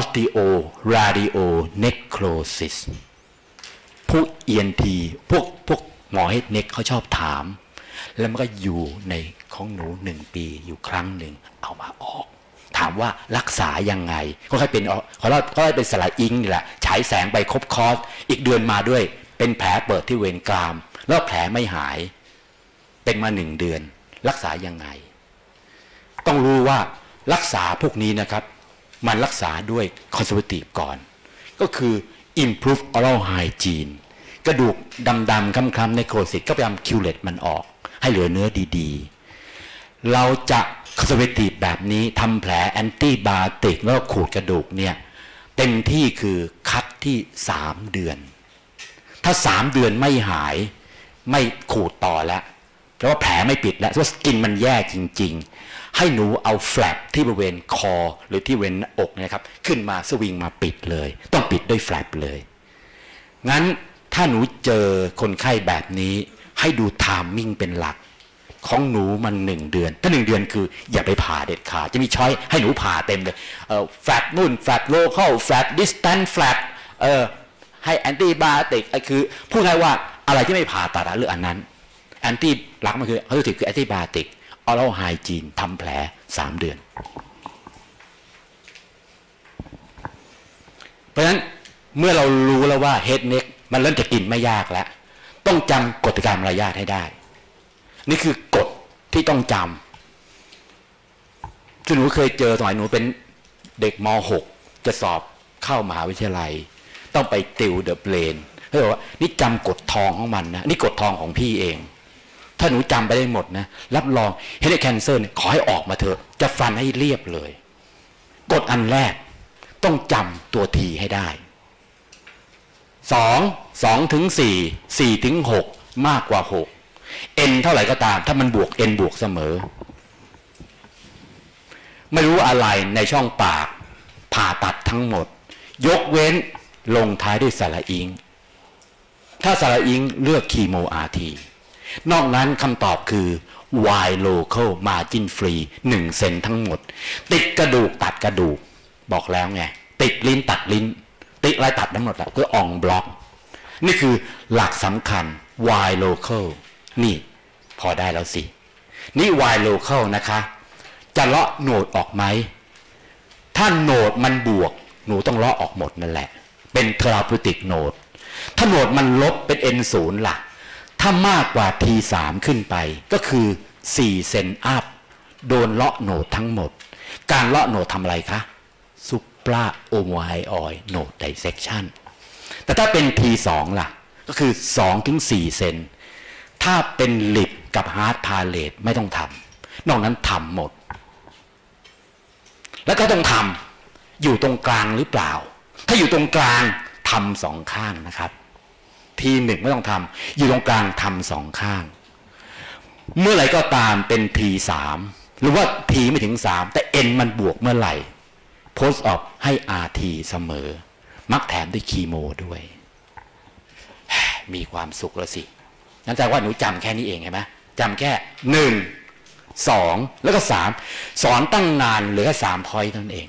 osteoradionecrosis พวก อี เอ็น ที พวกพวกหมอเฮดเน็กเขาชอบถามแล้วมันก็อยู่ในของหนูหนึ่งปีอยู่ครั้งหนึ่งเอามาออกถามว่ารักษายังไงเขาให้เป็นเขาเล่าเขาให้เป็นสลายอิงนี่แหละฉายแสงไปครบคอร์สอีกเดือนมาด้วยเป็นแผลเปิดที่เวรกรามแล้วแผลไม่หายเป็นมาหนึ่งเดือนรักษายังไงต้องรู้ว่ารักษาพวกนี้นะครับมันรักษาด้วยคอนเซอร์เวทีฟก่อนก็คือ improve oral hygiene กระดูกดำๆคล้ำๆในโครซิสก็พยายามคิวเลตมันออกให้เหลือเนื้อดีๆเราจะคอนเซอร์เวทีฟแบบนี้ทำแผลแอนติบาโติกแล้วขูดกระดูกเนี่ยเต็มที่คือคัดที่สามเดือนถ้าสามเดือนไม่หายไม่ขูดต่อแล้วเพราะว่าแผลไม่ปิดแล้วเพราะสกินมันแย่จริงๆให้หนูเอาแฟลปที่บริเวณคอหรือที่บริเวณอกนะครับขึ้นมาสวิงมาปิดเลยต้องปิดด้วยแฟลปเลยงั้นถ้าหนูเจอคนไข้แบบนี้ให้ดูไทมิ่งเป็นหลักของหนูมันหนึ่งเดือนถ้าหนึ่งเดือนคืออย่าไปผ่าเด็ดขาดจะมีช้อยให้หนูผ่าเต็มเลยแฟลปนู่นแฟลปโลคอลแฟลปดิสแตนต์แฟลปเออให้แอนติบาโติกคือพูดง่ายว่าอะไรที่ไม่ผ่าตัดเรื่องอันนั้นแอนตี้หลักมันคือเขาถือคือแอนติบาโติกออรัลไฮจีนทำแผลสามเดือนเพราะฉะนั้นเมื่อเรารู้แล้วว่าเฮดเน็กมันเริ่มจะกินไม่ยากแล้วต้องจำกฎการมารยาทให้ได้นี่คือกฎที่ต้องจำที่หนูเคยเจอสมัยหนูเป็นเด็กม หกจะสอบเข้ามหาวิทยาลัยต้องไปติวเดอะเบรนเขาบอกว่านี่จำกฎทองของมันนะนี่กฎทองของพี่เองถ้าหนูจำไปได้หมดนะรับรองเฮดเน็กแคนเซอร์ขอให้ออกมาเถอะจะฟันให้เรียบเลยกฎอันแรกต้องจำตัวทีให้ได้สองสองถึงสี่สี่ถึงหกมากกว่าหกเอ็นเท่าไหร่ก็ตามถ้ามันบวกเอ็นบวกเสมอไม่รู้อะไรในช่องปากผ่าตัดทั้งหมดยกเว้นลงท้ายด้วยสระอิงถ้าสระอิงเลือกคีโมอาร์ทีนอกนั้นคำตอบคือ Y local margin free หนึ่งเซนทั้งหมดติดกระดูกตัดกระดูกบอกแล้วไงติดลิ้นตัดลิ้นติดอะไรตัดทั้งหมดแล้วคืออ่องบล็อกนี่คือหลักสำคัญ Y local นี่พอได้แล้วสินี่ Y local นะคะจะเลาะโหนดออกไหมถ้าโหนดมันบวกหนูต้องเลาะออกหมดนั่นแหละเป็น therapeutic node ถ้าโหนดมันลบเป็น เอ็น ศูนย์ ล่ะถ้ามากกว่า ที สาม ขึ้นไปก็คือสี่เซนอัพโดนเลาะโหนดทั้งหมดการเลาะโหนดทำอะไรคะ supra omohyoid node dissection แต่ถ้าเป็น ที สอง ล่ะก็คือ สองถึงสี่ เซนถ้าเป็นลิปกับฮาร์ดพาเลตไม่ต้องทำนอกนั้นทำหมดแล้วก็ต้องทำอยู่ตรงกลางหรือเปล่าถ้าอยู่ตรงกลางทำสองข้างนะครับทีหนึ่งไม่ต้องทำอยู่ตรงกลางทำสองข้างเมื่อไหร่ก็ตามเป็นทีสามหรือว่าทีไม่ถึงสามแต่เอ็นมันบวกเมื่อไหร่โพสต์ออกให้อาร์ทีเสมอมักแถมด้วยคีโมด้วยมีความสุขแล้วสินั่นแปลว่าหนูจำแค่นี้เองใช่ไหมจำแค่หนึ่งสองแล้วก็สามสอนตั้งนานเหลือแค่สามพอยต์นั่นเอง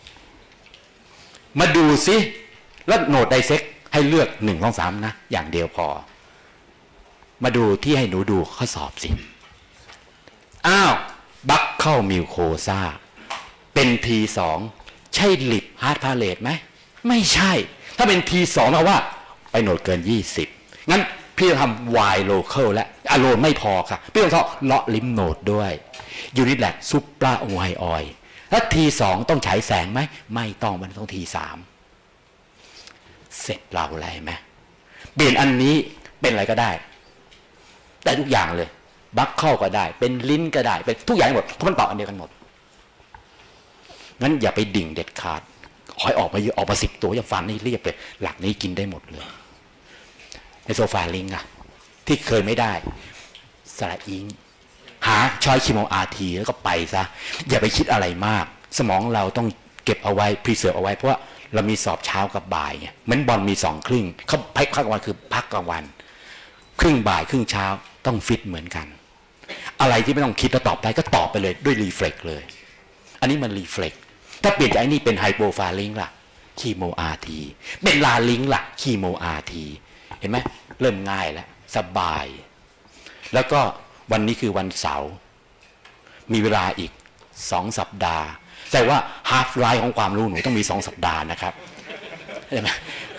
มาดูซิแล้วโหนดไดเซกให้เลือกหนึ่งสองสามนะอย่างเดียวพอมาดูที่ให้หนูดูข้อสอบสิอ้าวบัคเข้ามิวโคซาเป็น ที สอง ใช่ลิปฮาร์ดพาเลตไหมไม่ใช่ถ้าเป็น ที สองแปลว่าไปโหนดเกินยี่สิบงั้นพี่จะทำ Y local และอโลนไม่พอค่ะพี่ต้องเลาะลิมโหนดด้วยยูนิตแลกซุปปราโอไฮออยแล้ว ที สอง ต้องฉายแสงไหมไม่ต้องมันต้อง ที สามเสร็จเราอะไรไหมเปลี่ยนอันนี้เป็นอะไรก็ได้แต่ทุกอย่างเลยบัคเข้าก็ได้เป็นลิ้นก็ได้เป็นทุกอย่างหมดเพราะมันต่ออันเดียวกันหมดงั้นอย่าไปดิ่งเด็ดขาดขอยออกมาเยอะออกมาสิบตัวอย่าฟันนี่เรียบเลยหลักนี้กินได้หมดเลยในโซฟาลิงอะที่เคยไม่ได้สระอิงหาชอยคีโมอาร์ทีแล้วก็ไปซะอย่าไปคิดอะไรมากสมองเราต้องเก็บเอาไว้พรีเซิร์ฟเอาไว้เพราะว่าเรามีสอบเช้ากับบ่ายไงเหมือนบอลมีสองครึ่งเขาพักกลางวันคือพักกลางวันครึ่งบ่ายครึ่งเช้าต้องฟิตเหมือนกันอะไรที่ไม่ต้องคิดแล้วตอบได้ก็ตอบไปเลยด้วยรีเฟล็กเลยอันนี้มันรีเฟล็กถ้าเปลี่ยนจากไอ้นี่เป็นไฮโปฟาลิงล่ะคีโมอาร์ทีเป็นลาลิงล่ะคีโมอาร์ทีเห็นไหมเริ่มง่ายแล้วสบายแล้วก็วันนี้คือวันเสาร์มีเวลาอีกสองสัปดาห์แต่ว่าฮาล์ฟไลฟ์ของความรู้หนูต้องมีสองสัปดาห์นะครับใช่ไหม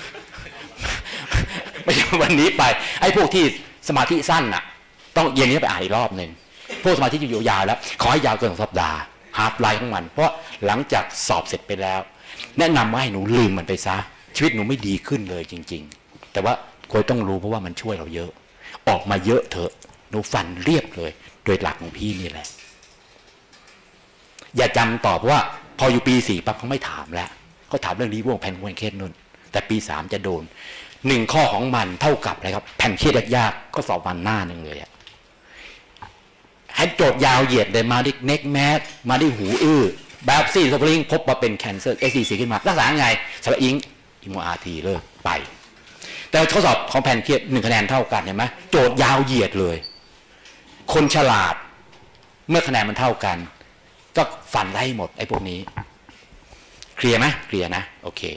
ไม่ใช่วันนี้ไปไอ้พวกที่สมาธิสั้นน่ะต้องเย็นนี้ไปอ่านอีกรอบหนึ่งพวกสมาธิอยู่ยาวแล้วขอให้ยาวเกินสองสัปดาห์ฮาล์ฟไลฟ์ของมันเพราะหลังจากสอบเสร็จไปแล้วแนะนำว่าให้หนูลืมมันไปซะชีวิตหนูไม่ดีขึ้นเลยจริงๆแต่ว่าควรต้องรู้เพราะว่ามันช่วยเราเยอะออกมาเยอะเถอะหนูฟันเรียบเลยโดยหลักของพี่นี่แหละอย่าจำต่อเพราะว่าพออยู่ปีสี่ปั๊บเขาไม่ถามแล้วเขาถามเรื่องนี้วงแผ่นวงเคสนุ่นแต่ปีสามจะโดนหนึ่งข้อของมันเท่ากับอะไรครับแผ่นเคสยากๆก็สอบวันหน้าหนึ่งเลยอะให้โจทย์ยาวเหยียดเลยมาดิเน็กแมสมาดิหูอื้อแบบซี่สปริงพบมาเป็นแคนเซอร์เอสซีซีขึ้นมารักษาไงสระอิงอิโมอาร์ทีเลิกไปแต่ข้อสอบของแผ่นเครียดหนึ่งคะแนนเท่ากันเห็นไหมโจทย์ยาวเหยียดเลยคนฉลาดเมื่อคะแนนมันเท่ากันก็ฟันได้หมดไอ้พวกนี้เคลียร์ไหมเคลียร์นะโอเค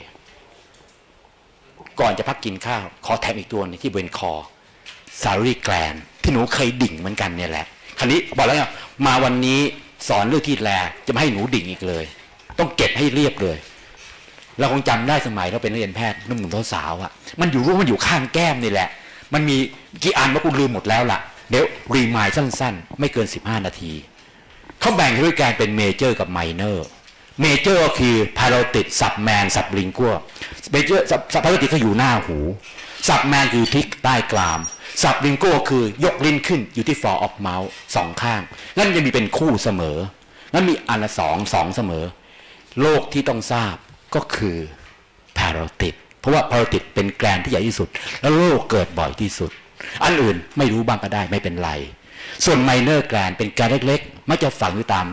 ก่อนจะพักกินข้าวขอแถมอีกตัวนึงที่เป็นคอซารีแกลนที่หนูเคยดิ่งเหมือนกันเนี่ยแหละคราวนี้บอกแล้วไงมาวันนี้สอนเรื่องที่แลจะไม่ให้หนูดิ่งอีกเลยต้องเก็บให้เรียบเลยเราคงจำได้สมัยเราเป็นนักเรียนแพทย์นุ่มหนุ่มสาวอ่ะมันอยู่รู้มันอยู่ข้างแก้มนี่แหละมันมีกี่อันว่ากูลืมหมดแล้วล่ะเดี๋ยวรีมายสั้นๆไม่เกินสิบห้านาทีเขาแบ่งด้วยการเป็นเมเจอร์กับไมเนอร์เมเจอร์ก็คือพาราติดสับแมนสับลิงกัวเมเจอร์สับพาราติดเขาอยู่หน้าหูสับแมนคือที่ใต้กรามสับลิงกัวคือยกลิ้นขึ้นอยู่ที่ฟอร์ออฟเมาส์สองข้างงั้นจะมีเป็นคู่เสมองั้นมีอันละสองสองเสมอโรคที่ต้องทราบก็คือพาราติดเพราะว่าพาราติดเป็นแกลนที่ใหญ่ที่สุดแล้วโรคเกิดบ่อยที่สุดอันอื่นไม่รู้บ้างก็ได้ไม่เป็นไรส่วนไมเนอร์แกลนเป็นแกลนเล็กๆมักจะฝังอยู่ตาม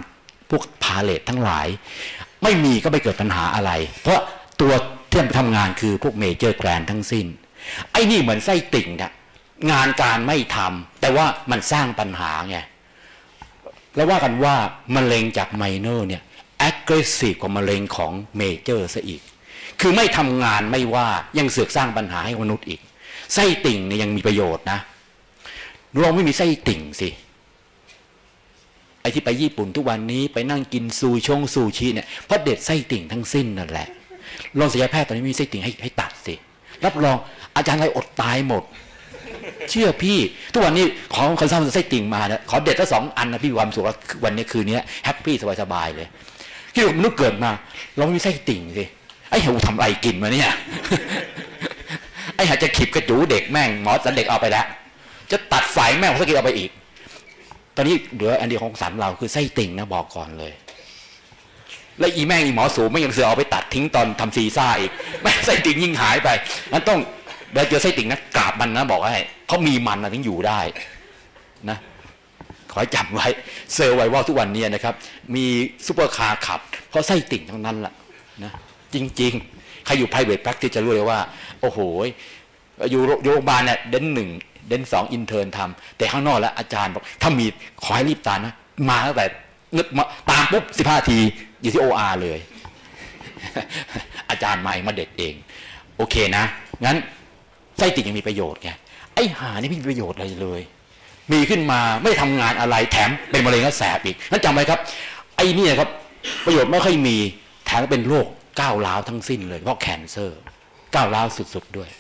พวกพาเลททั้งหลายไม่มีก็ไม่เกิดปัญหาอะไรเพราะตัวที่ทำงานคือพวกเมเจอร์แกรนทั้งสิ้นไอ้นี่เหมือนไส้ติ่งเนี่ยงานการไม่ทำแต่ว่ามันสร้างปัญหาไงแล้วว่ากันว่ามะเร็งจากไมเนอร์เนี่ย aggressive กว่ามะเร็งของเมเจอร์ซะอีกคือไม่ทำงานไม่ว่ายังเสือกสร้างปัญหาให้มนุษย์อีกไส้ติ่งเนี่ยยังมีประโยชน์นะลองไม่มีไส้ติ่งสิไอ้ที่ไปญี่ปุ่นทุกวันนี้ไปนั่งกินซูชงซูชิเนี่ยเพราะเด็ดไส้ติ่งทั้งสิ้นนั่นแหละลองศัลยแพทย์ตอนนี้มีไส้ติ่งให้ให้ตัดสิรับรองอาจารย์อะไรอดตายหมดเชื่อพี่ทุกวันนี้ขอคนสร้างไส้ติ่งมานะขอเด็ดทั้งสองอันนะพี่ความสุขวันนี้คืนนี้แฮปปี้สบายๆเลยที่มนุษย์เกิดมาเราไม่มีไส้ติ่งสิไอ้เหี้ยทำอะไรกินมาเนี่ยไอ้หาจะขีบกระจูเด็กแม่งหมอสันเด็กเอาไปแล้วจะตัดไฟแม่งสกิลเอาไปอีกตอนนี้เหลืออันเดียวของสันเราคือไส้ติ่งนะบอกก่อนเลยแล้วอีแม่งอีหมอสูงไม่ยังเสือเอาไปตัดทิ้งตอนทำซีซ่าอีกแม่งไส้ติ่งยิ่งหายไปนั้นต้องเดี๋ยวเจอไส้ติ่งนะกราบมันนะบอกให้เพราะมีมันนะถึงอยู่ได้นะขอให้จำไว้เซอร์ไวว่าทุกวันนี้นะครับมีซุปเปอร์คาร์ขับเพราะไส้ติ่งทั้งนั้นแหละนะจริงๆใครอยู่ private practice จะรู้เลยว่าโอ้โหอยู่โรงพยาบาลเนี่ยเดนหนึ่งเดนสองอินเทอร์นทำแต่ข้างนอกแล้วอาจารย์บอกถ้ามีขอให้รีบตามนะมาตั้งแต่เงึดมาตามปุ๊บสิบห้าทีอยู่ที่ โอ อาร์ เลยอาจารย์มาเองมาเด็ดเองโอเคนะงั้นไส้ติ่งยังมีประโยชน์ไงไอ้หานี่ไม่มีประโยชน์อะไรเลยมีขึ้นมาไม่ทำงานอะไรแถมเป็นมะเร็งก็แสบอีกนั่นจำไว้ครับไอ้นี่ครับประโยชน์ไม่ค่อยมีแถมเป็นโรคก้าวร้าวทั้งสิ้นเลยเพราะแคนเซอร์ก้าวร้าวสุดๆด้วย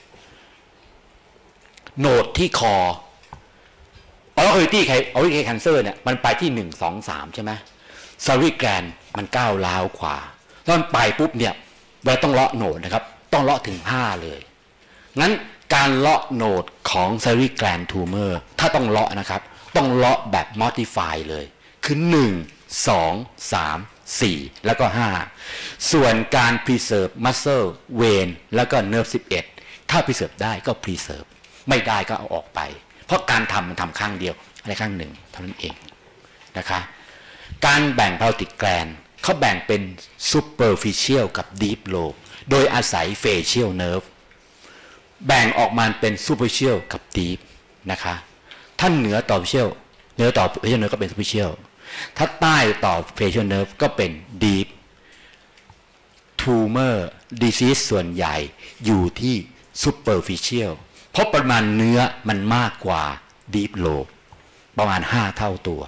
โหนดที่คอออริตี้ใครออริตี้แคนเซอร์เนี่ยมันไปที่หนึ่งสองสามใช่ไหมซาริแกรนมันก้าวร้าวขวาตอนไปปุ๊บเนี่ยเราต้องเลาะโหนดนะครับต้องเลาะถึงห้าเลยงั้นการเลาะโหนดของซาริแกรนทูเมอร์ถ้าต้องเลาะนะครับต้องเลาะแบบมอดิฟายเลยคือหนึ่ง สอง สาม สี่แล้วก็ห้าส่วนการ preserve muscle vein แล้วก็ nerve สิบเอ็ดถ้า preserve ได้ก็ preserve ไม่ได้ก็เอาออกไปเพราะการทำมันทำข้างเดียวอะไรข้างหนึ่งเท่านั้นเองนะคะการแบ่ง parotid gland เขาแบ่งเป็น superficial กับ deep lobe โดยอาศัย facial nerve แบ่งออกมาเป็น superficial กับ deep นะคะถ้าเหนือต่อ facial เหนือต่อ facial nerve ก็เป็น superficial ถ้าใต้ต่อ facial nerve ก็เป็น deep tumor disease ส่วนใหญ่อยู่ที่ superficial เพราะประมาณเนื้อมันมากกว่า deep lobe ประมาณห้าเท่าตัว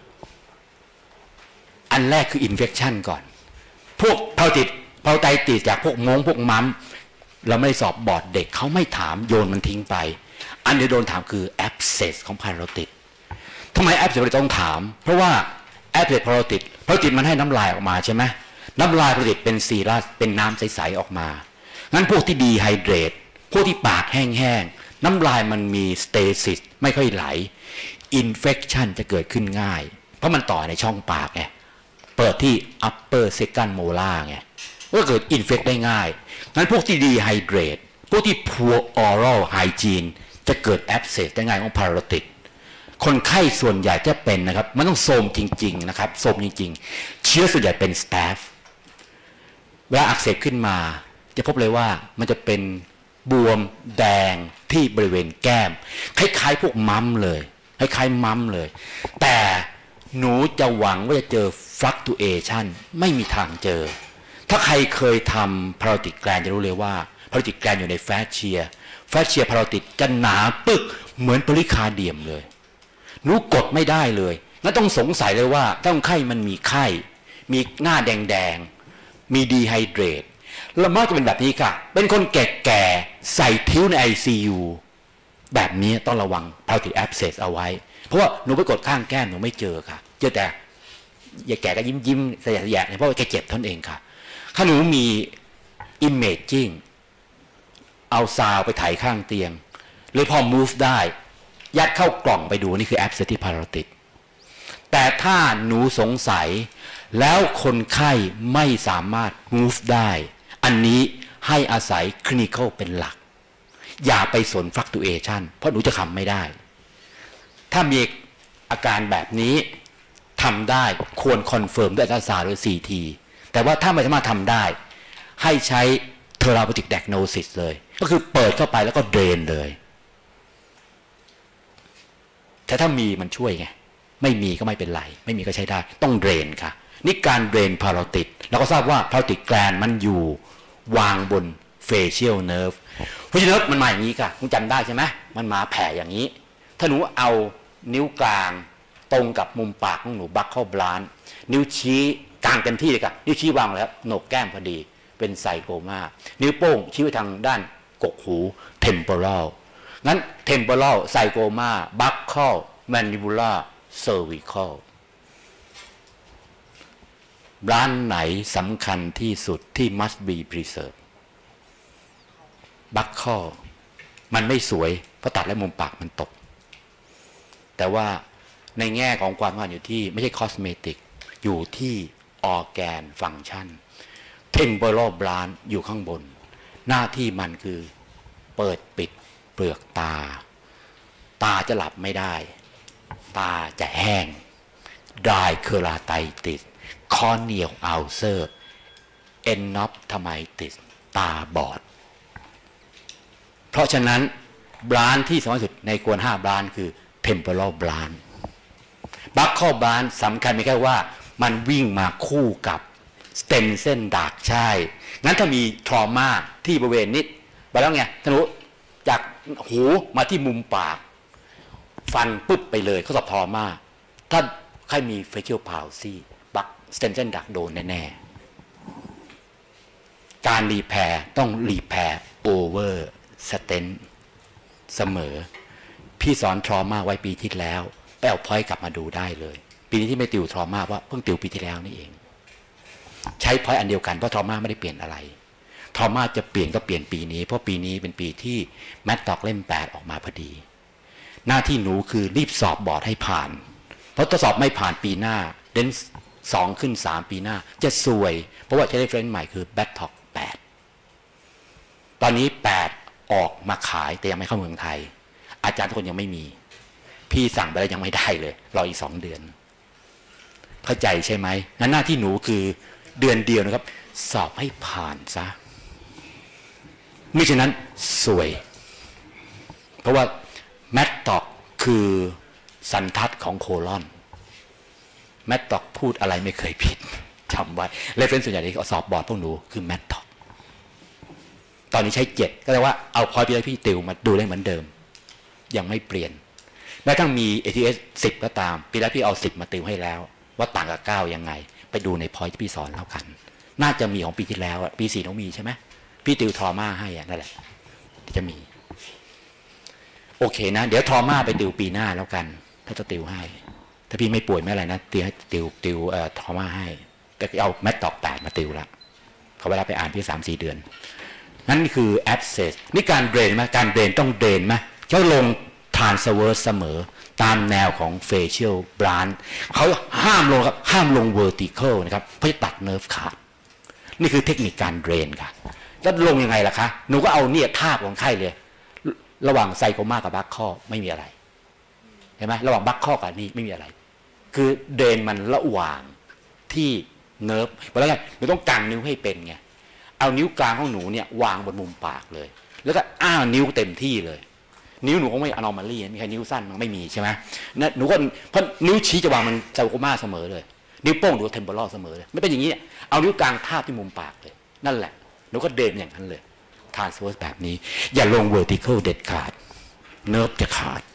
อันแรกคือ infection ก่อนพวกพาติดพาไตติดจากพวกมงพวกมัมเราไม่ได้สอบบอร์ดเด็กเขาไม่ถามโยนมันทิ้งไปอันเดียวโดนถามคือ abscess ของพาราติดทำไม abscess ต้องถามเพราะว่า abscess พาราติดพาราติดมันให้น้ำลายออกมาใช่ไหมน้ำลายพาราติดเป็นซีรัสเป็นน้ำใสๆออกมางั้นพวกที่ดีไฮเดรตพวกที่ปากแห้งๆน้ำลายมันมีสเตซิสไม่ค่อยไหลอินเฟคชันจะเกิดขึ้นง่ายเพราะมันต่อในช่องปากไงเปิดที่ upper second molar ไงก็เกิดอินเฟคได้ง่ายงั้นพวกที่ดีไฮเดรตพวกที่ poor oral hygiene จะเกิด abscess ได้ง่ายของพาราติดคนไข้ส่วนใหญ่จะเป็นนะครับมันต้องโทรมจริงๆนะครับโทรมจริงๆเชื้อส่วนใหญ่เป็น staph เวลาอักเสบขึ้นมาจะพบเลยว่ามันจะเป็นบวมแดงที่บริเวณแก้มคล้ายๆพวกมัมเลยคล้ายๆมัมเลยแต่หนูจะหวังว่าจะเจอ fluctuation ไม่มีทางเจอถ้าใครเคยทำ parotid gland จะรู้เลยว่า parotid gland อยู่ใน fascia fascia parotid จะหนาปึกเหมือน pericardium เลยหนูกดไม่ได้เลยงั้นต้องสงสัยเลยว่าถ้าคนไข้มันมีไข้มีหน้าแดงๆมี dehydrate แล้วมักจะเป็นแบบนี้ค่ะเป็นคนแก่ๆใส่ทิ้วใน ไอ ซี ยู แบบนี้ต้องระวัง parotid abscess เอาไว้เพราะว่าหนูไปกดข้างแก้มหนูไม่เจอค่ะเจอแต่อย่าแก่ก็ยิ้มยิ้มสยะสยะเพราะว่าแกเจ็บเท่านั้นเองค่ะถ้าหนูมี imaging เอาซาวไปถ่ายข้างเตียงหรือพอ move ได้ยัดเข้ากล่องไปดูนี่คือ abscess ที่ parotid แต่ถ้าหนูสงสัยแล้วคนไข้ไม่สามารถ move ได้อันนี้ให้อาศัย clinical เป็นหลักอย่าไปสน fluctuation เพราะหนูจะทำไม่ได้ถ้ามีอาการแบบนี้ทำได้ควรคอนเฟิร์มด้วยอัลตราซาวด์หรือ ซี ที แต่ว่าถ้าไม่สามารถทำได้ให้ใช้ therapeutic diagnosis เลยก็คือเปิดเข้าไปแล้วก็เดรนเลยแต่ถ้ามีมันช่วยไงไม่มีก็ไม่เป็นไรไม่มีก็ใช้ได้ต้องเดรนค่ะนี่การเดรนพาราติดเราก็ทราบว่าพาราติดแกลนมันอยู่วางบน facial nerve เพราะฉะนั้นมันมาอย่างนี้ค่ะคุณจำได้ใช่ไหมมันมาแผ่อย่างนี้ถ้าหนูเอานิ้วกลางตรงกับมุมปากของหนูบัคเข้าบลานนิ้วชี้กลางเต็มที่เลยค่ะนิ้วชี้วางแล้วโหนกแก้มพอดีเป็นไซโกมานิ้วโป้งชี้ไปทางด้านกกหู temporal งั้น temporal ไซโกมาบัคเข้า mandibular cervical ร้านไหนสำคัญที่สุดที่ must be preserved บัคเข้ามันไม่สวยเพราะตัดแล้วมุมปากมันตกแต่ว่าในแง่ของความว่าอยู่ที่ไม่ใช่คอสเมติกอยู่ที่ออร์แกนฟังก์ชันเทมโพรอลบลานอยู่ข้างบนหน้าที่มันคือเปิดปิดเปลือกตาตาจะหลับไม่ได้ตาจะแห้งไดเคอราไตติสคอเนียลอัลเซอร์เอนนอปทไมติสตาบอดเพราะฉะนั้นบลานที่สำคัญสุดในกวนห้าบลานคือเทมโพรอลบลานบัคเข้าบลานสำคัญไม่แค่ว่ามันวิ่งมาคู่กับสเต็มเส้นดากใช่งั้นถ้ามีทรมาที่บริเวณนี้ไปแล้วไงท่านรู้จากหูมาที่มุมปากฟันปุ๊บไปเลยเขาสอบทรมาถ้าใครมีเฟเชียลพาวซี่บักสเต็มเส้นดักโดนแน่ๆการรีแพร์ต้องรีแพร์โอเวอร์สเตนเสมอพี่สอนทรมาไว้ปีที่แล้วไปเอาพอยต์กลับมาดูได้เลยปีนี้ที่ไม่ติวทรมาว่าเพิ่งติวปีที่แล้วนี่เองใช้พอยต์อันเดียวกันเพราะทรมาไม่ได้เปลี่ยนอะไรทรมาจะเปลี่ยนก็เปลี่ยนปีนี้เพราะปีนี้เป็นปีที่แมตต์ตอกเล่มแปดออกมาพอดีหน้าที่หนูคือรีบสอบบอร์ดให้ผ่านเพราะถ้าสอบไม่ผ่านปีหน้าเดนสองขึ้นสามปีหน้าจะซวยเพราะว่าใช้เรฟเฟรนซ์ใหม่คือแบทท็อกแปดตอนนี้แปดออกมาขายแต่ยังไม่เข้าเมืองไทยอาจารย์ทุกคนยังไม่มีพี่สั่งไปแล้วยังไม่ได้เลยรออีกสองเดือนเข้าใจใช่ไหมงั้นหน้าที่หนูคือเดือนเดียวนะครับสอบให้ผ่านซะไม่ฉะนั้นสวยเพราะว่าแมตต็อกคือสันทัดของโคลอนแมตต็อกพูดอะไรไม่เคยผิดจำไว้เรฟเฟรนซ์ส่วนใหญ่ที่สอบบอร์ดพวกหนูคือแมตต็อกตอนนี้ใช้เจ็ดก็แปลว่าเอาพอยต์ไปให้พี่ติวมาดูได้เหมือนเดิมยังไม่เปลี่ยนแม้ทั้งมี เอ ที เอส สิบก็ตามปีแล้วพี่เอาสิบมาติวให้แล้วว่าต่างกับเก้ายังไงไปดูในพอยต์ที่พี่สอนแล้วกันน่าจะมีของปีที่แล้วปีสี่ต้องมีใช่ไหมพี่ติวทรมาให้นั่นแหละจะมีโอเคนะเดี๋ยวทรมาไปติวปีหน้าแล้วกันถ้าจะติวให้ถ้าพี่ไม่ป่วยไม่อะไรนะติวให้ติวติวเอ่อทรมาให้แต่เอาแมตต์ตอกแปดมาติวละเขาเวลาไปอ่านพี่สามสี่เดือนนั่นคือ access นี่การเดรนไหมการเดรนต้องเดรนไหมเขาลง transverse เสมอตามแนวของ facial branch เขาห้ามลงครับห้ามลง vertical นะครับเพราะจะตัดเนิร์ฟขาดนี่คือเทคนิคการเดรนค่ะแล้วลงยังไงล่ะคะหนูก็เอาเนี่ยทาบของไข้เลยระหว่างไซโคมากับบัคข้อไม่มีอะไรเห็นไหมระหว่างบัคข้อกับนี่ไม่มีอะไรคือเดรนมันระหว่างที่เนิร์ฟเพราะฉะนั้นหนูต้องกางนิ้วให้เป็นไงเอานิ้วกลางของหนูเนี่ยวางบนมุมปากเลยแล้วก็อ้านิ้วเต็มที่เลยนิ้วหนูก็ไม่อนอมาลี่มีใครนิ้วสั้นมันไม่มีใช่ไหมนะหนูก็เพราะนิ้วชี้จะวางมันไซโคมาเสมอเลยนิ้วโป้งหนูเทมโพรอลเสมอเลยไม่เป็นอย่างนี้เอานิ้วกลางทาบที่มุมปากเลยนั่นแหละหนูก็เดินอย่างนั้นเลยทรานสเวิร์สแบบนี้อย่าลง vertical เด็ดขาดเนิร์ฟจะขาด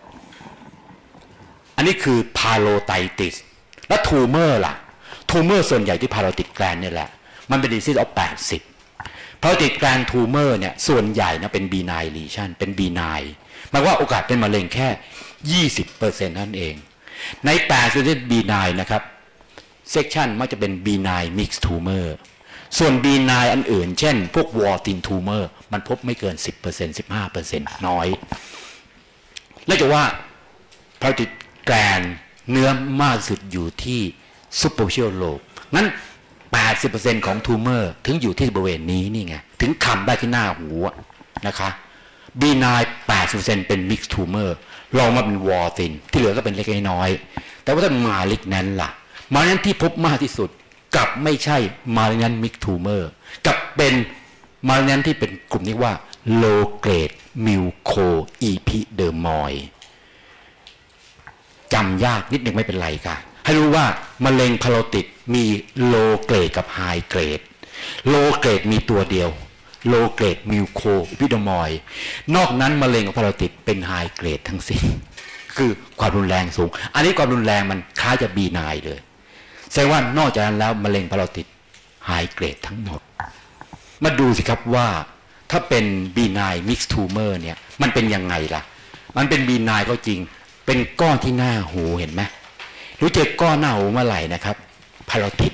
อันนี้คือพาโลไตติสแล้วทูเมอร์ล่ะทูเมอร์ส่วนใหญ่ที่พาโลติดแกลนเนี่ยแหละมันเป็น disease of แปดสิบพาโลติดแกลนทูเมอร์เนี่ยส่วนใหญ่นะเป็น benign lesion เป็น benign หมายว่าโอกาสเป็นมะเร็งแค่ ยี่สิบเปอร์เซ็นต์ นั่นเองในแปดสิบเปอร์เซ็นต์ benign นะครับเซกชันมักจะเป็น benign mixed tumor ส่วน benign อันอื่นเช่นพวก Warthin tumor มันพบไม่เกิน สิบเปอร์เซ็นต์ สิบห้าเปอร์เซ็นต์ น้อยแล้วจะว่าพาโลติดแกลนเนื้อมากสุดอยู่ที่ superficial lobe งั้น แปดสิบเปอร์เซ็นต์ ของทูเมอร์ถึงอยู่ที่บริเวณนี้นี่ไงถึงคำได้ที่หน้าหูนะคะ benign แปดสิบเปอร์เซ็นต์ เป็น mixed tumor ลองมาเป็น Warthin ที่เหลือก็เป็นเล็กน้อยแต่ว่าถ้ามาลิกแนนล่ะมาลิกแนนที่พบมากที่สุดกลับไม่ใช่มาลิกแนนมิกทูเมอร์กับเป็นมาลิกแนนที่เป็นกลุ่มนี้ว่าโลเกรดมิวโคอีพิเดอร์มอยจำยากนิดหนึ่งไม่เป็นไรค่ะให้รู้ว่ามะเร็งพาโรติดมีโลเกรดกับไฮเกรดโลเกรดมีตัวเดียวโลเกรดมิวโคอีพิเดอร์มอยนอกนั้นมะเร็งกับพาโรติดเป็นไฮเกรดทั้งสิ้นคือความรุนแรงสูงอันนี้ความรุนแรงมันคล้ายจะบีไนเลยแสดงว่านอกจากนั้นแล้วมะเร็งพาโรติดไฮเกรดทั้งหมดมาดูสิครับว่าถ้าเป็นบีไนมิกซ์ทูเมอร์เนี่ยมันเป็นยังไงล่ะมันเป็นบีไนก็จริงเป็นก้อนที่หน้าหูเห็นไหมรู้เจอก้อนหน้าหูเมื่อไหร่นะครับพาโรติด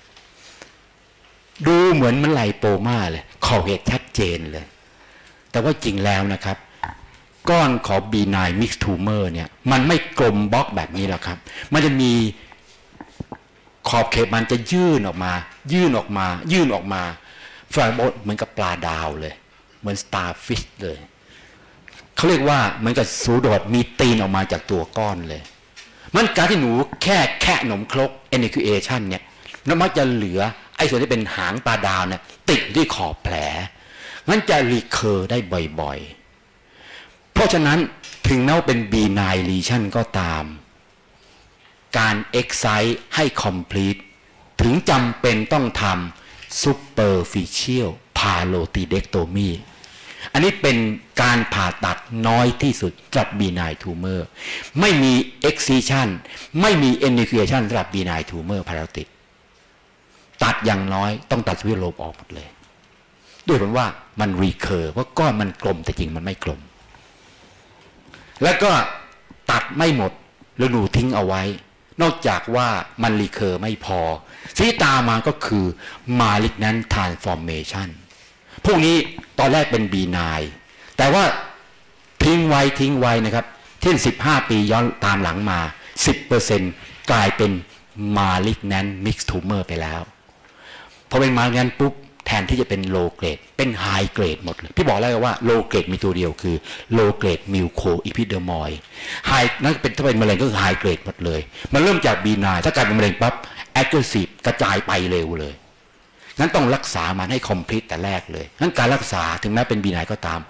ดูเหมือนมันไลโปมาเลยขอบเหตุชัดเจนเลยแต่ว่าจริงแล้วนะครับก้อนของ benign mixed tumor เนี่ยมันไม่กลมบล็อกแบบนี้หรอกครับมันจะมีขอบเขตมันจะยื่นออกมายื่นออกมายื่นออกมาฝั่งบนเหมือนกับปลาดาวเลยเหมือน starfish เลยเขาเรียกว่าเหมือนกับสูโดดมีตีนออกมาจากตัวก้อนเลยมันการที่หนูแค่แค่หนมครก enucleation เนี่ยแล้วมักจะเหลือไอ้ส่วนที่เป็นหางปลาดาวเนี่ยติดที่ขอบแผลงั้นจะรีเคอร์ได้บ่อยๆเพราะฉะนั้นถึงแม้ว่าเป็น benign lesion ก็ตามการ excise ให้ complete ถึงจำเป็นต้องทำ superficial parotidectomy อันนี้เป็นการผ่าตัดน้อยที่สุดสำหรับ benign tumor ไม่มี excision ไม่มี enucleation สำหรับ benign tumor parotid ตัดอย่างน้อยต้องตัดสวิตโลบออกหมดเลยด้วยผลว่ามันรีเคอร์เพราะก้อนมันกลมแต่จริงมันไม่กลมแล้วก็ตัดไม่หมดแล้วหนูทิ้งเอาไว้นอกจากว่ามันรีเคอร์ไม่พอที่ตามมาก็คือ malignant transformation พวกนี้ตอนแรกเป็น benign แต่ว่าทิ้งไว้ทิ้งไว้นะครับเช่นสิบห้าปีย้อนตามหลังมา สิบเปอร์เซ็นต์ กลายเป็น malignant mixed tumor ไปแล้วพอเป็น malignant ปุ๊บแทนที่จะเป็น low grade เป็น high grade หมดเลยพี่บอกแล้วว่า low grade มีตัวเดียวคือ low grade mucoepidermoid high นั่นเป็นถ้าเป็นมะเร็งก็คือ high grade หมดเลยมันเริ่มจาก benign ถ้ากลายเป็นมะเร็งปั๊บ aggressive กระจายไปเร็วเลยงั้นต้องรักษามันให้ complete แต่แรกเลยงั้นการรักษาถึงแม้เป็น benign ก็ตาม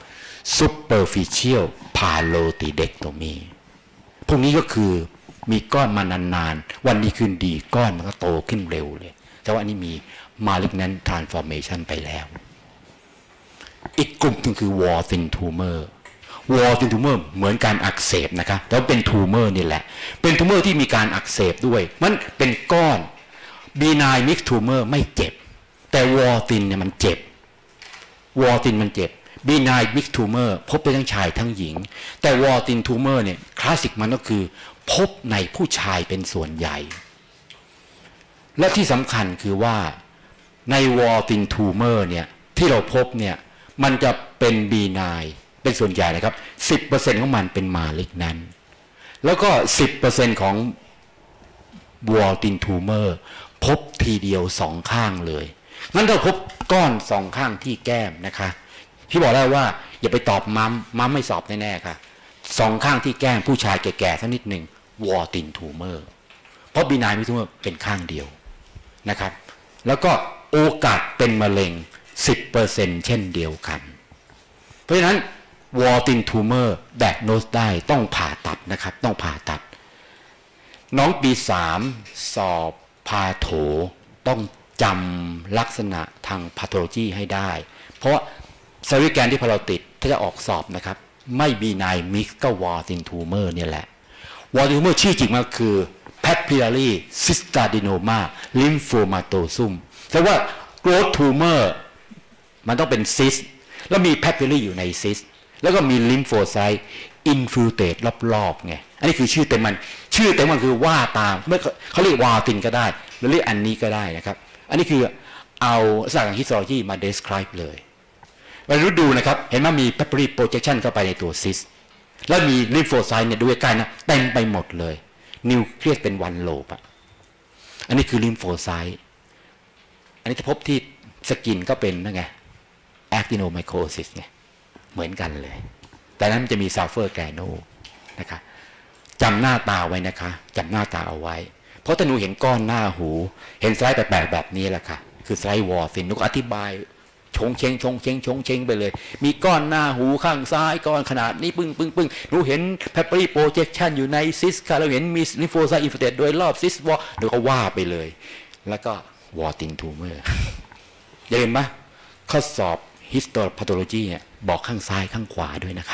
superficial parotidectomy พวกนี้ก็คือมีก้อนมานานๆวันนี้คืนดีก้อนมันก็โตขึ้นเร็วเลยแต่ว่าอันนี้มี malignant transformation ไปแล้วอีกกลุ่มนึงคือ Warthin tumor Warthin tumor เหมือนการอักเสบนะครับแต่ว่าเป็น tumor นี่แหละเป็น tumor ที่มีการอักเสบด้วยมันเป็นก้อน benign mixed tumor ไม่เจ็บแต่ Warthin เนี่ยมันเจ็บ Warthin มันเจ็บ benign mixed tumor พบได้ทั้งชายทั้งหญิงแต่ Warthin tumor เนี่ยคลาสสิกมันก็คือพบในผู้ชายเป็นส่วนใหญ่และที่สำคัญคือว่าใน Warthin tumor เนี่ยที่เราพบเนี่ยมันจะเป็น benign เป็นส่วนใหญ่นะครับ สิบเปอร์เซ็นต์ ของมันเป็น malignant แล้วก็ สิบเปอร์เซ็นต์ ของ Warthin tumor พบทีเดียวสองข้างเลยงั้นเราพบก้อนสองข้างที่แก้มนะคะที่บอกแล้วว่าอย่าไปตอบมัมมัมไม่สอบแน่ๆค่ะสองข้างที่แก้มผู้ชายแก่ๆสักนิดหนึ่ง Warthin tumor เพราะ benign tumor เป็นข้างเดียวนะครับแล้วก็โอกาสเป็นมะเร็ง สิบเปอร์เซ็นต์ เช่นเดียวกันเพราะฉะนั้น Warthin tumor diagnose ได้ต้องผ่าตัดนะครับต้องผ่าตัดน้องปีสามสอบพาโถต้องจำลักษณะทางพาโทโลจีให้ได้เพราะสวิแกนที่พาเราติดถ้าจะออกสอบนะครับไม่ benign mix ก็ Warthin tumor เนี่ยแหละ Warthin tumor ชื่อจริงมันคือ papillary cystadenoma lymphomatosum แต่ว่า growth tumor มันต้องเป็นซิสแล้วมี papillary อยู่ในซิสแล้วก็มี lymphocyte infiltrate รอบๆไงอันนี้คือชื่อเต็มมันชื่อเต็มมันคือว่าตามไม่เขาเรียก Warthin ก็ได้หรือเรียกอันนี้ก็ได้นะครับอันนี้คือเอาศาสตร์ทาง histology มา describe เลยเราดูนะครับเห็นว่ามี papillary projection เข้าไปในตัวซิสแล้วมี lymphocyte เนี่ยดูใกล้ๆนะเต็มไปหมดเลยนิวเคลียสเป็นวันโลบอะอันนี้คือ lymphocyte อันนี้จะพบที่สกินก็เป็นนั่นไง actinomycosis ไงเหมือนกันเลยแต่นั้นจะมี sulfur granule นะครับจำหน้าตาไว้นะคะจำหน้าตาเอาไว้เพราะถ้าหนูเห็นก้อนหน้าหูเห็นสไลด์แปลกๆแบบนี้แหละค่ะคือสไลด์วอร์ซินหนูก็อธิบายชงเชงชงเชงชงเชงไปเลยมีก้อนหน้าหูข้างซ้ายก้อนขนาดนี้ปึ้งปึ้งปึ้งหนูเห็นแพปรีโปรเจคชันอยู่ในซิสค่ะเราเห็นมีลิมโฟไซต์อินฟิลเตรตโดยรอบซิสวอลหนูก็ว่าไปเลยแล้วก็วอร์ตินทูเมอร์อย่าเห็นไหมข้อสอบ histopathology เนี่ยบอกข้างซ้ายข้างขวาด้วยนะคะ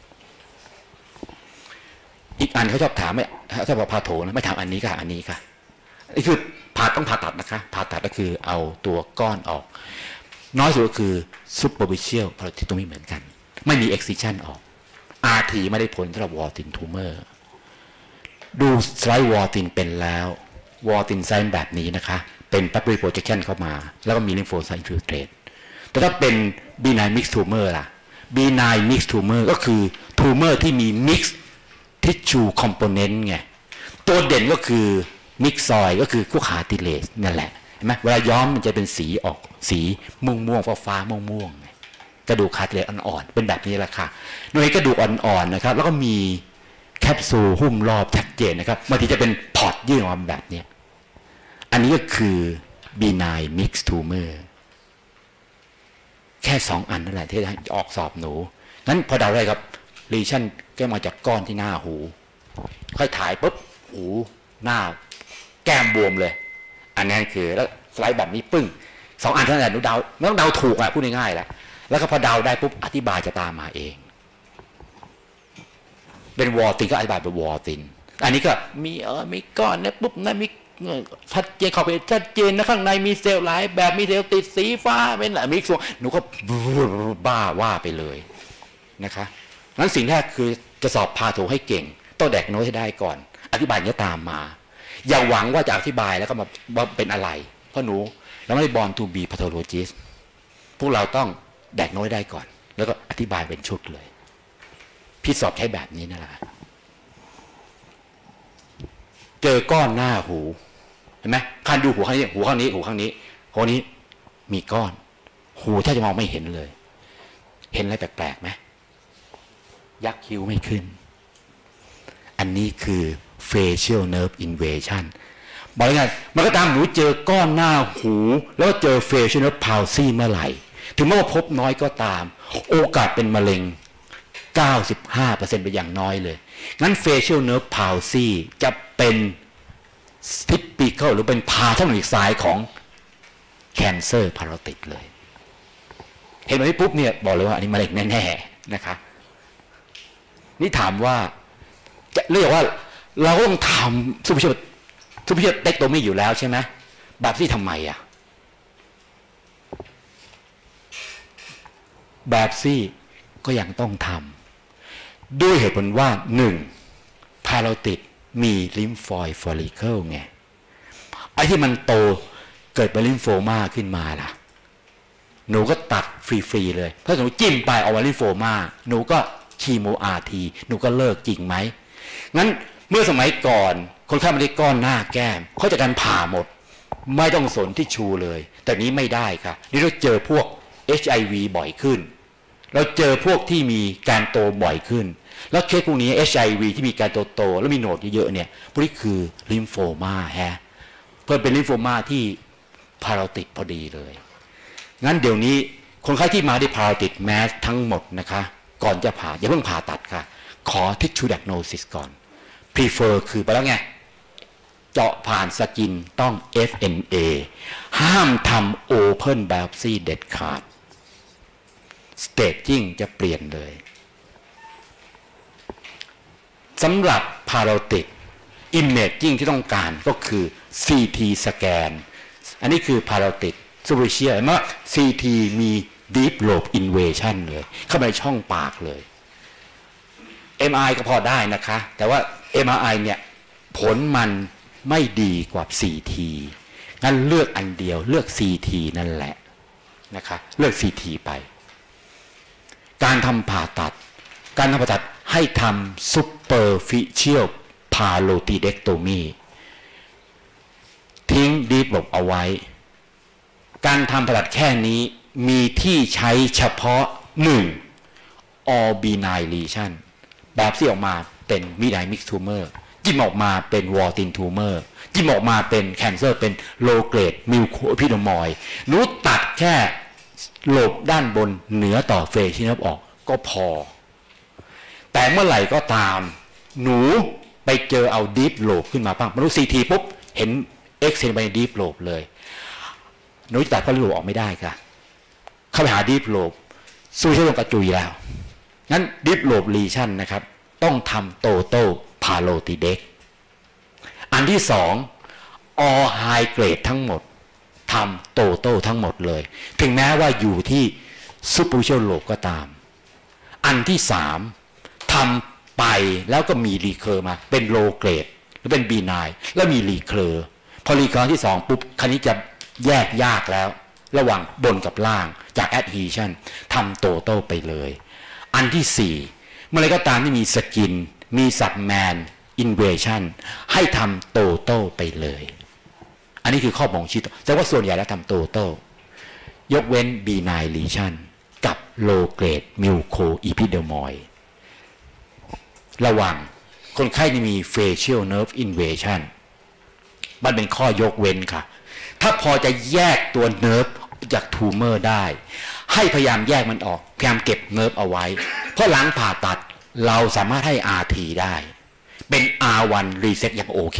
อีกอันเขาชอบถามไม่ชอบบอกพาโถนะไม่ถามอันนี้ค่ะอันนี้ค่ะนี่คือผ่าต้องผ่าตัดนะคะผ่าตัดก็คือเอาตัวก้อนออกน้อยสุดก็คือ superficial parotidomy เหมือนกันไม่มี excision ออก อาร์ ที ไม่ได้ผลสำหรับ Warthin tumor ดูสไลด์ Warthin เป็นแล้ว Warthin ไซน์แบบนี้นะคะเป็น papillary projection เข้ามาแล้วก็มี lymphocyte infiltrate แต่ถ้าเป็น benign mixed tumor ล่ะ benign mixed tumor ก็คือ tumor ที่มี mixed tissue component ไงตัวเด่นก็คือมิกซอยก็คือคู่ขาติเลสนั่นแหละเห็นไหมเวลาย้อมมันจะเป็นสีออกสีม่วงม่วงฟ้าฟ้าม่วงม่วงกระดูกคาติเลสอ่อนๆเป็นแบบนี้แหละค่ะโดยกระดูกอ่อนๆนะครับแล้วก็มีแคปซูลหุ้มรอบชัดเจนนะครับบางทีจะเป็นพอร์ตยื่นออกมาแบบนี้อันนี้ก็คือ benign mixed tumor แค่สองอันนั่นแหละที่ออกสอบหนูนั้นพอเดาได้ครับลีชั่นก็มาจากก้อนที่หน้าหูค่อยถ่ายปุ๊บหูหน้าแก้มบวมเลยอันนี้คือแล้วสไลด์แบบนี้ปึ้งสองอันเท่านั้นหนูเดาไม่ต้องเดาถูกอ่ะพูดง่ายๆแหละแล้วก็พอเดาได้ปุ๊บอธิบายจะตามมาเองเป็นวอร์ตินก็อธิบายเป็นวอร์ตินอันนี้ก็มีเออมีก้อนนะปุ๊บนะมีชัดเจนขอบเป็นชัดเจนนะข้างในมีเซลล์หลายแบบมีเซลล์ติดสีฟ้าเป็นอะไรมิกซ์หนูก็บ้าว่าไปเลยนะคะนั้นสิ่งแรกคือจะสอบพาโถให้เก่งต้องแดกโน้ตให้ได้ก่อนอธิบายเนี้ยตามมาอย่าหวังว่าจะอธิบายแล้วก็มาว่าเป็นอะไรเพราะหนูเราไม่ได้บอลทูบีพาโทโลจิสพวกเราต้องแดกโน้ตได้ก่อนแล้วก็อธิบายเป็นชุดเลยพี่สอบใช้แบบนี้นั่นแหละเจอก้อนหน้าหูเห็นไหมคันดูหูข้างนี้หูข้างนี้หูข้างนี้หูนี้มีก้อนหูแทบจะมองไม่เห็นเลยเห็นอะไรแปลกๆไหมยักคิ้วไม่ขึ้นอันนี้คือ facial nerve invasion บอกยังไงมันก็ตามหนูเจอก้อนหน้าหูแล้วเจอ facial nerve palsy เมื่อไหร่ถึงแม้ว่าพบน้อยก็ตามโอกาสเป็นมะเร็ง เก้าสิบห้าเปอร์เซ็นต์ เป็นอย่างน้อยเลยงั้น facial nerve palsy จะเป็น typical หรือเป็นพาทางอีกสายของ cancer parotid เลยเห็นไหมปุ๊บเนี่ยบอกเลยว่าอันนี้มะเร็งแน่ๆนะคะนี่ถามว่าจะเรียกว่าเราต้องทำซูเปอร์เชียร์ซูเปอร์เชียร์เต็กโตมี่อยู่แล้วใช่ไหมแบบที่ทำไมอ่ะแบบซี่ก็ยังต้องทำด้วยเหตุผลว่าหนึ่งพาราติดมีลิมฟอยด์ฟอลิเคิลไงไอ้ที่มันโตเกิดเป็นลิมโฟมาขึ้นมาล่ะหนูก็ตัดฟรีๆเลยถ้าหนูจิ้มไปเอาไว้ลิมโฟมาหนูก็คีโม อาร์ ที หนูก็เลิกจริงไหมงั้นเมื่อสมัยก่อนคนไข้ไม่ได้ก้อนหน้าแก้มเขาจะการผ่าหมดไม่ต้องสนที่ชูเลยแต่นี้ไม่ได้ค่ะนี่เราเจอพวก เอช ไอ วี บ่อยขึ้นเราเจอพวกที่มีการโตบ่อยขึ้นแล้วเคสพวกนี้ เอช ไอ วี ที่มีการโตโตแล้วมีโหนดเยอะๆเนี่ยพวกนี้คือลิมโฟมาฮะเพื่อเป็นลิมโฟมาที่พาราติดพอดีเลยงั้นเดี๋ยวนี้คนไข้ที่มาด้วยพาราติดแมสทั้งหมดนะคะก่อนจะผ่าอย่าเพิ่งผ่าตัดค่ะขอ tissue diagnosis ก่อน prefer คือไปแล้วไงเจาะผ่านสกินต้อง เอฟ เอ็น เอ ห้ามทำ open biopsy เด็ดขาด staging จะเปลี่ยนเลยสำหรับ parotid imaging ที่ต้องการก็คือ ซี ที สแกนอันนี้คือ parotid superficial เห็นไหม ซี ที มี deep lobe invasion เลยเข้าไปในช่องปากเลย เอ็ม อาร์ ไอ ก็พอได้นะคะแต่ว่า เอ็ม อาร์ ไอ เนี่ยผลมันไม่ดีกว่า ซี ที งั้นเลือกอันเดียวเลือก ซี ที นั่นแหละนะคะเลือก ซี ที ไปการทำผ่าตัดการทำผ่าตัดให้ทำ superficial parotidectomy ทิ้ง deep lobe เอาไว้การทำผ่าตัดแค่นี้มีที่ใช้เฉพาะหนึ่ง all benign lesion แบบที่ออกมาเป็นมีไดมิกทูเมอร์จิ้มออกมาเป็นวอลตินทูเมอร์จิ้มออกมาเป็นแคนเซอร์เป็นโลเกรดมิวโคพิโดมอยหนูตัดแค่โลบด้านบนเหนือต่อเฟชินับออกก็พอแต่เมื่อไหร่ก็ตามหนูไปเจอเอาดีฟโลบขึ้นมาบ้างมนุษย์ซีทีปุ๊บเห็นเอ็กเซนไปดีฟโลบเลยหนูตัดพาโลบออกไม่ได้ค่ะเข้าไปหาดีฟโลบสู้ใช้ลงกระจุยแล้วงั้นดีฟโลบลีชั่นนะครับต้องทำโตโต้พาโลติเด็กอันที่สองออไฮเกรดทั้งหมดทำโตโต้ทั้งหมดเลยถึงแม้ว่าอยู่ที่ซูเปอร์ฟิเชียลโลบก็ตามอันที่สามทำไปแล้วก็มีรีเคอร์มาเป็นโลเกรดหรือเป็นบีไนแล้วมีรีเคอร์พอรีเคอร์ที่สองปุ๊บคันนี้จะแยกยากแล้วระหว่างบนกับล่างจากแอดฮีชันทำโตโต้ไปเลยอันที่สี่เมื่อไรก็ตามที่มีสกินมีสับแมนอินเวชั่นให้ทำโตโต้ไปเลยอันนี้คือข้อบ่งชี้แต่ว่าส่วนใหญ่แล้วทำโตโต้ยกเว้น บี ไนน์ lesion กับ low grade mucoepidermoid ระหว่างคนไข้ที่มี facial nerve invasion มันเป็นข้อยกเว้นค่ะถ้าพอจะแยกตัวเนิร์ฟจากทูเมอร์ได้ให้พยายามแยกมันออกพยายามเก็บเนิร์ฟเอาไว้เพราะหลังผ่าตัดเราสามารถให้ อาร์ ที ได้เป็น อาร์ วัน reset อย่างโอเค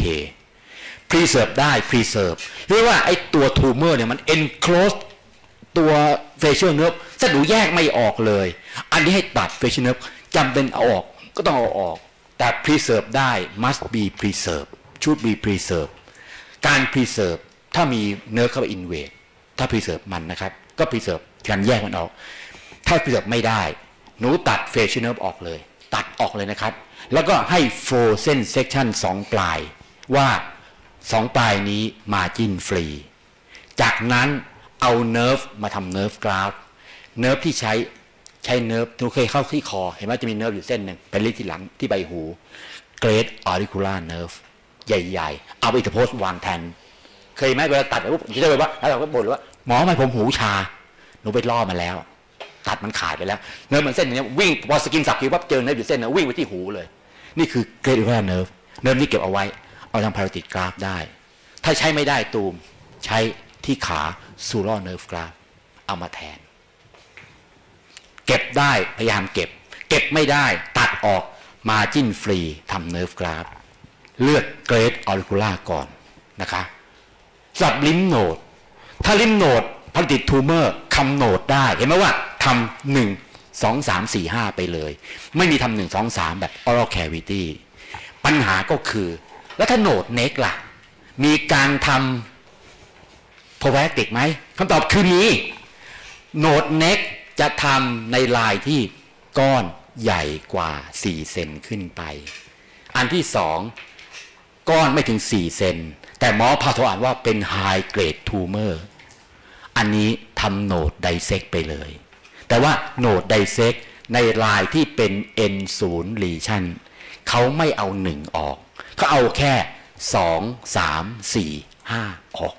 preserve ได้ preserve เรียกว่าไอ้ตัวทูเมอร์เนี่ยมัน enclose ตัว facial nerve สะดุแยกไม่ออกเลยอันนี้ให้ตัด facial nerve จำเป็นเอาออกก็ต้องเอาออกแต่ preserve ได้ must be preserve should be preserve การ preserve ถ้ามีเนื้อเข้าไป invade ถ้า preserve มันนะครับก็ preserve การแยกมันออกถ้า preserve ไม่ได้หนูตัด facial nerve ออกเลยตัดออกเลยนะครับแล้วก็ให้ frozen section สองปลายว่าสองปลายนี้ margin free จากนั้นเอาเนิร์ฟมาทำเนิร์ฟกราฟเนิร์ฟที่ใช้ใช้เนิร์ฟทุกเคยเข้าที่คอเห็นไหมจะมีเนิร์ฟอยู่เส้นหนึ่งเป็นลิ้นที่หลังที่ใบหู great auricular nerve ใหญ่ๆเอาไปอิทโพสวางแทนเคยไหมเวลาตัดปุ๊บจะได้แบบว่าแล้วเราก็บ่นว่าหมอทำไมผมหูชาหนูไปล่อมาแล้วตัดมันขาดไปแล้วเนิร์ฟมันเส้นนี้วิ่งพอสกินสับคิวปั๊บเจอเนิร์ฟอยู่เส้นนึงวิ่งไปที่หูเลยนี่คือ great auricular nerve เนิร์ฟนี่เก็บเอาไว้เอาทำพาราติดกราฟได้ถ้าใช้ไม่ได้ตูมใช้ที่ขาซูโรเนิร์ฟกราฟเอามาแทนเก็บได้พยายามเก็บเก็บไม่ได้ตัดออกมาจิ้นฟรีทำเนิร์ฟกราฟเลือกเกรดออริคูล่าก่อนนะคะสับลิมโนดถ้าลิมโนดพาราติดทูเมอร์คำโนดได้เห็นไหมว่าทำหนึ่งสองสามสี่ห้าไปเลยไม่มีทำหนึ่งสองสามแบบ oral cavity ปัญหาก็คือแล้วถ้าโนดเน็กล่ะมีการทำโพแวคติกไหมคำตอบคือมีโนดเน็กจะทำในลายที่ก้อนใหญ่กว่าสี่เซนขึ้นไปอันที่สองก้อนไม่ถึงสี่เซนแต่หมอพาโทอ่านว่าเป็น high grade tumor อันนี้ทำโนดไดเซกไปเลยแต่ว่าโนดไดเซกในลายที่เป็น เอ็น ศูนย์ lesion เขาไม่เอาหนึ่งออกเขาเอาแค่สองสามสี่ห้าออก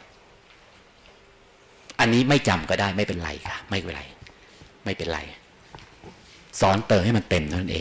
อันนี้ไม่จำก็ได้ไม่เป็นไรค่ะไม่เป็นไรไม่เป็นไรสอนเติมให้มันเต็มนั่นเอง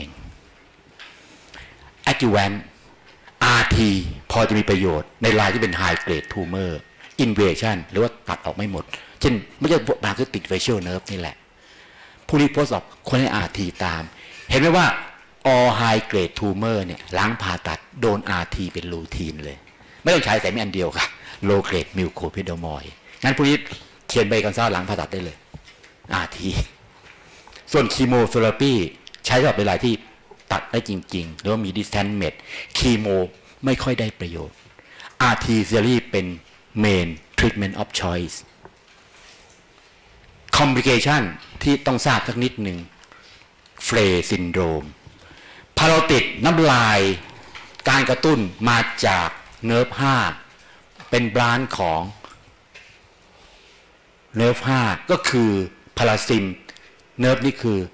adjuvant อาร์ ที พอจะมีประโยชน์ในลายที่เป็น high grade tumor invasion หรือว่าตัดออกไม่หมดเช่นไม่ใช่บางคือติด facial nerve นี่แหละผู้รีโพสต์ออกคนให้ อาร์ ที ตามเห็นไหมว่า all high grade tumor เนี่ยหลังผ่าตัดโดน อาร์ ที เป็นรูทีนเลยไม่ต้องใช้แต่ไม่อันเดียวค่ะ low grade mucoepidermoid งั้นผู้นี้เขียนใบกันซ่าหลังผ่าตัดได้เลย อาร์ ที ส่วนคีโมเทอราปีใช้สำหรับเวลาที่ตัดได้จริงๆหรือว่ามี distant med คีโมไม่ค่อยได้ประโยชน์ อาร์ ที theory เป็น main treatment of choice complication ที่ต้องทราบสักนิดหนึ่งเฟรซินโดรมพาราติดน้ำลายการกระตุ้นมาจากเนิร์ฟห้าเป็นบรานช์ของเนิร์ฟห้าก็คือพาราซิมเนิร์ฟนี่คือ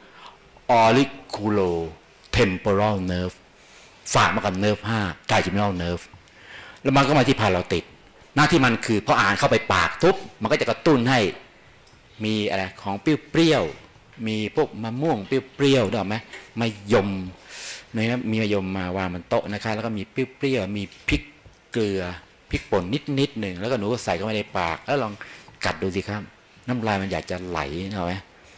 auriculotemporal nerve ฝากมากับเนิร์ฟห้า trigeminal nerve แล้วมันก็มาที่พาราติดหน้าที่มันคือพออ่านเข้าไปปากทุบมันก็จะกระตุ้นให้มีอะไรของเปรี้ยวๆมีพวกมะม่วงเปรี้ยวๆได้ไหมมะยมเนยนะมีมะยมมาวางบนโต๊ะนะคะแล้วก็มีเปรี้ยวๆมีพริกเกลือพริกป่นนิดนิดหนึ่งแล้วก็หนูก็ใส่เข้าไปในปากแล้วลองกัดดูสิครับน้ำลายมันอยากจะไหลเห็นไหม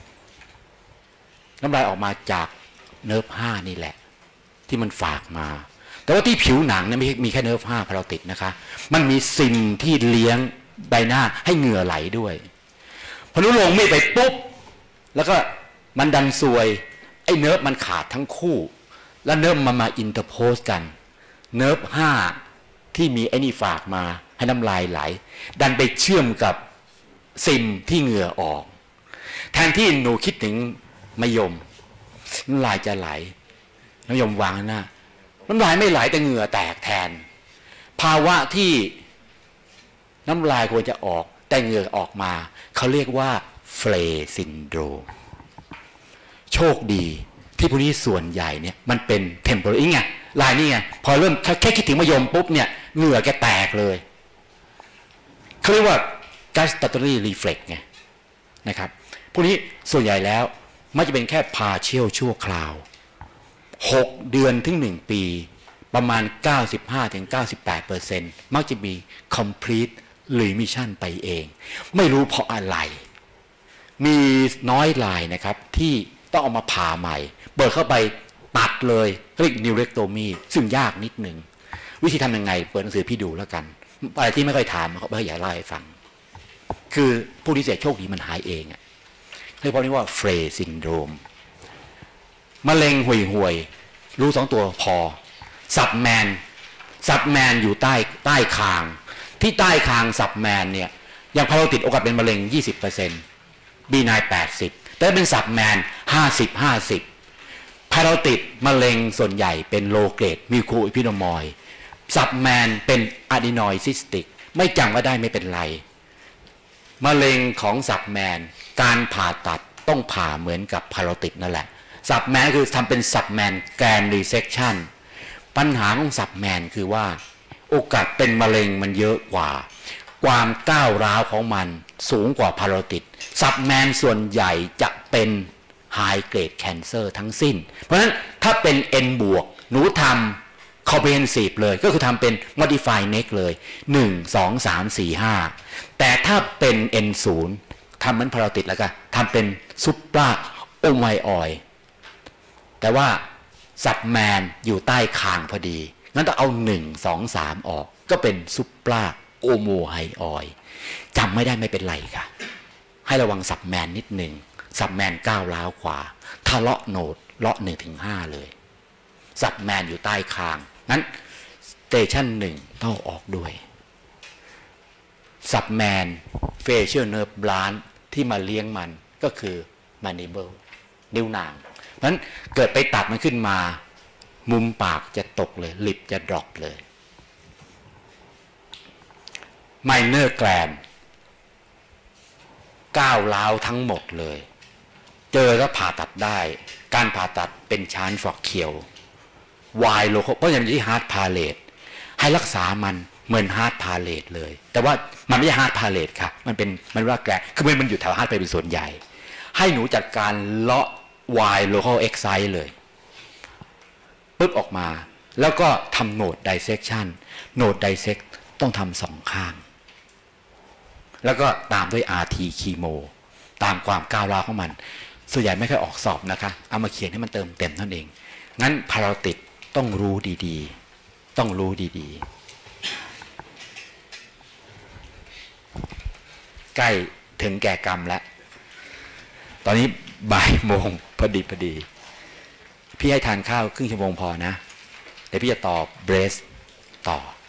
น้ำลายออกมาจากเนิร์ฟห้านี่แหละที่มันฝากมาแต่ว่าที่ผิวหนังเนี่ยไม่มีแค่เนิร์ฟห้าพาราติดนะคะมันมีซิมที่เลี้ยงใบหน้าให้เหงื่อไหลด้วยพอนุลงไม่ไปปุ๊บแล้วก็มันดันซวยไอ้เนิร์ฟมันขาดทั้งคู่แล้วเนิร์ฟมันมาอินเตอร์โพสกันเนิร์ฟห้าที่มีไอ้นี่ฝากมาให้น้ำลายไหลดันไปเชื่อมกับซิมที่เหงื่อออกแทนที่หนูคิดถึงมะยมน้ำลายจะไหลน้ำยมวางหน้าน้ำลายไม่ไหลแต่เหงื่อแตกแทนภาวะที่น้ำลายควรจะออกแต่เหงื่อออกมาเขาเรียกว่าเฟลซินโดรมโชคดีที่พวกนี้ส่วนใหญ่เนี่ยมันเป็นเทมโพอรีไงลายนี่ไงพอเริ่มแค่คิดถึงมะยมปุ๊บเนี่ยเหงื่อแกแตกเลยเขาเรียกว่า gustatory reflex ไงนะครับพวกนี้ส่วนใหญ่แล้วมันจะเป็นแค่ partial ชั่วคราวหกเดือนถึงหนึ่งปีประมาณ เก้าสิบห้าถึงเก้าสิบแปดเปอร์เซ็นต์ มักจะมี complete remission ไปเองไม่รู้เพราะอะไรมีน้อยรายนะครับที่ต้องเอามาผ่าใหม่เปิดเข้าไปตัดเลยเรียก neurectomy ซึ่งยากนิดหนึ่งวิธีทำยังไงเปิดหนังสือพี่ดูแล้วกันอะไรที่ไม่ค่อยถามเขาไม่อยากเล่าให้ฟังคือผู้ที่เสียโชคดีมันหายเองอะเรียกว่าเฟรซินโดรมมะเร็งห่วยห่วยรู้สองตัวพอสับแมนสับแมนอยู่ใต้ใต้คางที่ใต้คางสับแมนเนี่ยอย่างพาราติดโอกาสเป็นมะเร็ง ยี่สิบเปอร์เซ็นต์ บีไนน์ แปดสิบแต่เป็นสับแมน ห้าสิบ ห้าสิบ พาราติดมะเร็งส่วนใหญ่เป็นโลเกรดมิวโคอิพิโนมอยด์สับแมนเป็นอะดีนอยซิสติกไม่จำว่าได้ไม่เป็นไรมะเร็งของสับแมนการผ่าตัดต้องผ่าเหมือนกับพาราติดนั่นแหละสับแมนคือทำเป็นสับแมนแกรนรีเซคชั่นปัญหาของสับแมนคือว่าโอกาสเป็นมะเร็งมันเยอะกว่าความก้าวร้าวของมันสูงกว่าพาราติดสับแมนส่วนใหญ่จะเป็นไฮเกรดแคนเซอร์ทั้งสิ้นเพราะฉะนั้นถ้าเป็น N บวกหนูทำ comprehensive เลยก็คือทำเป็น modify neck เลยหนึ่ง สอง สาม สี่ ห้าแต่ถ้าเป็น N ศูนย์ทำเหมือนพาราติดแล้วก็ทำเป็นซุปปราโอไมออยแต่ว่าสับแมนอยู่ใต้คางพอดีงั้นต้องเอาหนึ่ง สอง สามออกก็เป็นซุปปราโอโมไฮออยจำไม่ได้ไม่เป็นไรค่ะให้ระวังสับแมนนิดหนึ่งสับแมนก้าวร้าวขวาถ้าเลาะโหนดเลาะหนึ่งถึงห้าเลยสับแมนอยู่ใต้คางงั้นสเตชันหนึ่งต้องออกด้วยสับแมนเฟเชียลเนิร์ฟบลานที่มาเลี้ยงมันก็คือมานิเบิลนิ้วนางเพราะฉะนั้นเกิดไปตัดมันขึ้นมามุมปากจะตกเลยลิปจะดรอปเลยไมเนอร์แกลนก้าวร้าวทั้งหมดเลยเจอแล้วผ่าตัดได้การผ่าตัดเป็นชานฟอกเคียววายโลโคเพราะอย่างที่ฮาร์ดพาเลตให้รักษามันเหมือนฮาร์ดพาเลตเลยแต่ว่ามันไม่ใช่ฮาร์ดพาเลตค่ะมันเป็นมันว่าแกลคือมันอยู่แถวฮาร์ดไปเป็นส่วนใหญ่ให้หนูจัดการเลาะวายโลโคเอ็กไซส์เลยปึ๊บออกมาแล้วก็ทำโหนดไดเซกชันโหนดไดเซกต้องทำสองข้างแล้วก็ตามด้วย อาร์ ที คีโมตามความก้าวร้าวของมันส่วนใหญ่ไม่ค่อยออกสอบนะคะเอามาเขียนให้มันเติมเต็มนั่นเองงั้นพาราติดต้องรู้ดีๆต้องรู้ดีๆใกล้ถึงแก่กรรมแล้วตอนนี้บ่ายโมงพอดีพอดีพี่ให้ทานข้าวครึ่งชั่วโมงพอนะเดี๋ยวพี่จะต่อเบรสต่อ